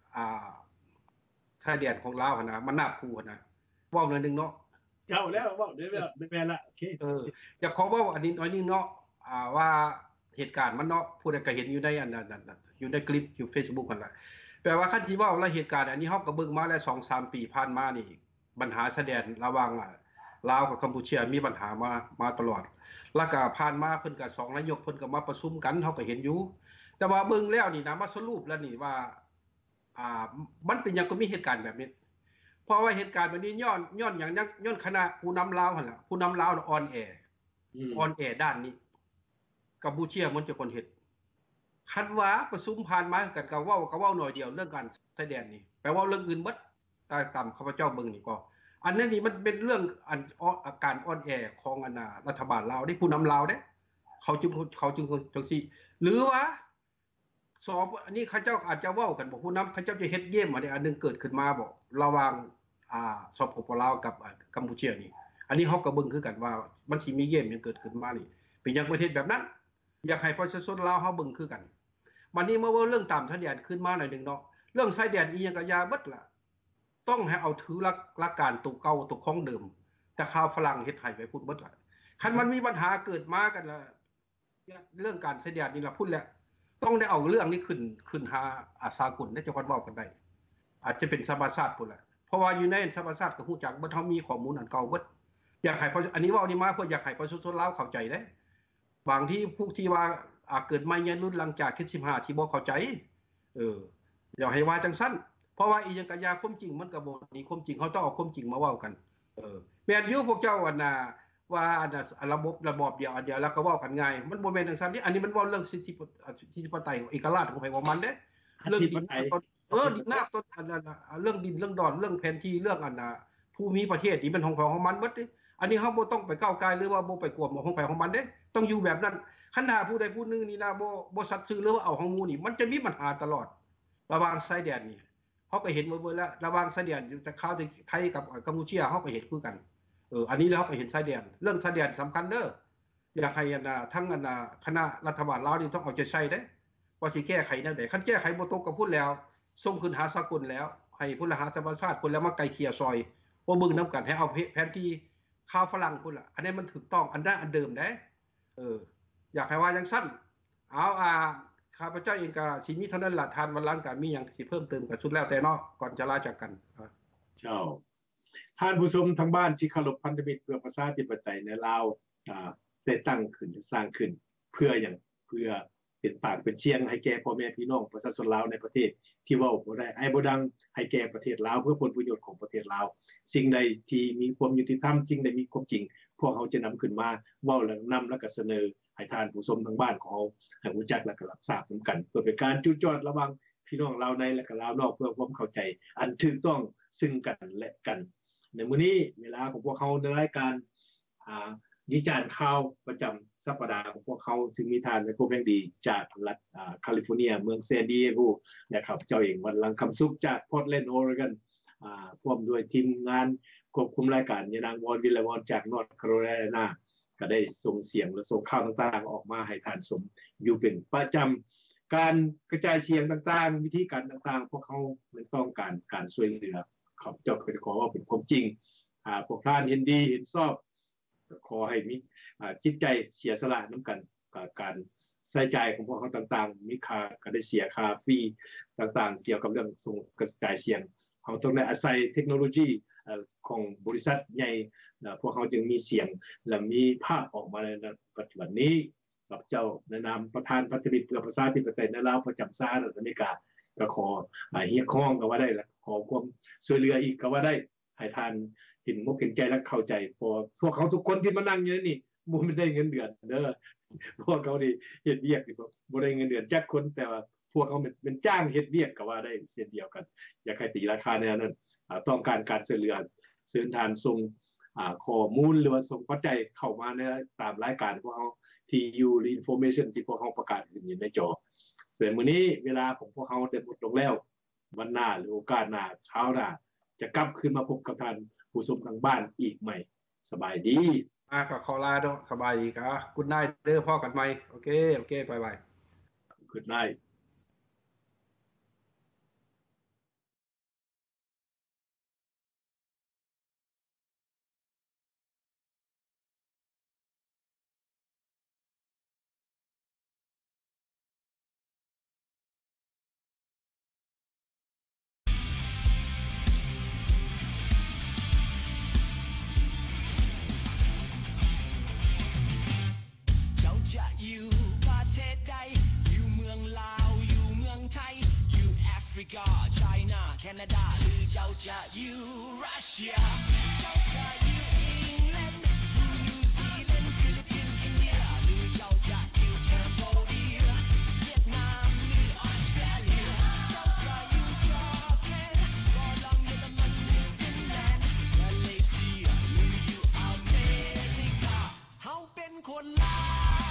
ชายแดนของลาวหั่นน่ะมันน่ากลัวนะเว้าหน่อยนึงเนาะเจ้าแล้วเว้าได้แล้วแม่นละโอเคอยากขอเว้าอันนี้เนาะว่าเหตุการณ์มันเนาะผู้ใดก็เห็นอยู่ในอันนั้นอยู่ในคลิปอยู่ Facebook นั่นล่ะแปลว่าคันสิเว้าละเหตุการณ์อันนี้เฮาก็เบิ่งมาแล้ว 2-3 ปีผ่านมานี่ปัญหาชายแดนระหว่างลาวกับกัมพูชามีปัญหามาตลอดแล้วก็ผ่านมาเพิ่นก็2นายกเพิ่นก็มาประชุมกันเฮาก็เห็นอยู่แต่ว่าเบิ่งแล้วนี่นะมาสรุปแล้วนี่ว่ามันเป็นหยังก็มีเหตุการณ์แบบนี้เพราะว่าเหตุการณ์แบบนี้ย้อนหยังย้อนคณะผู้นำลาวหั่นล่ะผู้นำลาวอ่อนแอด้านนี้กัมพูชามันจะคนเฮ็ดคันว่าประชุมผ่านมากันก็เว้าหน่อยเดียวเรื่องการชายแดนนี่แปลว่าเรื่องอื่นเบิดตามข้าพเจ้าเบิ่งนี่ก็อันนั้นนี่มันเป็นเรื่องอาการอ่อนแอของรัฐบาลลาวได้ผู้นำลาวเด้เขาจึงจังซี่หรือว่าสอบอันนี้เขาเจ้าอาจจะเว้ากันบ่ผู้นำเขาเจ้าจะเฮ็ดเกมอันนึงเกิดขึ้นมาบ่ระหว่างสปป.ลาวกับกัมพูชานี่อันนี้เฮาก็เบิ่งคือกันว่ามันสิมีเกมยังเกิดขึ้นมานี่เป็นอย่างประเทศแบบนั้นอยากให้ประชาชนลาวเฮาเบิ่งคือกันบัดนี้เมื่อเรื่องตามชายแดนขึ้นมาหน่อยนึงเนาะเรื่องชายแดนอีหยังก็อย่าเบิดล่ะต้องให้เอาถือหลักการตุกเก่าตุกของเดิมแต่ข่าวฝรั่งเฮ็ดให้ไปพูดเบิดล่ะคันมันมีปัญหาเกิดมากันล่ะเรื่องการชายแดนนี่ล่ะพูดแล้วต้องได้เอาเรื่องนี้ขึ้นหาสากลได้จะเว้ากันได้อาจจะเป็นสภาชาติพุ่นล่ะเพราะว่าอยู่ในสภาชาติก็ฮู้จักบ่เฮามีข้อมูลอันเก่าเบิดอยากให้อันนี้เว้านี่มาเพื่ออยากให้ประชาชนลาวเข้าใจเด้บางที่พวกที่ว่าเกิดใหม่รุ่นหลังจาก15ที่บ่เข้าใจอยากให้ว่าจังซั่นเพราะว่าอีหยังก็ยาความจริงมันก็บ่นี่ความจริงเฮาต้องเอาความจริงมาเว้ากันแม่นอยู่พวกเจ้าว่าระบบเดียวอันเดียวแล้วก็เว้ากันง่ายมันบ่แม่นจังซั่นนี่อันนี้มันเว้าเรื่องสิทธิปไตยเอกราชของไผของมันเด้เรื่องดินดินนาต้นเรื่องดินเรื่องดอนเรื่องแผนที่เรื่องภูมิประเทศนี่มันของมันเบิดดิอันนี้เฮาบ่ต้องไปก้าวไกลหรือว่าบ่ไปกวมของไผของมันเด้ต้องอยู่แบบนั้นคันถ้าผู้ใดผู้นึงนี่นะบ่สัตย์ซื่อหรือว่าเอาของหมู่นี่มันจะมีปัญหาตลอดระหว่างชายแดนนี่เฮาก็เห็นมาเบิดแล้วระหว่างชายแดนอยู่แต่ข่าวไทยกับกัมพูชาเฮาก็เห็นคือกันอันนี้แล้วเฮาก็เห็นชายแดนเรื่องชายแดนสำคัญเด้ออยากให้ทั้งคณะรัฐบาลลาวนี่ต้องเอาใจใส่เด้ว่าสิแก้ไขแนวใดคันแก้ไขบ่ตกก็พูดแล้วส่งขึ้นหาสากลแล้วให้ผู้ละหาสภาชาติพุ่นแล้วมาไกลเกลี่ยซอยบ่เบิ่งนํกันให้เอาแผนที่ข่าวฝรั่งพุ่นล่ะอันนี้มันถูกต้องอันนั้นอันเดิมเด้อยากให้ว่าจังซั่นเอาข้าพเจ้าเองก็สิมีเท่านั้นล่ะทานวันหลังก็มีหยังสิเพิ่มเติมก็สุดแล้วแต่เนาะก่อนจะลาจากกันเจ้าท่านผู้ชมทางบ้านที่เคารพพันธมิตรเพื่อประชาธิปไตยในลาวได้ตั้งขึ้นสร้างขึ้นเพื่อหยังเพื่อเป็นปากเป็นเสียงให้แก่พ่อแม่พี่น้องประชาชนลาวในประเทศที่เว้าบ่ได้บ่ดังให้แก่ประเทศลาวเพื่อผลประโยชน์ของประเทศลาวสิ่งใดที่มีความยุติธรรมสิ่งใดมีความจริงพวกเขาจะนำขึ้นมาเว้าแล้วนำแล้วก็เสนอให้ท่านผู้ชมทางบ้านของเราให้รู้จักและก็รับทราบนำกันเพื่อเป็นการจุดจอดระหว่างพี่น้องลาวในและก็ลาวนอกเพื่อความเข้าใจอันถูกต้องซึ่งกันและกันในมื้อนี้เวลาของพวกเขาในรายการวิจารณ์ข่าวประจำสัปดาห์ของพวกเขาซึ่งมีทานในพวกแห่งดีจากรัฐแคลิฟอร์เนียเมืองเซนดิเอโกนะครับเจ้าเองวันลังคำสุขจากพอร์ตแลนด์ออริกอนพร้อมด้วยทีมงานควบคุมรายการยานางวอนวิลเลวอนจากนอร์ทแคโรไลนาก็ได้ส่งเสียงและส่งข่าวต่างๆออกมาให้ท่านชมอยู่เป็นประจำการกระจายเสียงต่างๆวิธีการต่างๆพวกเขาต้องการช่วยเหลือครับเจ้าก็ขอว่าเป็นความจริงพวกท่านเห็นดีเห็นชอบขอให้มีจิตใจเสียสละนำกันการใส่ใจของพวกเขาต่างๆมีค่าก็ได้เสียค่าฟรีต่างๆเกี่ยวกับเรื่องส่งกระจายเสียงเขาต้องได้อาศัยเทคโนโลยีของบริษัทใหญ่พวกเขาจึงมีเสียงและมีภาพออกมาในปัจจุบันนี้กับเจ้าในนามประธานพันธมิตรเพื่อประชาธิปไตยในลาวประจำสหรัฐอเมริกาก็ขอเรียกร้องก็ว่าได้และขอความช่วยเหลืออีกก็ว่าได้ให้ท่านเห็นมุกเห็นใจและเข้าใจพอพวกเขาทุกคนที่มานั่งอยู่นี่บ่ได้เงินเดือนเด้อพวกเขานี่เฮ็ดเวียกนี่บ่ได้เงินเดือนจักคนแต่ว่าพวกเขาเป็นจ้างเฮ็ดเวียกก็ว่าได้เช่นเดียวกันอยากให้ตีราคาแนวนั้นต้องการการช่วยเหลือเชิญทานส่งข้อมูลหรือว่าส่งปัจจัยเข้ามาในตามรายการพวกเขา TU Information ที่พวกเขาประกาศอยู่ในจอส่วนมื้อนี้เวลาของพวกเขาได้หมดลงแล้ววันหน้าหรือโอกาสหน้าคราวหน้าจะกลับคืนมาพบกับท่านผู้ชมทางบ้านอีกใหม่สบายดีก็ขอลาเนาะสบายดีครับGood night เด้อพ่อกันใหม่โอเคบ๊ายบาย Good night อยู่ประเทศใดอยู่เมืองลาวอยู่เมืองไทยอยู่แอฟริกาไชน่าแคนาดาหรือเจ้าจะอยู่รัสเซียเจ้าจะอยู่อังกฤษอยู่นิวซีแลนด์ฟิลิปปินส์อินเดียหรือเจ้าจะอยู่แคนเบเดียเวียดนามหรือออสเตรเลียเจ้าจะอยู่จอร์แดนฝรั่งเยอรมันหรือฟินแลนด์มาเลเซียหรืออยู่อเมริกาเฮาเป็นคนลาว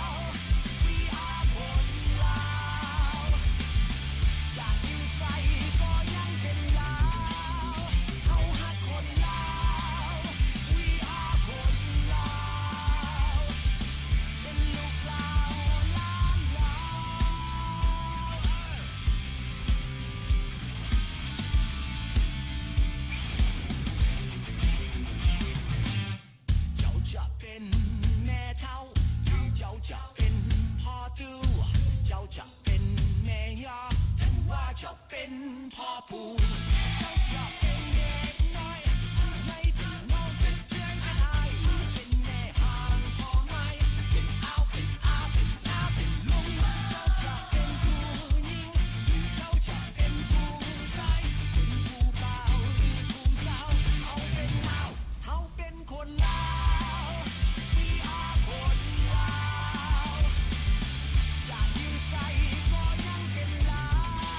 จะเป็นพ่อปู่เจ้าจะเป็นเด็กน้อยไม่เป็นน้องเป็นเพื่อนกันอายหรือเป็นแม่ห่างพ่อไม่เป็นอ้าวเป็นอาเป็นน้าเป็นลุงเจ้าจะเป็นผู้หญิงหรือเจ้าจะเป็นผู้ชายเป็นผู้บ่าวหรือผู้สาวเอาเป็นลาวเฮาเป็นคนลาว We are คนลาวจะอยู่ไสก็ยังเป็นลาว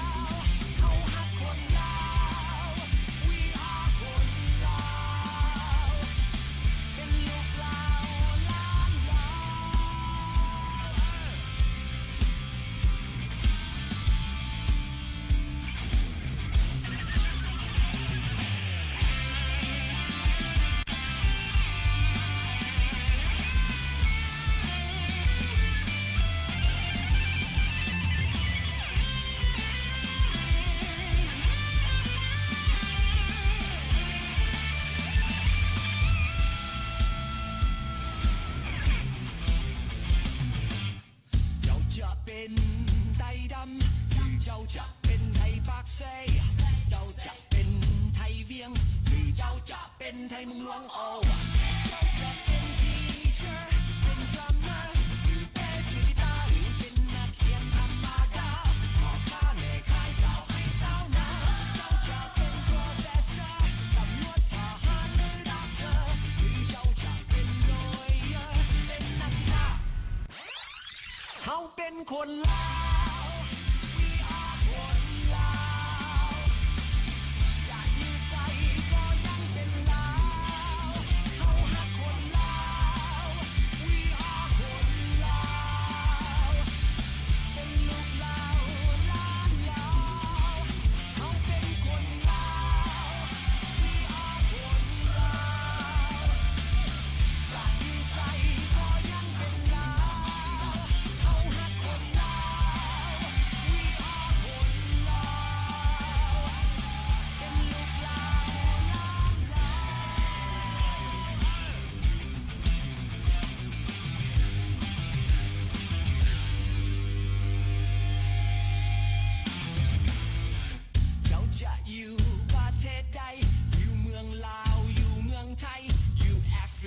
เป็นไทยดำหรือเจ้าจะเป็นไทยปากเซ่เจ้าจะเป็นไทยเวียงหรือเจ้าจะเป็นไทยมุงหลวงโอเจ้าจะเป็นทีเชอร์เป็นดรัมเมอร์หรือเบสมือกีตาร์หรือเป็นนักเขียนธรรมดาพ่อค้าแม่ขายสาวให้สาวนาเจ้าจะเป็นโปรเฟสเซอร์ตำรวจทหารหรือด็อกเตอร์หรือเจ้าจะเป็นลอยเยอร์เป็นนักกีฬาเฮาเป็นคนลาว We are คนลาวจะอยู่ไสก็ยังเป็นลาวเฮาฮักคนลาว We are คนลาวเป็นลูกลาวหลานลาวเฮาเป็นคนลาว We are คนลาวจะอยู่ไสก็ยังเป็นลาวเฮาฮักคนลาว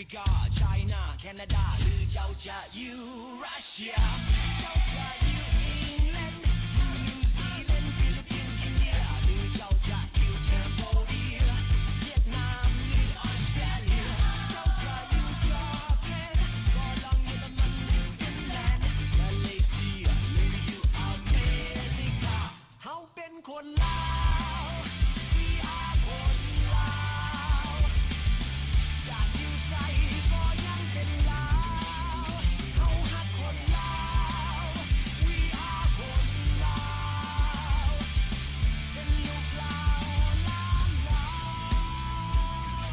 ริกาไชน่าแคนาดาหรือเจ้าจะอยู่รัสเซียเจ้าจะอยู่อังกฤษอยู่นิวซีแลนด์ฟิลิปปินส์อินเดียหรือเจ้าจะอยู่แคมโบเดียเวียดนามหรือออสเตรเลียเจ้าจะอยู่จอร์แดนฝรั่งเยอรมันหรือฟินแลนด์มาเลเซียหรืออยู่อเมริกาเฮาเป็นคนลาว We are คนลาวจากอยู่ไสก็ยังเป็นลาวเฮาฮักคนลาว We are คนลาวเป็นลูกลาวล้านลาว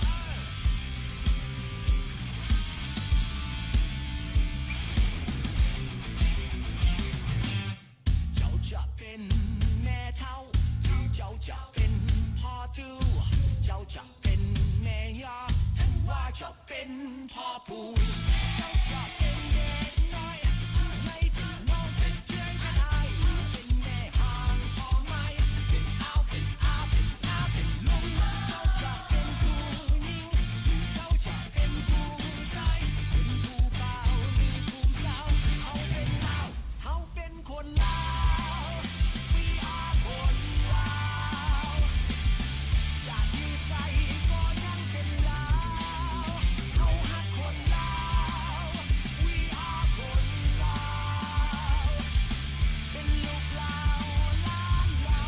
เจ้าจะเป็นแม่เฒ่าหรือเจ้าจะเป็นพ่อตู้เจ้าจะเป็นแม่ย่าหรือว่าจะเป็นพ่อปู่เจ้าจะเป็นเด็กน้อยหรือไม่เป็นน้องเป็นเพื่อนกันได้หรือเป็นแม่ห่างพ่อไม่เป็นอาเป็นอาเป็นน้าเป็นลุงเจ้าจะเป็นผู้หญิงหรือเจ้าจะเป็นผู้ชายเป็นผู้บ่าวหรือผู้สาวเฮาเป็นลาวเฮาเป็นคนลาว We are คนลาวจากอยู่ไสก็ยังเป็นลาวเฮาฮักคนลาว We are คนลาวเป็นลูกลาวล้านลาว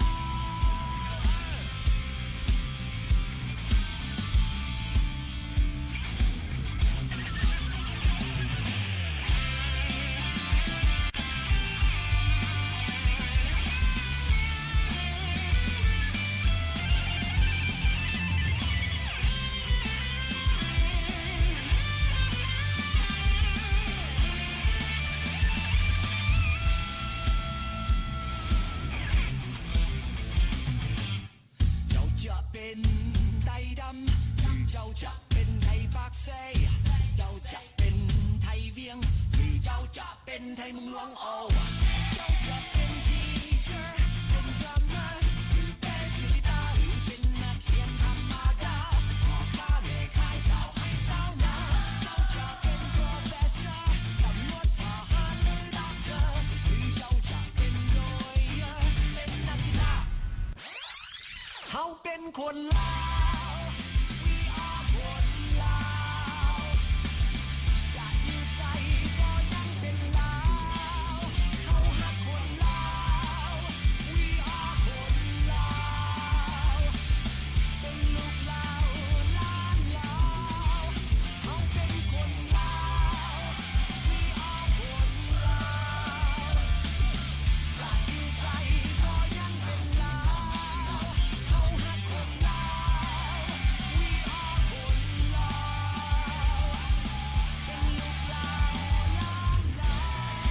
เจ้าจะเป็นไตดำหรือเจ้าจะเป็นไทยปากเซ่เจ้าจะเป็นไทยเวียงหรือเจ้าจะเป็นไทยเมืองหลวงโอเจ้าจะเป็นทีเชอร์เป็นดรัมเมอร์หรือเป็นสมิลิตาหรือเป็นนักเขียนธรรมดาหอฟ้าแม่ขายสาวให้สาวนาเจ้าจะเป็น professor ตำรวจทหารหรือด็อกเตอร์หรือเจ้าจะเป็น lawyer เป็นนักกีฬา เฮาเป็นคนลาว We are คนลาวจากอยู่ไสก็ยังเป็นลาวเฮาฮักคนลาว We are คนลาวเป็นลูกลาวล้านลาวเฮาเป็นคนลาว We are คนลาวจากอยู่ไสก็ยังเป็นลาวเฮาฮักคนลาว We are คนลาวเป็นลูกลาวล้านลาว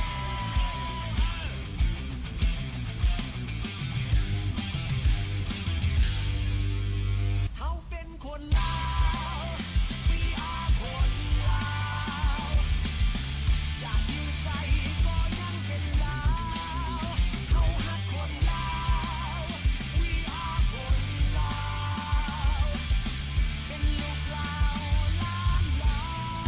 เฮาเป็นคนลาว We are คนลาวจากอยู่ไสก็ยังเป็นลาวเฮาฮักคนลาว We are คนลาวเป็นลูกลาวล้านลาว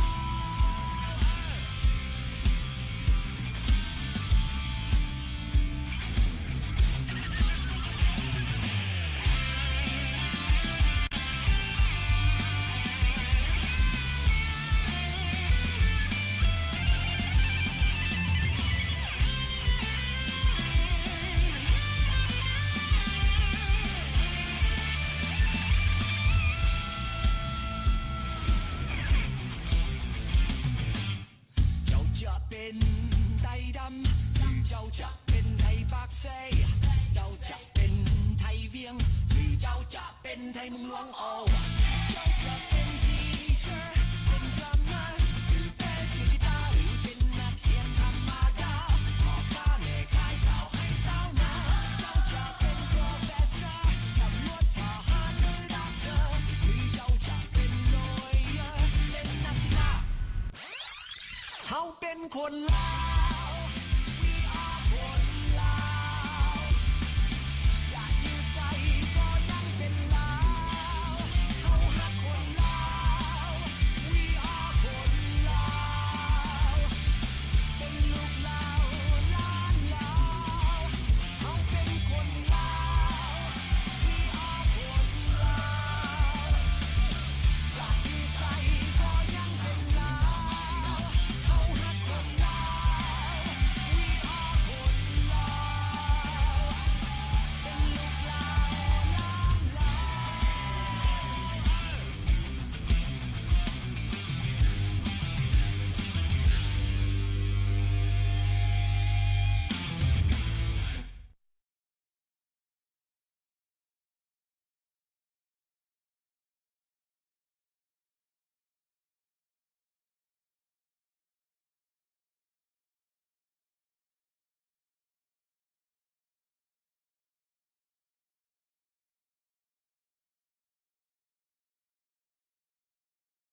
เจ้าจะเป็นไตดำหรือเจ้าจะเป็นไทยปากเซ่เจ้าจะเป็นไทยเวียงหรือเจ้าจะเป็นไทยเมืองหลวงโอเจ้าจะเป็นทีเชอร์เป็นดรัมเมอร์หรือเป็นสมิลิตาหรือเป็นนักเขียนธรรมดาหอฟ้าแม่ขายสาวให้สาวนาเจ้าจะเป็น professor ตำรวจทหารหรือด็อกเตอร์หรือเจ้าจะเป็น lawyer เป็นนักกีฬา เฮาเป็นคนลาว